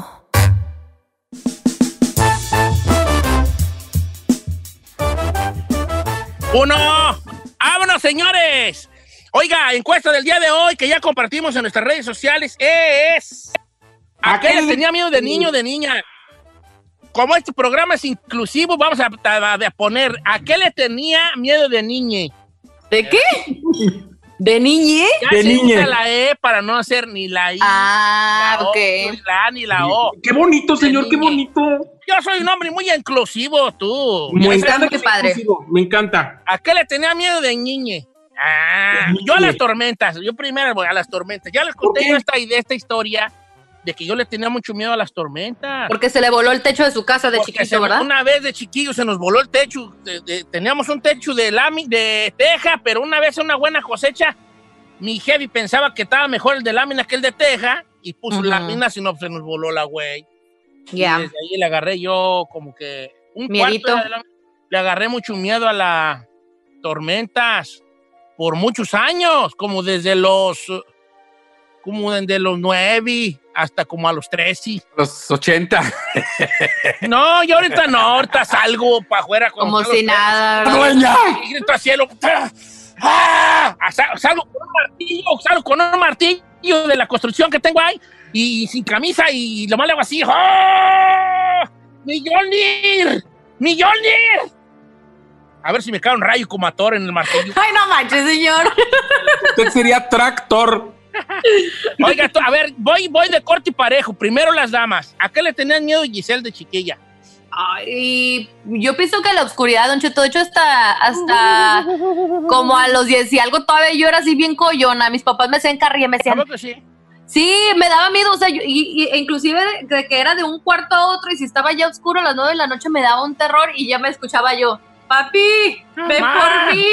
¡Uno! ¡Vámonos, señores! Oiga, encuesta del día de hoy que ya compartimos en nuestras redes sociales es... ¿A qué le tenía miedo de niño o de niña? Como este programa es inclusivo, vamos a, a- a poner ¿a qué le tenía miedo de niñe? ¿De qué? ¿De niñe? Ya De se niñe. usa la E para no hacer ni la I, Ah, la O, ok. ni la A, ni la O. Qué bonito, señor, De qué niñe. bonito. Yo soy un hombre muy inclusivo, tú. Me Ya encanta sabes, que qué sea padre. inclusivo, me encanta. ¿A qué le tenía miedo de niñe? Ah, De yo a niñe. las tormentas. Yo primero voy a las tormentas. Ya les conté qué? yo esta idea, esta historia de que yo le tenía mucho miedo a las tormentas. Porque se le voló el techo de su casa de Porque se chiquito, nos- ¿verdad? Una vez de chiquillo se nos voló el techo. de- de- teníamos un techo de, lami- de teja, pero una vez una buena cosecha, mi heavy pensaba que estaba mejor el de lámina que el de teja y puso Ujú. lámina, si no se nos voló la güey. Ya. Y desde ahí le agarré yo como que un Miedito. cuarto de la- le agarré mucho miedo a las tormentas por muchos años, como desde los uh, como desde los nueve hasta como a los trece. Los ochenta. No, yo ahorita no, ahorita salgo para afuera con Como los si pelos nada. feos, ¡Dueña! y grito al cielo. ¡Ah! Sal- Salgo con un martillo, salgo con un martillo de la construcción que tengo ahí y sin camisa y lo más le hago así. ¡Ah! ¡Millonir! ¡Millonir! A ver si me cae un rayo como a Thor en el martillo. Ay, no manches, señor. Usted sería tractor. Oiga, tú, a ver, voy, voy de corte y parejo. Primero las damas. ¿A qué le tenían miedo Giselle de chiquilla? Ay, yo pienso que la oscuridad, Don Cheto, de hecho hasta, hasta como a los diez y algo todavía yo era así bien coyona. Mis papás me hacían carrilla, me decían, ¿Sabes que sí? sí, me daba miedo, o sea, yo- y, y- e inclusive de, de que era de un cuarto a otro y si estaba ya oscuro a las nueve de la noche me daba un terror y ya me escuchaba yo, papi, ven Mamá. por mí.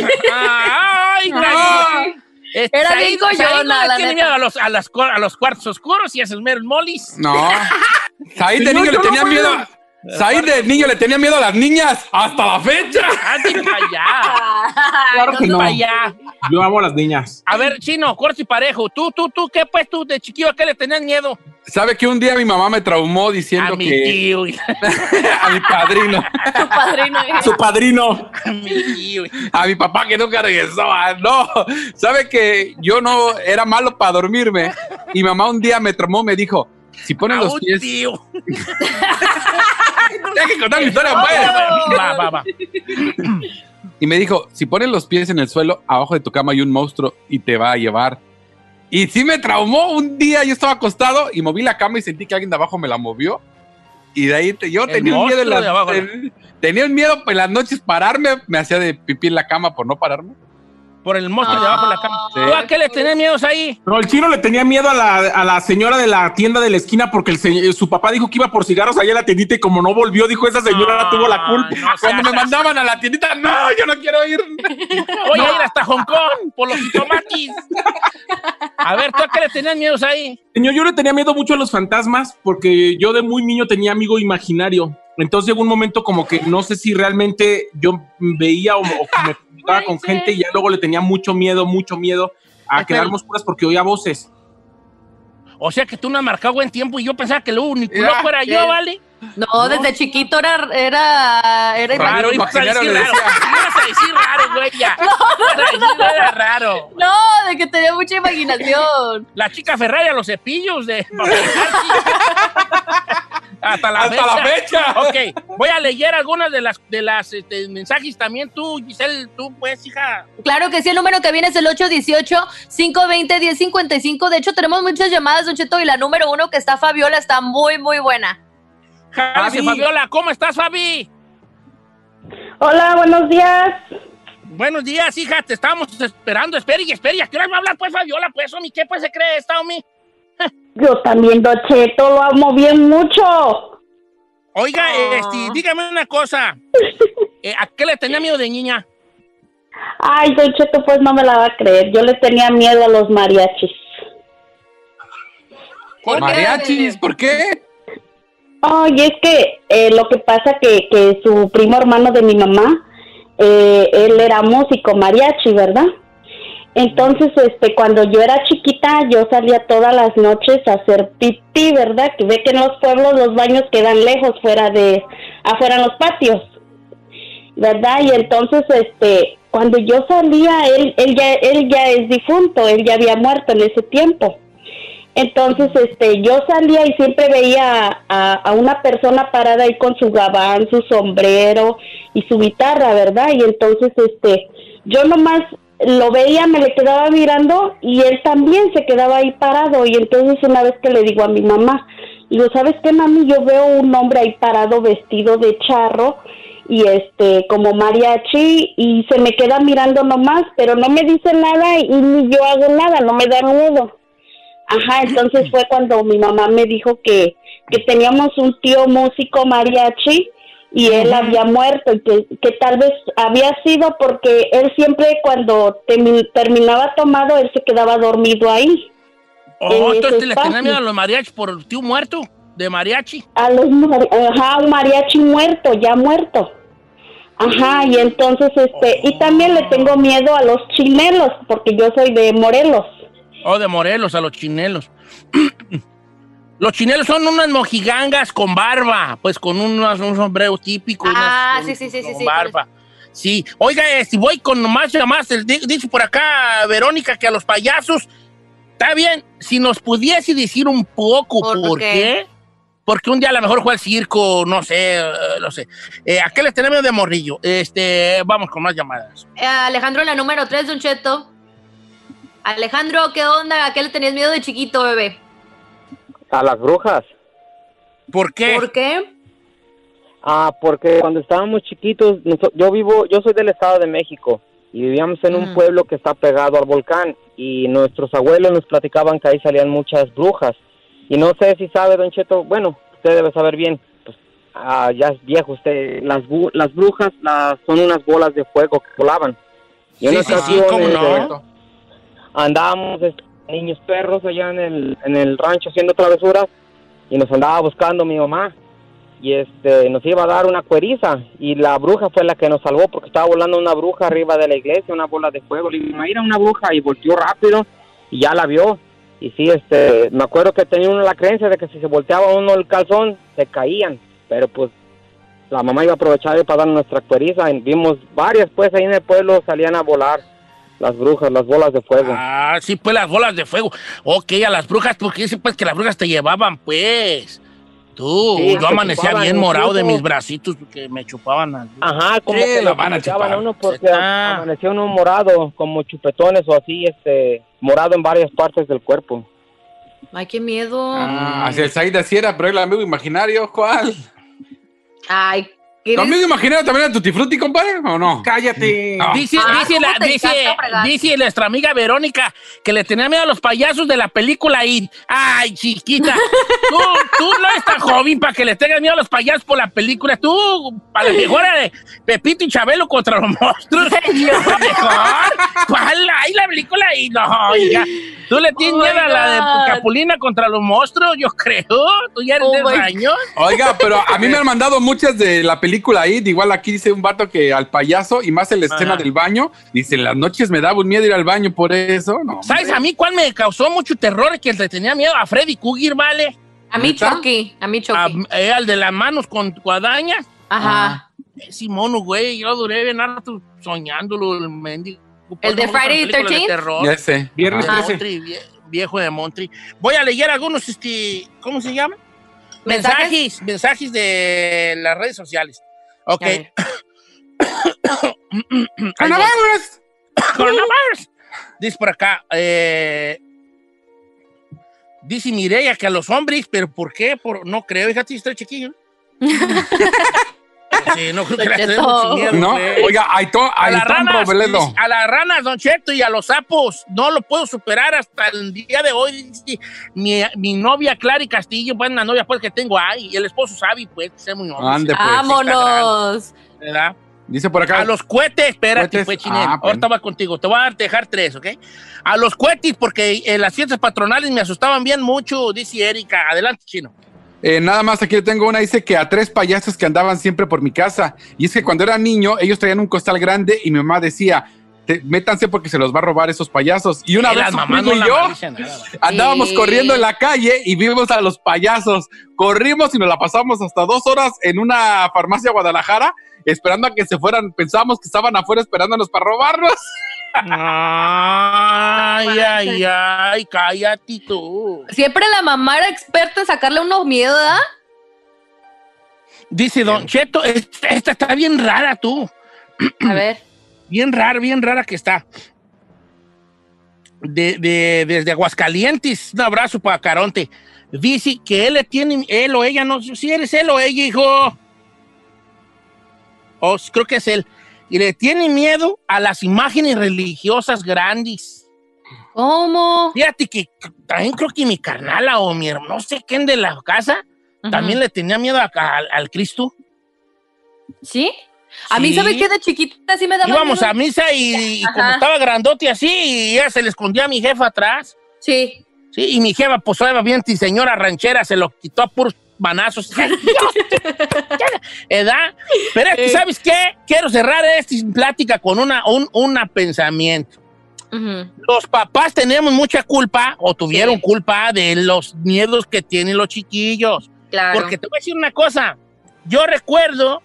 ¡Ay, Ay. Dios! Este, Era Said- bien coyona, Said no le la tiene neta. miedo a los, a, las, cor- a los cuartos oscuros y a esos meros molis. No. Said de Señor, niño yo le no tenía puedo. miedo. Said de niño le tenía miedo a las niñas hasta la fecha. ¡Ande para allá! Claro que ¡Ande no. para allá! Yo amo a las niñas. A ver, Chino, corto y parejo. ¿Tú, tú, tú, qué pues tú de chiquillo a qué le tenías miedo? ¿Sabe que un día mi mamá me traumó diciendo A mi que tío. a mi padrino, Tu padrino. Su padrino. A mi tío. a mi papá que nunca regresó? Ah, no, sabe que yo no era malo para dormirme y mamá un día me traumó, me dijo, si ponen A los un pies, tío. hay que contar mi historia, pues. Va, va, va. Y me dijo, si pones los pies en el suelo, abajo de tu cama hay un monstruo y te va a llevar. Y sí me traumó un día, yo estaba acostado y moví la cama y sentí que alguien de abajo me la movió. Y de ahí te- yo El tenía un miedo en monstruo de abajo. las, en- tenía un miedo en las noches pararme, me hacía de pipí en la cama por no pararme. Por el monstruo de abajo de la cama. Sí. ¿Tú a qué le tenés miedos ahí? No, el chino le tenía miedo a la, a la señora de la tienda de la esquina porque el se- su papá dijo que iba por cigarros allá a la tiendita y como no volvió, dijo esa señora no, tuvo la culpa. No, Cuando me mandaban a la tiendita, no, yo no quiero ir. Voy a ir hasta Hong Kong por los jitomatis. A ver, ¿tú a qué le tenías miedos ahí? Señor, yo le tenía miedo mucho a los fantasmas porque yo de muy niño tenía amigo imaginario. Entonces llegó un momento como que no sé si realmente yo veía o, o me comunicaba con gente y ya luego le tenía mucho miedo, mucho miedo a quedarme oscuras porque oía voces. O sea que tú no has marcado buen tiempo y yo pensaba que lo único Mira, loco era ¿qué? yo, ¿vale? No, no, desde chiquito era era era Raro, ibas a decir raro. Ibas a decir raro, güey, ya. No, no, Ibas a decir, no, no. era raro. No, de que tenía mucha imaginación. La chica Ferrari a los cepillos de... Hasta la Hasta la fecha. Ok, voy a leer algunas de las, de las este, mensajes también. Tú, Giselle, tú, pues, hija. Claro que sí, el número que viene es el ocho uno ocho, cinco dos cero, uno cero cinco cinco. De hecho, tenemos muchas llamadas, Don Cheto, y la número uno que está Fabiola está muy, muy buena. Fabi. Fabiola, ¿cómo estás, Fabi? Hola, buenos días. Buenos días, hija, te estábamos esperando. Espera y espera. ¿A qué hora va a hablar, pues, Fabiola? Pues, Omi, ¿qué pues se cree esta, Omi? Yo también, Don Cheto, lo amo bien mucho. Oiga, este, dígame una cosa. Eh, ¿A qué le tenía miedo de niña? Ay, Don Cheto, pues no me la va a creer. Yo le tenía miedo a los mariachis. ¿Por mariachis? ¿Por qué? Ay, es que eh, lo que pasa que, que su primo hermano de mi mamá, eh, él era músico mariachi, ¿verdad? Entonces, este, cuando yo era chiquita, yo salía todas las noches a hacer pipí, ¿verdad? Que ve que en los pueblos los baños quedan lejos, fuera de, afuera en los patios, ¿verdad? Y entonces, este, cuando yo salía, él, él ya, él ya es difunto, él ya había muerto en ese tiempo. Entonces, este, yo salía y siempre veía a, a una persona parada ahí con su gabán, su sombrero y su guitarra, ¿verdad? Y entonces, este, yo nomás lo veía, me le quedaba mirando y él también se quedaba ahí parado. Y entonces una vez que le digo a mi mamá, digo, ¿sabes qué, mami? Yo veo un hombre ahí parado vestido de charro y este, como mariachi, y se me queda mirando nomás, pero no me dice nada y ni yo hago nada, no me da miedo. Ajá, entonces fue cuando mi mamá me dijo que, que teníamos un tío músico mariachi y él uh-huh. había muerto y que, que tal vez había sido porque él siempre cuando termi- terminaba tomado, él se quedaba dormido ahí. Oh, entonces le tenía miedo a los mariachis por el tío muerto, de mariachi. A los, ajá, un mariachi muerto, ya muerto. Ajá, y entonces, este, y también le tengo miedo a los chinelos, porque yo soy de Morelos. Oh, de Morelos, a los chinelos. Los chinelos son unas mojigangas con barba, pues con unos, un sombrero típico. Ah, unas, sí, sí, sí, con sí. barba. Sí, oiga, si voy con más llamadas, dice por acá Verónica que a los payasos, está bien, si nos pudiese decir un poco por, ¿por qué? qué, porque un día a lo mejor fue al circo, no sé, uh, no sé. Eh, ¿A qué les tenemos de morrillo? Este, vamos con más llamadas. Eh, Alejandro, la número tres, Don Cheto. Alejandro, ¿qué onda? ¿A qué le tenías miedo de chiquito, bebé? A las brujas. ¿Por qué? ¿Por qué? Ah, porque cuando estábamos chiquitos, yo vivo, yo soy del Estado de México y vivíamos en un mm. pueblo que está pegado al volcán y nuestros abuelos nos platicaban que ahí salían muchas brujas. Y no sé si sabe, Don Cheto, bueno, usted debe saber bien, pues ah, ya es viejo usted, las, bu- las brujas las, son unas bolas de fuego que volaban. Y sí, sí, sí, ¿cómo no? Andábamos este, niños perros allá en el, en el rancho haciendo travesuras y nos andaba buscando mi mamá y este nos iba a dar una cueriza y la bruja fue la que nos salvó porque estaba volando una bruja arriba de la iglesia, una bola de fuego. Le dije, mira, una bruja, y volteó rápido y ya la vio. Y sí, este, me acuerdo que tenía uno la creencia de que si se volteaba uno el calzón, se caían, pero pues la mamá iba a aprovechar para dar nuestra cueriza y vimos varias pues ahí en el pueblo salían a volar. Las brujas, las bolas de fuego. Ah, sí, pues las bolas de fuego. Ok, a las brujas, porque dice pues que las brujas te llevaban, pues. Tú, sí, yo amanecía bien morado de mis bracitos porque me chupaban. Al... Ajá, como sí, que lo van a chupar. A uno porque ah. amaneció uno morado, como chupetones o así, este, morado en varias partes del cuerpo. Ay, qué miedo. Ah, hacia el Saída sí era, pero el amigo imaginario, ¿cuál? Ay, ¿También imaginero también a Tutti Frutti, compadre, o no? Cállate. No. Dice, Ah, dice, ¿cómo la, te dice, encanta fregar? dice nuestra amiga Verónica que le tenía miedo a los payasos de la película It. Ay, chiquita. tú, tú no eres tan joven para que le tengas miedo a los payasos por la película. Tú, para la mejor de Pepito y Chabelo contra los monstruos. Señor. La mejor. ¿Cuál? Ay, la película It. No, oiga. ¿Tú le tienes Oh miedo my a la de God. Capulina contra los monstruos? Yo creo. Tú ya eres Oh de my años. Oiga, pero a mí me han mandado muchas de la película It. Igual aquí dice un vato que al payaso, y más en la escena Ajá. del baño, dice, en las noches me daba un miedo ir al baño por eso. No, ¿Sabes hombre. a mí cuál me causó mucho terror? Que le tenía miedo a Freddy Krueger, ¿vale? A mí ¿Neta? Chucky, a mí Chucky. A- eh, al de las manos con guadañas. Ajá. Ese mono, güey, yo duré bien harto soñándolo, el mendigo. ¿El de Friday the thirteenth? Ya sé. Viernes Ajá. trece. Montri, vie- viejo de Montri. Voy a leer algunos, este, ¿cómo se llama? ¿Mensajes? Mensajes, mensajes de las redes sociales. Ok. A ver. Ahí voy. ¡Coronavirus! Coronavirus. Dice por acá, eh, dice Mireya que a los hombres, pero ¿por qué? Por, no creo, fíjate, estoy chiquillo. Sí, no creo que le tenga mucho miedo, No, güey. oiga, Aitón, A las, Aitón ranas, Robledo. a las ranas, Don Cheto, y a los sapos, no lo puedo superar hasta el día de hoy. Dice Mi, mi novia Clary Castillo, pues una novia pues que tengo ahí, y el esposo sabe, pues, que es muy novio. Ande, pues. Vámonos. ¿Verdad? Dice por acá. A los cohetes, espérate, Cohetes. pues, Chinel. Ah, pues. Ahorita va contigo. Te voy a dejar tres, ¿ok? A los cohetes, porque en las fiestas patronales me asustaban bien mucho, dice Erika. Adelante, Chino. Eh, nada más aquí tengo una, dice que a tres payasos que andaban siempre por mi casa. Y es que cuando era niño, ellos traían un costal grande y mi mamá decía, "Te- métanse porque se los va a robar esos payasos". Y una Eh, vez las su mamás primo no y la yo malichan nada, ¿vale? andábamos Sí. corriendo en la calle y vimos a los payasos. Corrimos y nos la pasamos hasta dos horas en una farmacia Guadalajara esperando a que se fueran. Pensábamos que estaban afuera esperándonos para robarnos. Ay, ay, ay, cállate tú. Siempre la mamá era experta en sacarle unos miedos, ¿verdad? Dice Don Cheto, esta, esta está bien rara tú. A ver. Bien rara, bien rara que está. De, de- desde Aguascalientes, un abrazo para Caronte. Dice que él le tiene, él o ella, no sé si eres él o ella, hijo. O creo que es él. Y le tiene miedo a las imágenes religiosas grandes. ¿Cómo? Fíjate que también creo que mi carnala o mi hermano, no sé quién de la casa, Ujú. también le tenía miedo a- a- al Cristo. ¿Sí? A mí, Sí. ¿sabe qué? De chiquitita sí me daba Íbamos miedo. a misa y, y Ajá. como estaba grandote así, y ya se le escondía a mi jefa atrás. Sí. Sí, y mi jefa, pues obviamente, y señora ranchera, se lo quitó a puros manazos. ¡Ay, Dios! ¿Edad? Pero es que, Sí. ¿sabes qué? Quiero cerrar esta plática con una, un una pensamiento. Ujú. Los papás tenemos mucha culpa, o tuvieron Sí. culpa, de los miedos que tienen los chiquillos. Claro. Porque te voy a decir una cosa. Yo recuerdo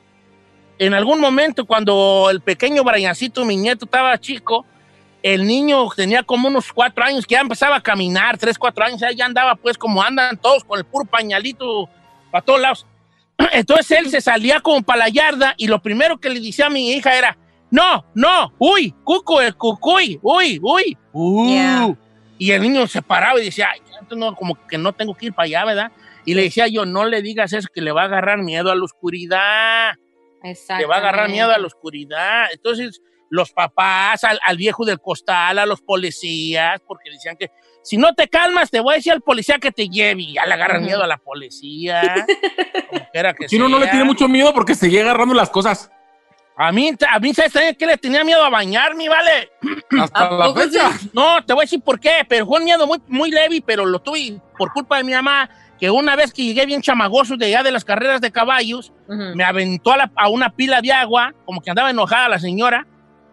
en algún momento cuando el pequeño Briancito, mi nieto, estaba chico, el niño tenía como unos cuatro años, que ya empezaba a caminar, tres, cuatro años, ya andaba pues como andan todos con el puro pañalito para todos lados. Entonces él se salía como para la yarda y lo primero que le decía a mi hija era, no, no, uy, cuco, el cucuy, uy, uy, uh. Yeah. Y el niño se paraba y decía, ay, no, como que no tengo que ir para allá, ¿verdad? Y le decía yo, no le digas eso, que le va a agarrar miedo a la oscuridad. Le va a agarrar miedo a la oscuridad. Entonces, los papás, al, al viejo del costal, a los policías, porque decían que si no te calmas, te voy a decir al policía que te lleve. Y ya le agarran Ujú. miedo a la policía. Como quiera que Chino no le sea. tiene mucho miedo porque se llega agarrando las cosas. A mí, a mí, ¿sabes también que le tenía miedo a bañarme, vale? Hasta ¿A la poco fecha. No, te voy a decir por qué, pero fue un miedo muy, muy leve, pero lo tuve por culpa de mi mamá, que una vez que llegué bien chamagoso de allá de las carreras de caballos, Ujú. me aventó a, la- a una pila de agua, como que andaba enojada la señora,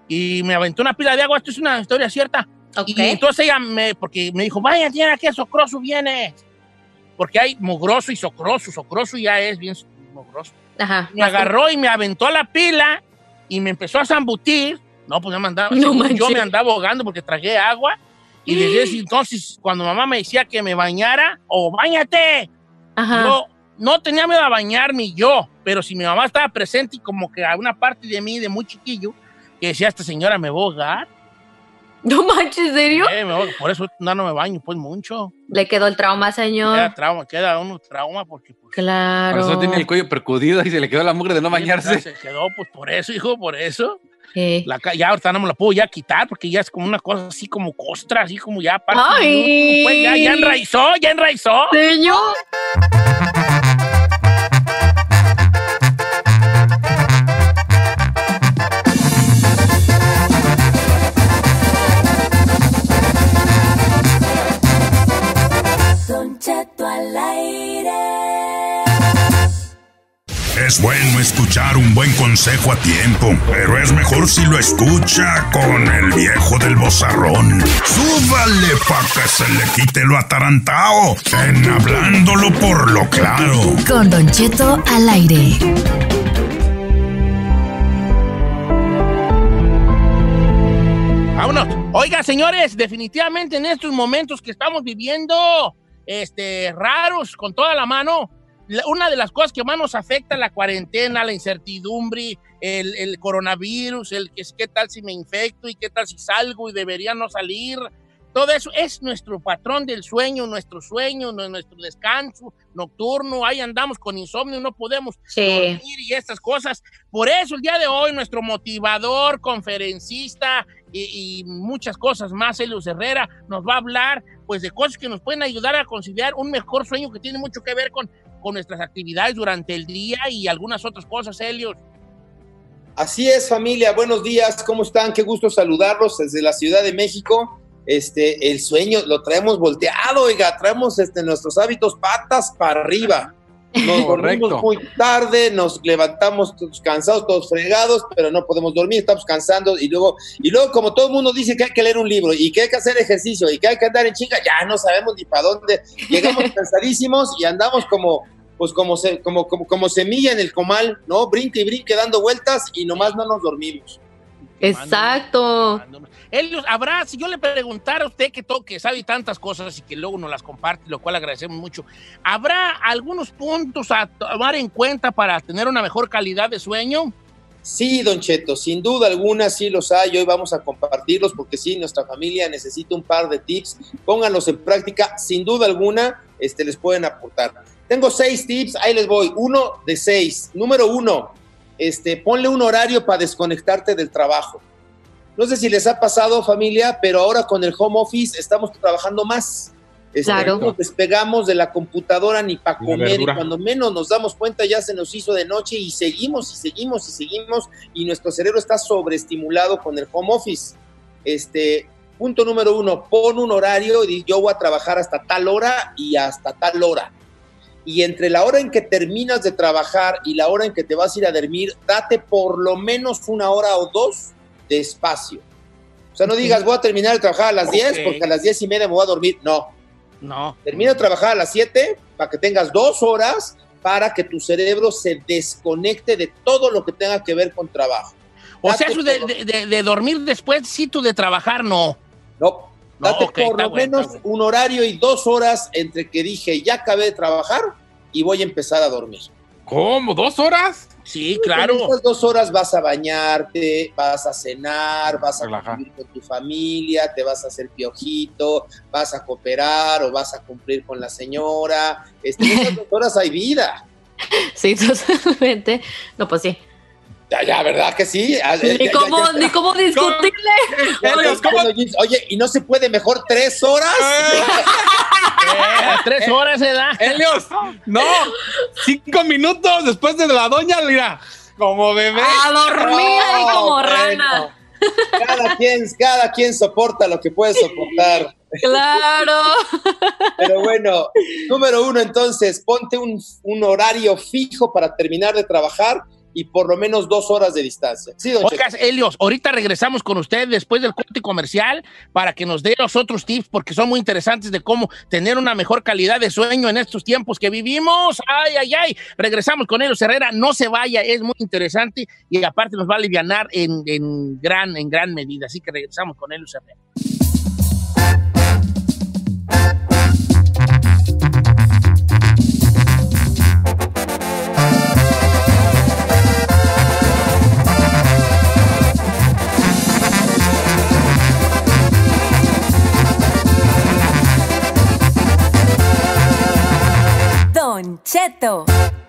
y me aventó una pila de agua. Esto es una historia cierta. Ok. Y entonces ella me, porque me dijo, vaya, tiene que socroso viene. Porque hay mugroso y socroso, socroso ya es bien mugroso. Ajá. Me agarró y me aventó a la pila y me empezó a zambutir. No, pues ya me andaba, No según yo manches. me andaba ahogando porque tragué agua. Y desde ese entonces, cuando mamá me decía que me bañara, o báñate, Ajá. yo no tenía miedo a bañarme yo, pero si mi mamá estaba presente y como que a una parte de mí, de muy chiquillo, que decía, esta señora me va a ahogar, No manches, ¿en serio? Eh, me- por eso no, no me baño, pues mucho. Le quedó el trauma, señor. Queda trauma, queda uno trauma porque pues, Claro. Por eso tiene el cuello percudido y se le quedó la mugre de no bañarse. se quedó, pues por eso, hijo, por eso. Sí. La ca- ya ahorita no me la puedo ya quitar porque ya es como una cosa así como costra, así como ya parte Ay. de uno, pues ya, ya enraizó, ya enraizó. Señor. Don Cheto al aire. Es bueno escuchar un buen consejo a tiempo, pero es mejor si lo escucha con el viejo del vozarrón. Súbale pa' que se le quite lo atarantao en Hablándolo por lo Claro. Con Don Cheto al aire. Vámonos. Oiga, señores, definitivamente en estos momentos que estamos viviendo, este, raros, con toda la mano, la- una de las cosas que más nos afecta la cuarentena, la incertidumbre, el, el coronavirus, el que qué tal si me infecto y qué tal si salgo y debería no salir. Todo eso es nuestro patrón del sueño, nuestro sueño, nu- nuestro descanso nocturno. Ahí andamos con insomnio, no podemos Sí. dormir y estas cosas. Por eso el día de hoy nuestro motivador, conferencista y, y muchas cosas más, Helios Herrera, nos va a hablar pues de cosas que nos pueden ayudar a conciliar un mejor sueño que tiene mucho que ver con, con nuestras actividades durante el día y algunas otras cosas, Helios. Así es, familia, buenos días, ¿cómo están? Qué gusto saludarlos desde la Ciudad de México. Este, el sueño lo traemos volteado, oiga, traemos este, nuestros hábitos patas para arriba. Nos dormimos muy tarde, nos levantamos todos cansados, todos fregados, pero no podemos dormir, estamos cansando y luego, y luego como todo el mundo dice que hay que leer un libro y que hay que hacer ejercicio y que hay que andar en chinga, ya no sabemos ni para dónde. Llegamos cansadísimos y andamos como, pues como, se, como, como, como semilla en el comal, ¿no? Brinque y brinque dando vueltas y nomás no nos dormimos. Exacto. Helios, habrá, si yo le preguntara a usted que, to, que sabe tantas cosas y que luego nos las comparte, lo cual agradecemos mucho, ¿habrá algunos puntos a tomar en cuenta para tener una mejor calidad de sueño? Sí, Don Cheto, sin duda alguna sí los hay, hoy vamos a compartirlos porque sí, nuestra familia necesita un par de tips, pónganlos en práctica, sin duda alguna este, les pueden aportar. Tengo seis tips, ahí les voy, uno de seis. Número uno, este, ponle un horario para desconectarte del trabajo. No sé si les ha pasado, familia, pero ahora con el home office estamos trabajando más. Este, Claro. no nos despegamos de la computadora ni para La comer y verdura. cuando menos nos damos cuenta ya se nos hizo de noche y seguimos y seguimos y seguimos y nuestro cerebro está sobreestimulado con el home office. Este, punto número uno, pon un horario y di, yo voy a trabajar hasta tal hora y hasta tal hora. Y entre la hora en que terminas de trabajar y la hora en que te vas a ir a dormir, date por lo menos una hora o dos de espacio. O sea, no digas, voy a terminar de trabajar a las diez Ok. porque a las diez y media me voy a dormir. No. No. Termina de trabajar a las siete para que tengas dos horas para que tu cerebro se desconecte de todo lo que tenga que ver con trabajo. O sea, Date eso de, por- de- de- de dormir después, sí, tú de trabajar, no. No, No, date ok, por está lo bueno, menos está un horario y dos horas entre que dije, ya acabé de trabajar y voy a empezar a dormir. ¿Cómo? ¿Dos horas? Sí, claro. En estas dos horas vas a bañarte, vas a cenar, vas a Relaja. convivir con tu familia, te vas a hacer piojito, vas a cooperar o vas a cumplir con la señora. Este, en estas dos horas hay vida. Sí, totalmente. No, pues sí. Ya, ya, ¿verdad que sí? Ah, ya, Ni ya, cómo, ya. ni cómo discutirle. Helios, ¿cómo? Oye, ¿y no se puede mejor tres horas? Eh, tres horas se da. Helios, no, cinco minutos después de la doña, mira, como bebé. A dormir ahí como bueno. rana. Cada quien, cada quien soporta lo que puede soportar. Claro. Pero bueno, número uno, entonces, ponte un, un horario fijo para terminar de trabajar y por lo menos dos horas de distancia. Sí, don Oigas, Helios, ahorita regresamos con usted después del corte comercial para que nos dé los otros tips porque son muy interesantes de cómo tener una mejor calidad de sueño en estos tiempos que vivimos. Ay, ay, ay. Regresamos con Helios Herrera. No se vaya, es muy interesante y aparte nos va a alivianar en, en, gran, en gran medida. Así que regresamos con Helios Herrera. Cheto.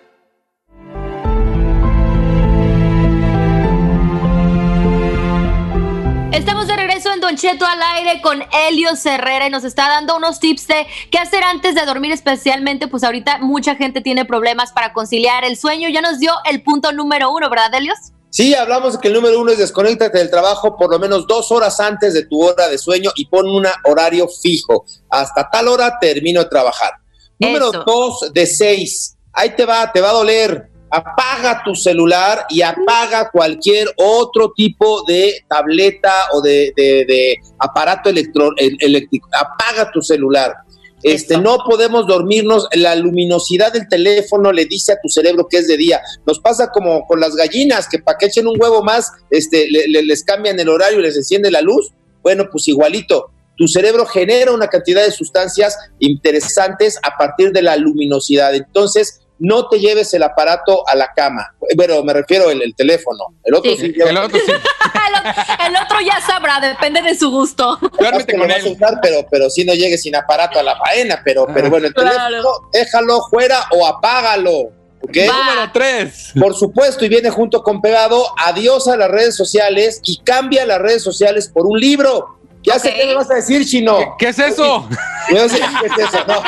Estamos de regreso en Don Cheto al aire con Helios Herrera y nos está dando unos tips de qué hacer antes de dormir, especialmente pues ahorita mucha gente tiene problemas para conciliar el sueño. Ya nos dio el punto número uno, ¿verdad, Helios? Sí, hablamos de que el número uno es desconéctate del trabajo por lo menos dos horas antes de tu hora de sueño y pon un horario fijo. Hasta tal hora termino de trabajar. Número Eso. dos de seis. Ahí te va, te va a doler. Apaga tu celular y apaga cualquier otro tipo de tableta o de, de, de aparato electro, eléctrico. Apaga tu celular. Este, no podemos dormirnos, la luminosidad del teléfono le dice a tu cerebro que es de día. Nos pasa como con las gallinas, que para que echen un huevo más, este, le, le, les cambian el horario y les enciende la luz. Bueno, pues igualito. Tu cerebro genera una cantidad de sustancias interesantes a partir de la luminosidad. Entonces, no te lleves el aparato a la cama. Bueno, me refiero el, el teléfono. El otro sí. sí el, otro sí. el, el otro ya sabrá, depende de su gusto. Duérmete con él. Usar, pero, pero sí no llegues sin aparato a la faena. Pero, ah, pero bueno, el claro. teléfono, déjalo fuera o apágalo. ¿Okay? Número tres. Por supuesto, y viene junto con pegado, adiós a las redes sociales y cambia las redes sociales por un libro. Ya okay. sé qué me vas a decir, Chino. ¿Qué, qué es eso? Yo sé qué es eso, no.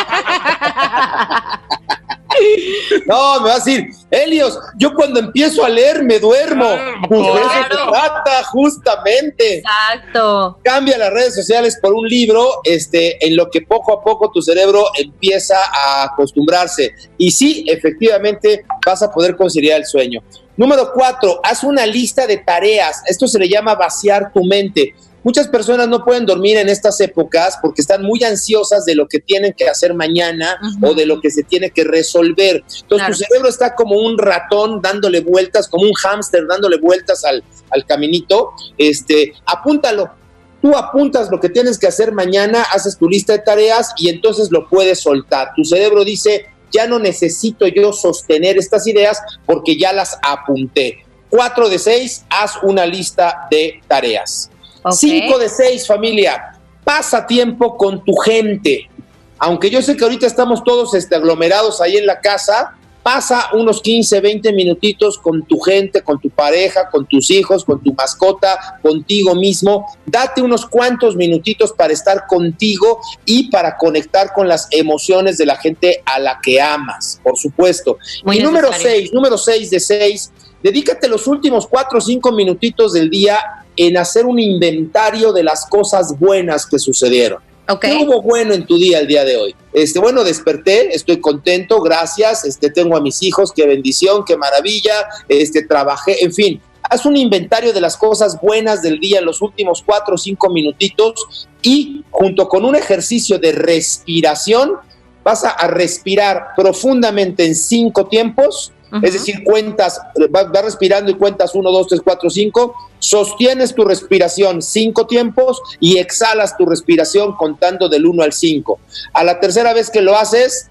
No, me va a decir, Helios, yo cuando empiezo a leer me duermo. Claro, pues claro. De eso se trata, justamente. Exacto. Cambia las redes sociales por un libro, este, en lo que poco a poco tu cerebro empieza a acostumbrarse. Y sí, efectivamente, vas a poder conciliar el sueño. Número cuatro, haz una lista de tareas. Esto se le llama vaciar tu mente. Muchas personas no pueden dormir en estas épocas porque están muy ansiosas de lo que tienen que hacer mañana uh-huh. o de lo que se tiene que resolver. Entonces claro. tu cerebro está como un ratón dándole vueltas, como un hámster dándole vueltas al, al caminito. Este, apúntalo. Tú apuntas lo que tienes que hacer mañana, haces tu lista de tareas y entonces lo puedes soltar. Tu cerebro dice, ya no necesito yo sostener estas ideas porque ya las apunté. Cuatro de seis, haz una lista de tareas. Okay. Cinco de seis, familia, pasa tiempo con tu gente. Aunque yo sé que ahorita estamos todos este, aglomerados ahí en la casa, pasa unos quince, veinte minutitos con tu gente, con tu pareja, con tus hijos, con tu mascota, contigo mismo. Date unos cuantos minutitos para estar contigo y para conectar con las emociones de la gente a la que amas, por supuesto. Muy y necesario. número seis, número seis de seis, dedícate los últimos cuatro o cinco minutitos del día en hacer un inventario de las cosas buenas que sucedieron. Okay. ¿Qué hubo bueno en tu día el día de hoy? Este, bueno, desperté, estoy contento, gracias, este, tengo a mis hijos, qué bendición, qué maravilla, este, trabajé, en fin. Haz un inventario de las cosas buenas del día en los últimos cuatro o cinco minutitos y junto con un ejercicio de respiración, vas a, a respirar profundamente en cinco tiempos. Uh-huh. Es decir, cuentas, vas va respirando y cuentas uno, dos, tres, cuatro, cinco, sostienes tu respiración cinco tiempos y exhalas tu respiración contando del uno al cinco. A la tercera vez que lo haces,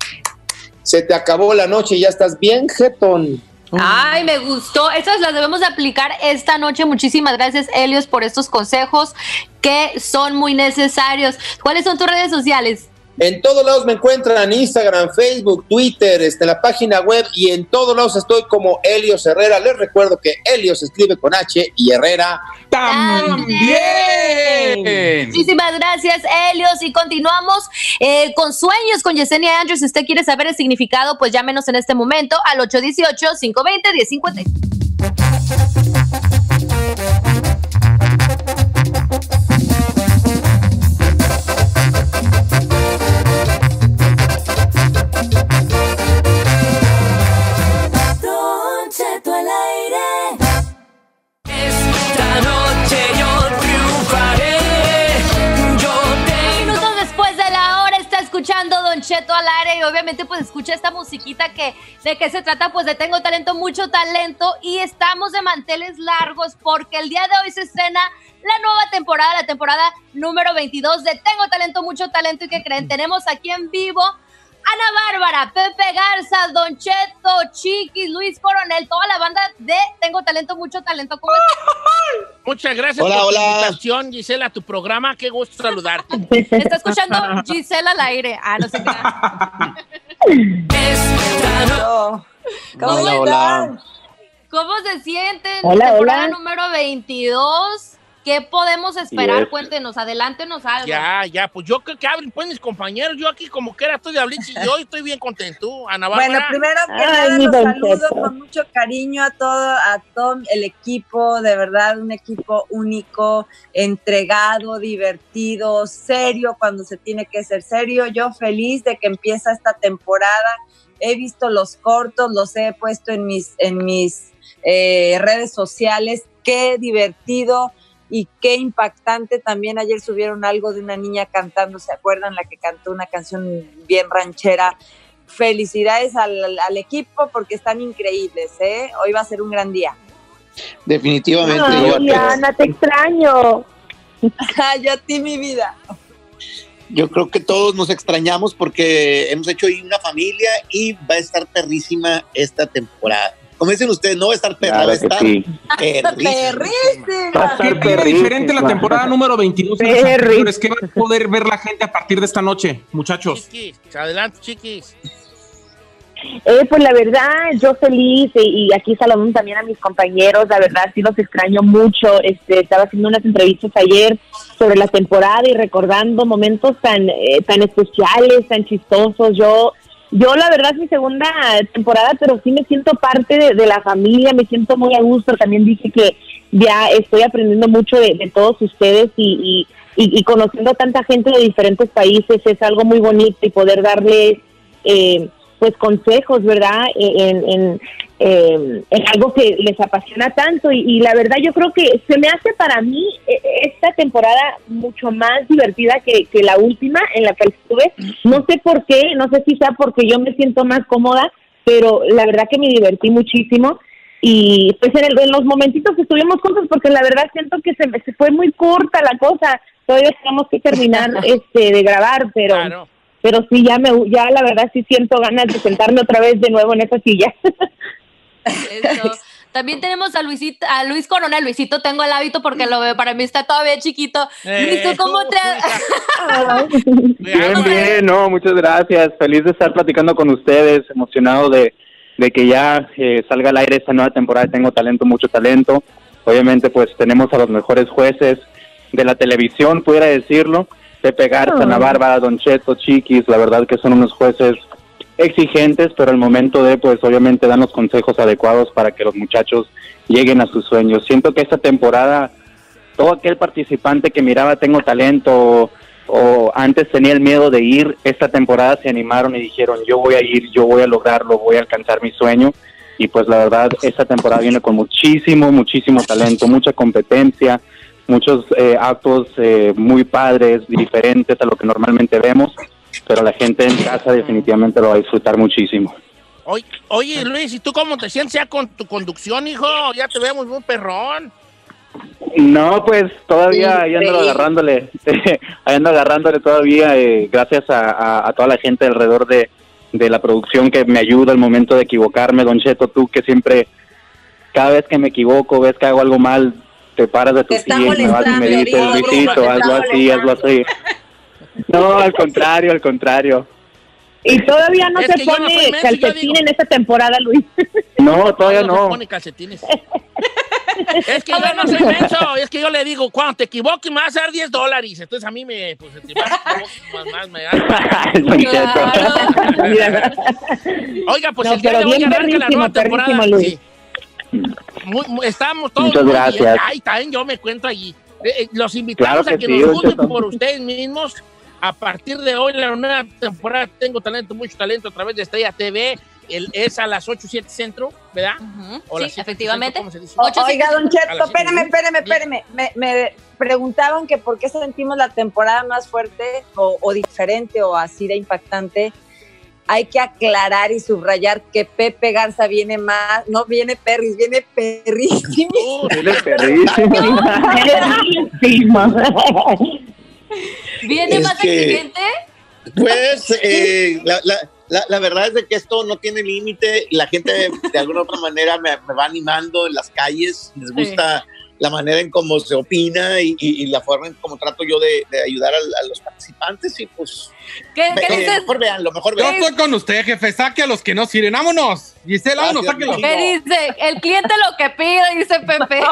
se te acabó la noche y ya estás bien jetón. Ay, me gustó. Estas las debemos de aplicar esta noche. Muchísimas gracias, Helios, por estos consejos que son muy necesarios. ¿Cuáles son tus redes sociales? En todos lados me encuentran, Instagram, Facebook, Twitter, este, la página web y en todos lados estoy como Helios Herrera. Les recuerdo que Helios se escribe con H y Herrera también. Muchísimas gracias, Helios. Y continuamos eh, con Sueños con Yesenia Andrews. Si usted quiere saber el significado, pues llámenos en este momento al ocho uno ocho, cinco dos cero, uno cero cinco cero. Escuchando Don Cheto al aire y obviamente pues escucha esta musiquita que de qué se trata, pues de Tengo Talento, mucho talento y estamos de manteles largos porque el día de hoy se estrena la nueva temporada, la temporada número veintidós de Tengo Talento, mucho talento y ¿qué creen? Tenemos aquí en vivo Ana Bárbara, Pepe Garza, Don Cheto, Chiquis, Luis Coronel, toda la banda de Tengo Talento, mucho talento. ¿Cómo estás? Muchas gracias hola, por hola. la invitación, Gisela, a tu programa. Qué gusto saludarte. Está escuchando Gisela al aire. Ah, no sé qué. No. ¿Cómo Hola, están? hola. ¿Cómo se sienten? Hola, Temporada hola. número veintidós. ¿Qué podemos esperar? Yes. Cuéntenos, adelántenos algo. Ya, ya, pues yo creo que hablen pues mis compañeros, yo aquí como que era estoy de hablar y yo estoy bien contento, Ana Bárbara. Bueno, primero que Ay, nada mi los Don saludo Cheto. con mucho cariño a todo, a todo el equipo, de verdad, un equipo único, entregado, divertido, serio cuando se tiene que ser serio. Yo feliz de que empieza esta temporada. He visto los cortos, los he puesto en mis, en mis eh, redes sociales. Qué divertido y qué impactante. También ayer subieron algo de una niña cantando, ¿se acuerdan? La que cantó una canción bien ranchera. Felicidades al, al equipo porque están increíbles, ¿eh? Hoy va a ser un gran día. Definitivamente. Ay, yo, creo, Ana, te extraño. Yo a ti, mi vida. yo creo que todos nos extrañamos porque hemos hecho ahí una familia y va a estar perrísima esta temporada. Como dicen ustedes, no va a estar perra, Claro va a que estar sí. perrísima. Va a estar perrísimo. Diferente la temporada número veintidós. de los anteriores. ¿Qué va a poder ver la gente a partir de esta noche, muchachos? Chiquis, adelante, chiquis. Eh, pues la verdad, yo feliz y, y aquí saludando también a mis compañeros, la verdad sí los extraño mucho. Este, estaba haciendo unas entrevistas ayer sobre la temporada y recordando momentos tan eh, tan especiales, tan chistosos. Yo yo la verdad es mi segunda temporada, pero sí me siento parte de, de la familia, me siento muy a gusto. También dije que ya estoy aprendiendo mucho de, de todos ustedes y, y, y, y conociendo tanta gente de diferentes países es algo muy bonito y poder darles eh, pues consejos, ¿verdad? En, en, eh, en algo que les apasiona tanto y, y la verdad yo creo que se me hace para mí eh, esta temporada mucho más divertida que, que la última en la que estuve. No sé por qué, no sé si sea porque yo me siento más cómoda, pero la verdad que me divertí muchísimo y pues en, el, en los momentitos que estuvimos juntos, porque la verdad siento que se, me, se fue muy corta la cosa, todavía tenemos que terminar este de grabar, pero... Claro. Pero sí, ya me, ya la verdad sí siento ganas de sentarme otra vez de nuevo en esa silla. Eso. También tenemos a Luisito, a Luis Coronel. Luisito, tengo el hábito porque lo veo, para mí está todavía chiquito. Eh, Luisito, ¿cómo te...? Bien, bien, no, muchas gracias. Feliz de estar platicando con ustedes, emocionado de, de que ya eh, salga al aire esta nueva temporada. Tengo talento, mucho talento. Obviamente, pues tenemos a los mejores jueces de la televisión, pudiera decirlo. Pepe Garza, Ana Bárbara, Don Cheto, Chiquis, la verdad que son unos jueces exigentes, pero al momento de, pues obviamente dan los consejos adecuados para que los muchachos lleguen a sus sueños. Siento que esta temporada, todo aquel participante que miraba Tengo Talento o, o antes tenía el miedo de ir, esta temporada se animaron y dijeron, yo voy a ir, yo voy a lograrlo, voy a alcanzar mi sueño. Y pues la verdad, esta temporada viene con muchísimo, muchísimo talento, mucha competencia, muchos eh, actos eh, muy padres, diferentes a lo que normalmente vemos, pero la gente en casa definitivamente lo va a disfrutar muchísimo. Oye, oye Luis, ¿y tú cómo te sientes ya con tu conducción, hijo? Ya te vemos muy perrón. No, pues todavía ahí ando agarrándole, ahí ando agarrándole todavía, eh, gracias a, a, a toda la gente alrededor de, de la producción que me ayuda al momento de equivocarme. Don Cheto, tú que siempre, cada vez que me equivoco, ves que hago algo mal, te paras de tu silla y me vas y me dices, Luisito, hazlo así, hazlo así. No, al contrario, al contrario. Y todavía no Es se que yo no pone soy menso, yo calcetín digo- en esta temporada, Luis. No, todavía No, no se no. pone calcetines. Es que yo no soy menso, es que yo le digo, cuando te equivoques me vas a dar diez dólares. Entonces a mí me, pues, si te más, más me da. Oiga, pues No, el día pero de hoy bien arranca la nueva perrísimo, temporada. perrísimo, Luis. Sí. Muy- muy- estamos todos Muchas muy gracias. bien. Ay, también yo me cuento allí. Eh, eh, los invitamos Claro a que que sí, nos don juzguen Cheto. por ustedes mismos. A partir de hoy, la nueva temporada Tengo Talento, Mucho Talento a través de Estrella T V. El, es a las ocho, siete centro, ¿verdad? O Sí, las siete efectivamente. centro, ¿cómo se dice? O- Oiga, Don A Cheto, las siete. espéreme, espéreme, espéreme. Me, me preguntaban que por qué sentimos la temporada más fuerte o, o diferente o así de impactante. Hay que aclarar y subrayar que Pepe Garza viene más, no viene perris, viene perrísimo. Viene perrísimo. Perrísimo. ¿Viene Es más que- exigente? Pues eh, la, la, la, la verdad es de que esto no tiene límite. La gente de alguna otra manera me, me va animando en las calles. Les gusta la manera en cómo se opina y, y, y la forma en cómo trato yo de, de ayudar a, a los participantes y pues ¿Qué, ve, ¿qué dices? mejor veanlo, mejor Yo veanlo. estoy con usted, jefe, saque a los que no sirven, vámonos. Gisela, vámonos, sáquelo. ¿Qué dice? El cliente lo que pide, dice Pepe.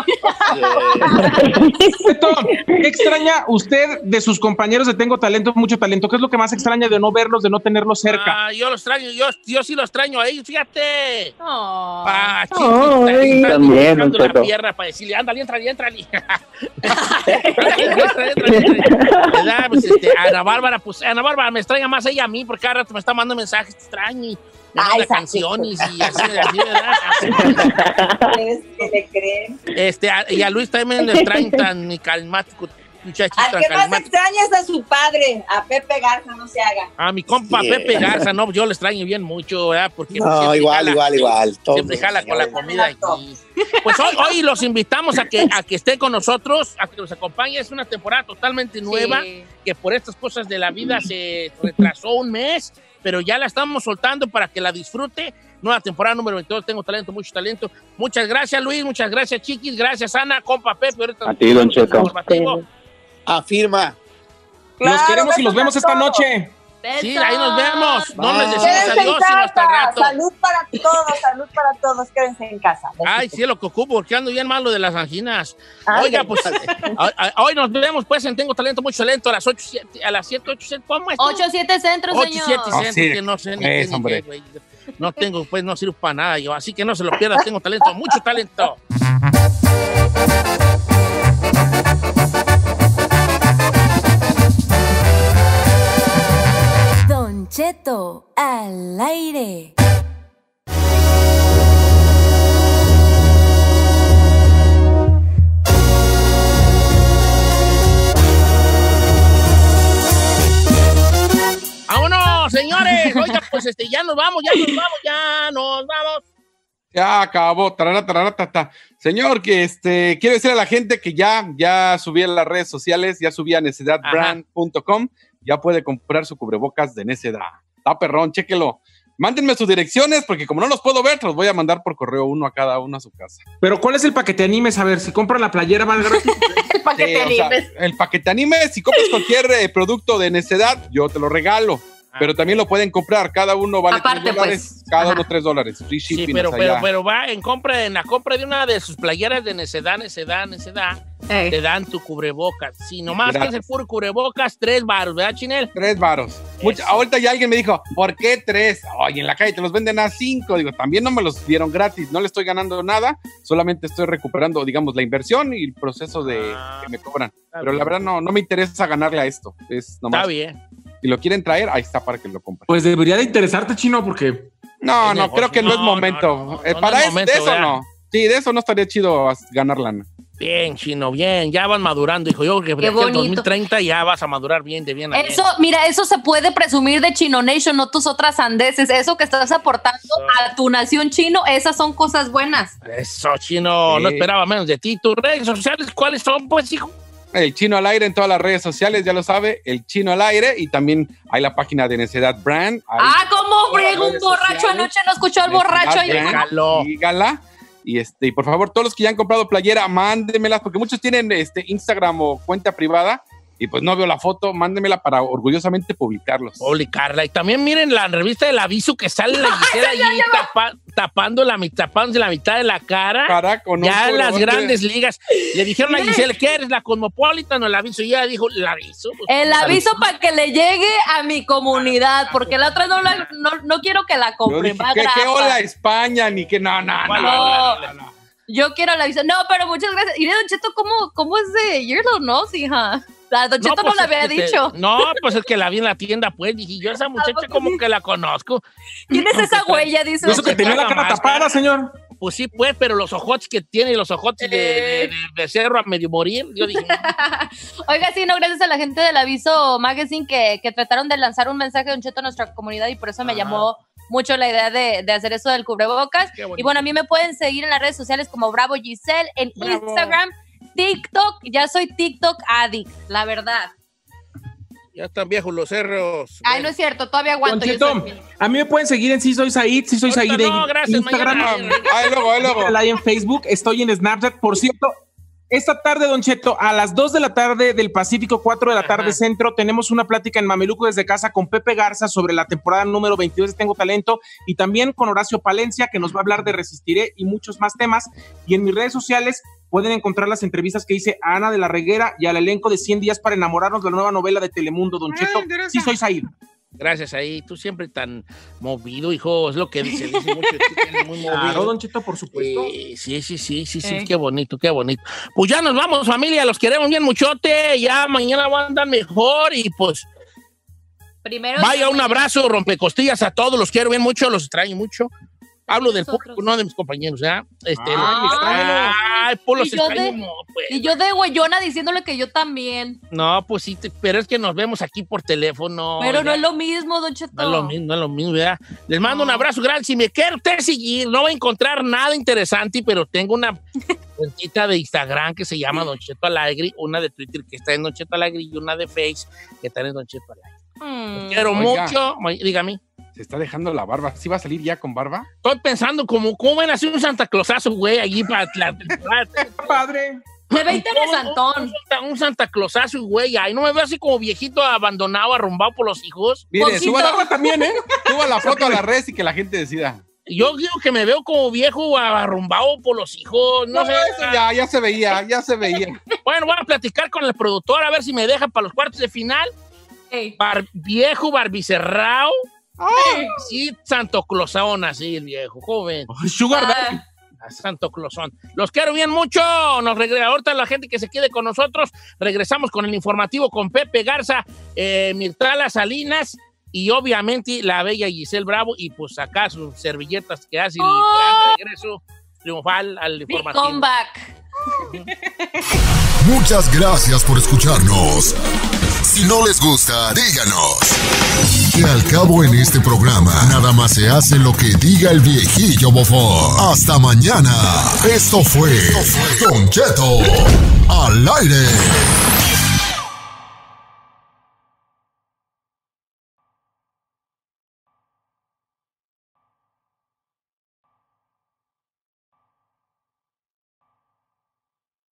Cheto, ¿qué extraña usted de sus compañeros de Tengo Talento, Mucho Talento? ¿Qué es lo que más extraña de no verlos, de no tenerlos cerca? Ah, yo lo extraño, yo, yo sí lo extraño a ellos, fíjate. Oh. Ah, Ay, chiquita, están también, buscando don la Cheto. pierna para decirle, ándale, entrale, entrale. Entrale, entrale, entrale. ¿Verdad? Pues, este, Ana Bárbara, pues Ana Bárbara me extraña más ella a mí, porque cada rato me está mandando mensajes, te extraño, y me manda canciones y así, así, ¿verdad? ¿Es que le creen? Este, a- y a Luis también le extraño tan calmático, muchachito Al tan que más calmático. extraña es a su padre, a Pepe Garza, no se haga. A mi compa Sí. Pepe Garza, no, yo lo extraño bien mucho, ¿verdad? Porque No, siempre igual, jala- igual, igual. Todos, Siempre jala con la señores. comida aquí. Pues hoy, hoy los invitamos a que, a que estén con nosotros, a que nos acompañe. Es una temporada totalmente nueva, Sí. que por estas cosas de la vida se retrasó un mes, pero ya la estamos soltando para que la disfrute. Nueva temporada número veintidós, Tengo Talento, Mucho Talento. Muchas gracias, Luis, muchas gracias, Chiquis, gracias, Ana, compa Pepe. Ahorita A ti, don Cheto. informativo. Afirma. Los Claro, queremos y los besos vemos a esta todos. noche. Sí, ahí nos vemos. No les decimos Quédense en adiós, sino hasta casa. rato. Salud para todos, salud para todos. Quédense en casa. Ay, sí, lo que ocupo, porque ando bien malo de las anginas. Ay, Oiga, ay, pues, a- a- hoy nos vemos, pues, en Tengo Talento, Mucho Talento, a las ocho, siete, a las siete, ocho, siete, ¿cómo es? ocho siete centros, ocho, señor. siete, Oh, centros, sí. que no sé ni Es, qué, ni hombre. qué, güey. No tengo, pues, no sirvo para nada yo, así que no se lo pierdas, Tengo Talento, Mucho Talento. Don Cheto al aire. ¡Vámonos, señores! Oiga, pues, este, ya nos vamos, ya nos vamos, ya nos vamos. Ya acabó. Tarara, tarara, tata. Señor, que este, quiero decir a la gente que ya, ya subí en las redes sociales, ya subí a necedad brand punto com, ya puede comprar su cubrebocas de Necedad. Está perrón, chéquelo. Mándenme sus direcciones, porque como no los puedo ver, los voy a mandar por correo uno a cada uno a su casa. Pero ¿cuál es el paquete animes? A ver, si compran la playera más gratis. El paquete Sí, o sea, animes. el paquete anime, si compras cualquier eh, producto de Necedad, yo te lo regalo. Pero también lo pueden comprar, cada uno vale Aparte, tres dólares, pues. cada Ajá. uno tres dólares. Free Sí, shipping, pero, o sea, pero, ya. pero va en compra, en la compra de una de sus playeras de Necedad, Necedad, Necedad, Ey. te dan tu cubrebocas. Si nomás Gratis. que es el puro cubrebocas, tres baros, ¿verdad, Chinel? Tres varos. Mucha- ahorita ya alguien me dijo, ¿por qué tres? Oye, en la calle te los venden a cinco. Digo, también no me los dieron gratis, no le estoy ganando nada, solamente estoy recuperando, digamos, la inversión y el proceso de Ah, que me cobran. está Pero bien. la verdad no, no me interesa ganarle a esto. Es nomás, Está bien. si lo quieren traer, ahí está para que lo compren. Pues debería de interesarte, Chino, porque No, Es no, negocio. creo que no, es No, momento. no, no, Eh, no, para no es es- momento, de eso ¿verdad? no. Sí, de eso no estaría chido as- ganar lana. Bien, Chino, bien. Ya van madurando, hijo. Yo creo que Qué de aquí al bonito. dos mil treinta ya vas a madurar bien, de bien a bien. Eso, mira, eso se puede presumir de Chino Nation, no tus otras sandeces. Eso que estás aportando a tu nación chino, esas son cosas buenas. Eso, Chino. Sí. No esperaba menos de ti. ¿Tus redes sociales cuáles son, pues, hijo? El Chino al Aire en todas las redes sociales, ya lo sabe, el Chino al Aire, y también hay la página de Necedad Brand. Ahí Ah, ¿cómo todas las friega un redes borracho sociales. anoche? ¿No escuchó al borracho ahí? Necedad Brand, sígala. Y este, y por favor, todos los que ya han comprado playera, mándenmelas, porque muchos tienen este Instagram o cuenta privada, y pues no veo la foto, mándenmela para orgullosamente publicarlos. Publicarla. Y también miren la revista del aviso que sale la Gisela allí tapa- tapando la, mi- tapándose la mitad de la cara. Cara con un ya en las colorote. grandes ligas. Le dijeron a Gisela, ¿qué eres? ¿La Cosmopolitan o el aviso? Y ella dijo, el aviso. Pues, El aviso para que le llegue a mi comunidad, porque la otra no, la, no, no quiero que la Yo compre. dije, va ¿qué, qué grapa. hola España? Ni que no, no, no. No. no, no. Yo quiero el aviso. No, pero muchas gracias. Y Don Cheto, ¿cómo, ¿cómo es de Yearlo, no, hija? La Don Cheto no, pues, lo había es que te- dicho. No, pues es que la vi en la tienda, pues. Dije, yo esa muchacha como que la conozco. ¿Quién es esa Aunque huella? Dice. eso que tenía la cara tapada, señor. Pues sí, pues, pero los ojotes que tiene y los ojotes de, de, de becerro a medio morir, yo dije, Oiga, sí, no, gracias a la gente del Aviso Magazine que, que trataron de lanzar un mensaje de Don Cheto a nuestra comunidad y por eso me Ajá. llamó mucho la idea de, de hacer eso del cubrebocas. Qué bonito. Y bueno, a mí me pueden seguir en las redes sociales como Bravo Giselle, en Bravo. Instagram, TikTok. Ya soy TikTok addict, la verdad. ya están viejos los cerros. Ay, no es cierto, todavía Don aguanto. yo Cheto, soy- a mí me pueden seguir en Sí Soy Said, Sí Soy Ahorita Said en no, gracias, Instagram. mañana. Ahí luego, ahí luego. Ahí en Facebook, estoy en Snapchat. Por cierto, Esta tarde, Don Cheto, a las dos de la tarde del Pacífico, cuatro de la tarde Ajá. centro, tenemos una plática en Mameluco desde casa con Pepe Garza sobre la temporada número veintidós de Tengo Talento y también con Horacio Palencia, que nos va a hablar de Resistiré y muchos más temas. Y en mis redes sociales pueden encontrar las entrevistas que hice a Ana de la Reguera y al elenco de cien días para enamorarnos, de la nueva novela de Telemundo, Don Cheto. Sí, soy Said. Gracias, ahí. Tú siempre tan movido, hijo. Es lo que dice, dice mucho. Tú muy movido. Claro, Don Cheto, por supuesto. Eh, sí, sí, sí, sí, sí. Eh. Qué bonito, qué bonito. Pues ya nos vamos, familia. Los queremos bien muchote. Ya mañana van a andar mejor y pues... Primero... Vaya, un abrazo, rompecostillas a todos. Los quiero bien mucho, los extraño mucho. Hablo del público, no de mis compañeros, ¿ya? Este, ah, ay, pues los y, yo extraño, de, no, pues. y yo de güeyona diciéndole que yo también. No, pues sí, te, pero es que nos vemos aquí por teléfono. Pero ¿ya? No es lo mismo, Don Cheto. No es lo mismo, no es lo mismo, ¿verdad? Les mando no. un abrazo grande. Si me quiere usted seguir, no va a encontrar nada interesante, pero tengo una cuentita de Instagram que se llama Don Cheto Alegre, una de Twitter que está en Don Cheto Alegre y una de Face que está en Don Cheto Alegre. Mm. Los quiero Oiga. mucho, dígame. Se está dejando la barba. ¿Sí va a salir ya con barba? Estoy pensando como, ¿cómo van a hacer un Santa Clausazo, güey, allí para la temporada? Padre. Me ve interesantón. Un, un Santa Clausazo, güey. Ay, no me veo así como viejito abandonado, arrumbado por los hijos. Mire, suba la, también, ¿eh? Suba la foto a la red y que la gente decida. Yo digo que me veo como viejo arrumbado por los hijos. No, no sé. Eso ya, ya se veía, ya se veía. Bueno, voy a platicar con el productor a ver si me deja para los cuartos de final. Hey. Bar, viejo, barbicerrao. Oh. Sí, Santo Clausón, así el viejo, joven. Oh, Sugar Daddy. Ah, Santo Clausón. Los quiero bien mucho. Nos regresa ahorita la gente que se quede con nosotros. Regresamos con el informativo con Pepe Garza, eh, Mirtala Salinas y obviamente la bella Giselle Bravo. Y pues acá sus servilletas que hace el oh. gran regreso triunfal al informativo. Big comeback. Muchas gracias por escucharnos. Si no les gusta, díganos. Que al cabo en este programa, nada más se hace lo que diga el viejillo bofón. Hasta mañana. Esto fue Don Cheto al aire.